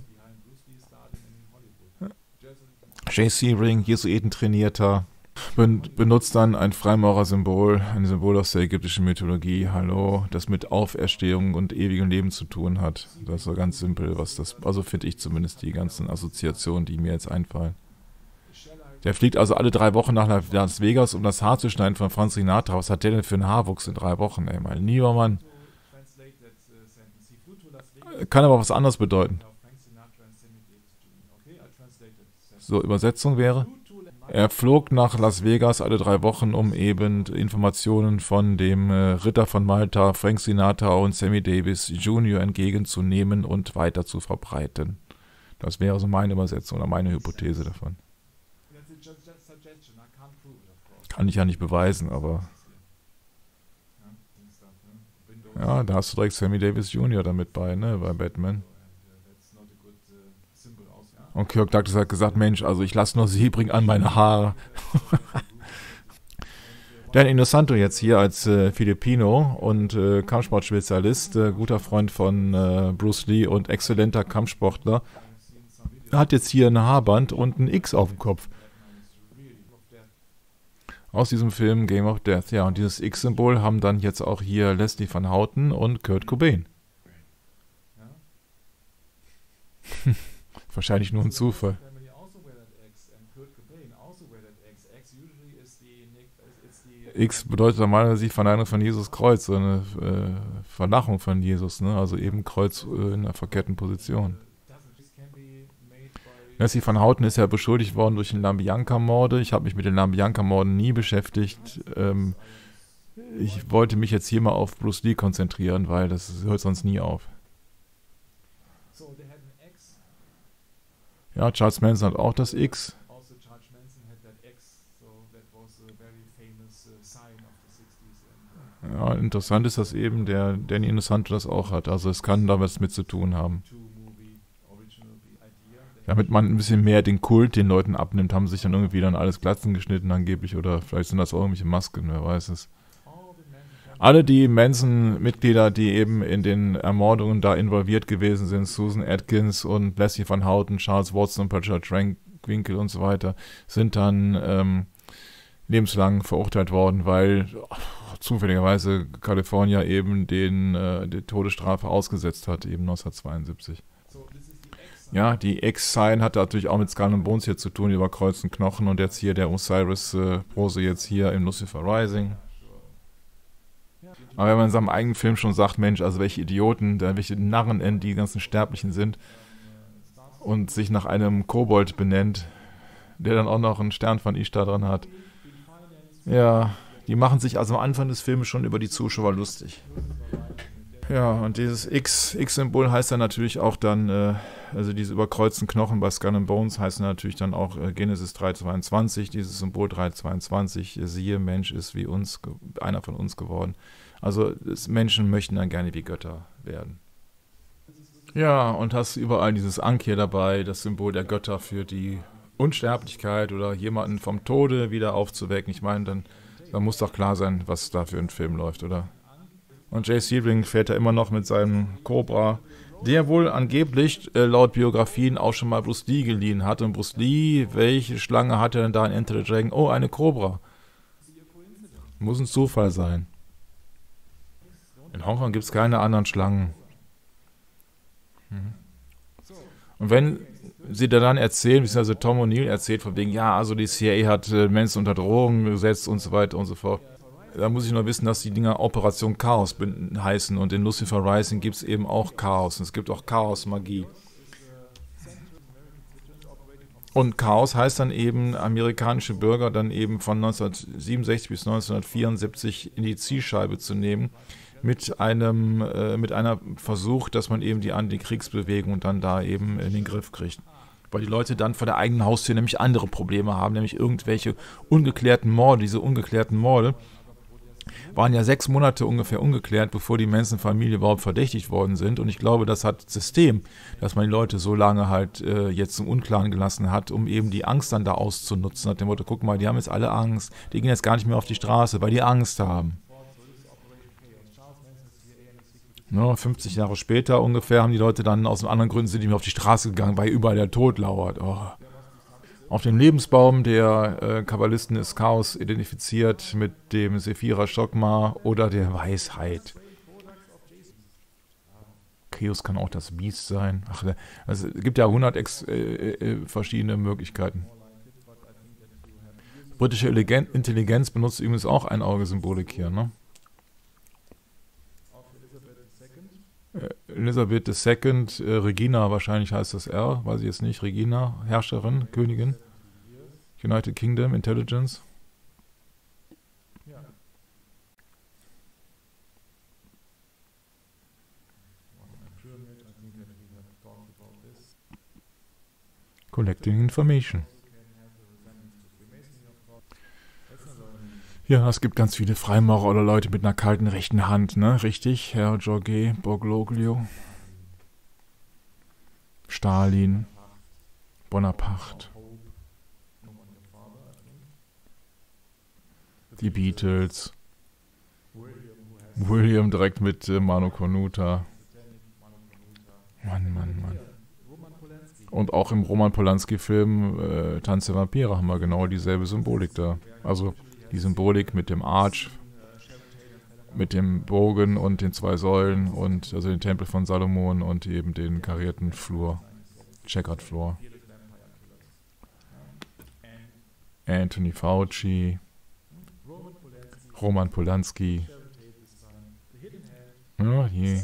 Jay Sebring, Jesuitentrainierter, benutzt dann ein Freimaurer-Symbol, ein Symbol aus der ägyptischen Mythologie, hallo, das mit Auferstehung und ewigem Leben zu tun hat. Das ist so ganz simpel, also finde ich zumindest die ganzen Assoziationen, die mir jetzt einfallen. Der fliegt also alle 3 Wochen nach Las Vegas, um das Haar zu schneiden von Frank Sinatra. Was hat der denn für einen Haarwuchs in 3 Wochen, ey, mein lieber Mann. Kann aber was anderes bedeuten. So, Übersetzung wäre: Er flog nach Las Vegas alle 3 Wochen, um eben Informationen von dem Ritter von Malta, Frank Sinatra und Sammy Davis Jr. entgegenzunehmen und weiter zu verbreiten. Das wäre so meine Übersetzung oder meine Hypothese davon. Kann ich ja nicht beweisen, aber ja, da hast du direkt Sammy Davis Jr. damit bei, ne, bei Batman. Und Kirk Douglas hat gesagt, Mensch, also ich lasse nur Sebring an meine Haare. Dan Inosanto jetzt hier als Filipino und Kampfsportspezialist, guter Freund von Bruce Lee und exzellenter Kampfsportler, hat jetzt hier ein Haarband und ein X auf dem Kopf. Aus diesem Film Game of Death, ja, und dieses X-Symbol haben dann jetzt auch hier Leslie Van Houten und Kurt Cobain. Wahrscheinlich nur ein Zufall. X bedeutet normalerweise die Verneinung von Jesus Kreuz, so eine Vernachung von Jesus, ne? Also eben Kreuz in einer verkehrten Position. Leslie Van Houten ist ja beschuldigt worden durch den Lambianca-Morde. Ich habe mich mit den Lambianca-Morden nie beschäftigt. Ich wollte mich jetzt hier mal auf Bruce Lee konzentrieren, weil das hört sonst nie auf. Ja, Charles Manson hat auch das X. Ja, interessant ist, dass eben der Danny Inosanto das auch hat. Also es kann da was mit zu tun haben. Damit man ein bisschen mehr den Kult den Leuten abnimmt, haben sich dann irgendwie dann alles Glatzen geschnitten angeblich. Oder vielleicht sind das auch irgendwelche Masken, wer weiß es. Alle die Manson-Mitglieder, die eben in den Ermordungen da involviert gewesen sind, Susan Atkins und Leslie Van Houten, Charles Watson und Patricia Trankwinkel und so weiter, sind dann lebenslang verurteilt worden, weil zufälligerweise Kalifornien eben die Todesstrafe ausgesetzt hat, eben 1972. Ja, die X-Sign hat natürlich auch mit Skull and Bones hier zu tun, die überkreuzten Knochen und jetzt hier der Osiris-Pose jetzt hier im Lucifer Rising. Aber wenn man in seinem eigenen Film schon sagt, Mensch, also welche Idioten, welche Narren die ganzen Sterblichen sind und sich nach einem Kobold benennt, der dann auch noch einen Stern von Ishtar dran hat. Ja, die machen sich also am Anfang des Films schon über die Zuschauer lustig. Ja, und dieses X-Symbol heißt dann natürlich auch dann, also diese überkreuzten Knochen bei Skull and Bones heißen natürlich dann auch Genesis 3,22, dieses Symbol 3,22, siehe, Mensch ist wie uns, einer von uns geworden. Also Menschen möchten dann gerne wie Götter werden. Ja, und hast überall dieses Ankh hier dabei, das Symbol der Götter für die Unsterblichkeit oder jemanden vom Tode wieder aufzuwecken. Ich meine, dann muss doch klar sein, was da für ein Film läuft, oder? Und Jay Sebring fährt da immer noch mit seinem Cobra, der wohl angeblich laut Biografien auch schon mal Bruce Lee geliehen hat. Und Bruce Lee, welche Schlange hat er denn da in Enter the Dragon? Oh, eine Cobra. Muss ein Zufall sein. In Hongkong gibt es keine anderen Schlangen. Und wenn sie dann erzählen, beziehungsweise Tom O'Neill erzählt von wegen, ja, also die CIA hat Menschen unter Drohung gesetzt und so weiter und so fort. Da muss ich nur wissen, dass die Dinger Operation Chaos heißen und in Lucifer Rising gibt es eben auch Chaos. Und es gibt auch Chaos-Magie. Und Chaos heißt dann eben, amerikanische Bürger dann eben von 1967 bis 1974 in die Zielscheibe zu nehmen, mit einer Versuch, dass man eben die Antikriegsbewegung dann da eben in den Griff kriegt. Weil die Leute dann vor der eigenen Haustür nämlich andere Probleme haben, nämlich irgendwelche ungeklärten Morde. Diese ungeklärten Morde waren ja 6 Monate ungefähr ungeklärt, bevor die Manson-Familie überhaupt verdächtigt worden sind. Und ich glaube, das hat das System, dass man die Leute so lange halt jetzt im Unklaren gelassen hat, um eben die Angst dann da auszunutzen. Nach dem Motto, guck mal, die haben jetzt alle Angst, die gehen jetzt gar nicht mehr auf die Straße, weil die Angst haben. Ja, 50 Jahre später ungefähr haben die Leute dann aus anderen Gründen sind die mehr auf die Straße gegangen, weil überall der Tod lauert. Oh. Auf dem Lebensbaum der Kabbalisten ist Chaos identifiziert mit dem Sephira Chokmah oder der Weisheit. Chaos kann auch das Biest sein. Ach, also, es gibt ja 100 verschiedene Möglichkeiten. Britische Intelligenz benutzt übrigens auch Ein-Auge-Symbolik hier, ne? Elisabeth II, Regina wahrscheinlich heißt das R, weiß ich jetzt nicht, Regina, Herrscherin, Königin, United Kingdom, Intelligence. Collecting Information. Ja, es gibt ganz viele Freimaurer oder Leute mit einer kalten rechten Hand, ne? Richtig, Herr George Bergoglio, Stalin, Bonaparte, die Beatles, William direkt mit Manu Konuta. Mann. Und auch im Roman Polanski-Film Tanz der Vampire haben wir genau dieselbe Symbolik da. Also die Symbolik mit dem Arch, mit dem Bogen und den 2 Säulen und also den Tempel von Salomon und eben den karierten Flur, Checkered Floor. Anthony Fauci, Roman Polanski. Ja, je.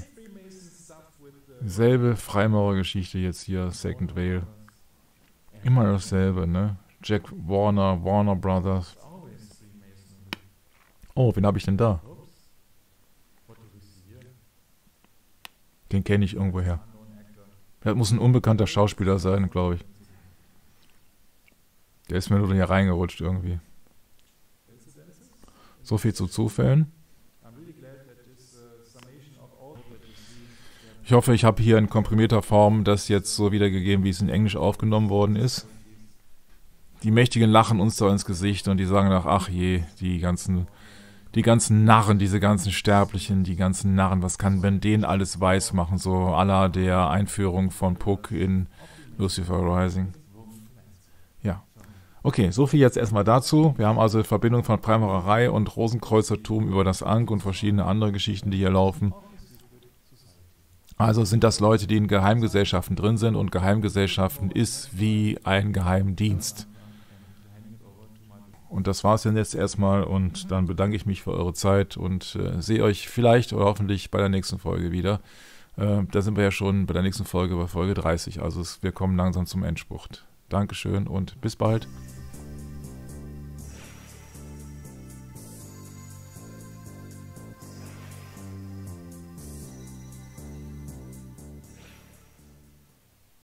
Selbe Freimaurergeschichte jetzt hier, Second Veil. Immer dasselbe, ne? Jack Warner, Warner Brothers. Oh, wen habe ich denn da? Den kenne ich irgendwoher. Das muss ein unbekannter Schauspieler sein, glaube ich. Der ist mir nur hier reingerutscht irgendwie. So viel zu Zufällen. Ich hoffe, ich habe hier in komprimierter Form das jetzt so wiedergegeben, wie es in Englisch aufgenommen worden ist. Die Mächtigen lachen uns da ins Gesicht und die sagen nach, ach je, die ganzen Narren, diese ganzen Sterblichen, die ganzen Narren, was kann Ben denen alles weiß machen, so à la der Einführung von Puck in Lucifer Rising. Ja. Okay, so viel jetzt erstmal dazu. Wir haben also Verbindung von Freimaurerei und Rosenkreuzertum über das Ankh und verschiedene andere Geschichten, die hier laufen. Also sind das Leute, die in Geheimgesellschaften drin sind und Geheimgesellschaften ist wie ein Geheimdienst. Und das war es dann jetzt erstmal und dann bedanke ich mich für eure Zeit und sehe euch vielleicht oder hoffentlich bei der nächsten Folge wieder. Da sind wir ja schon bei der nächsten Folge, bei Folge 30, also wir kommen langsam zum Endspurt. Dankeschön und bis bald.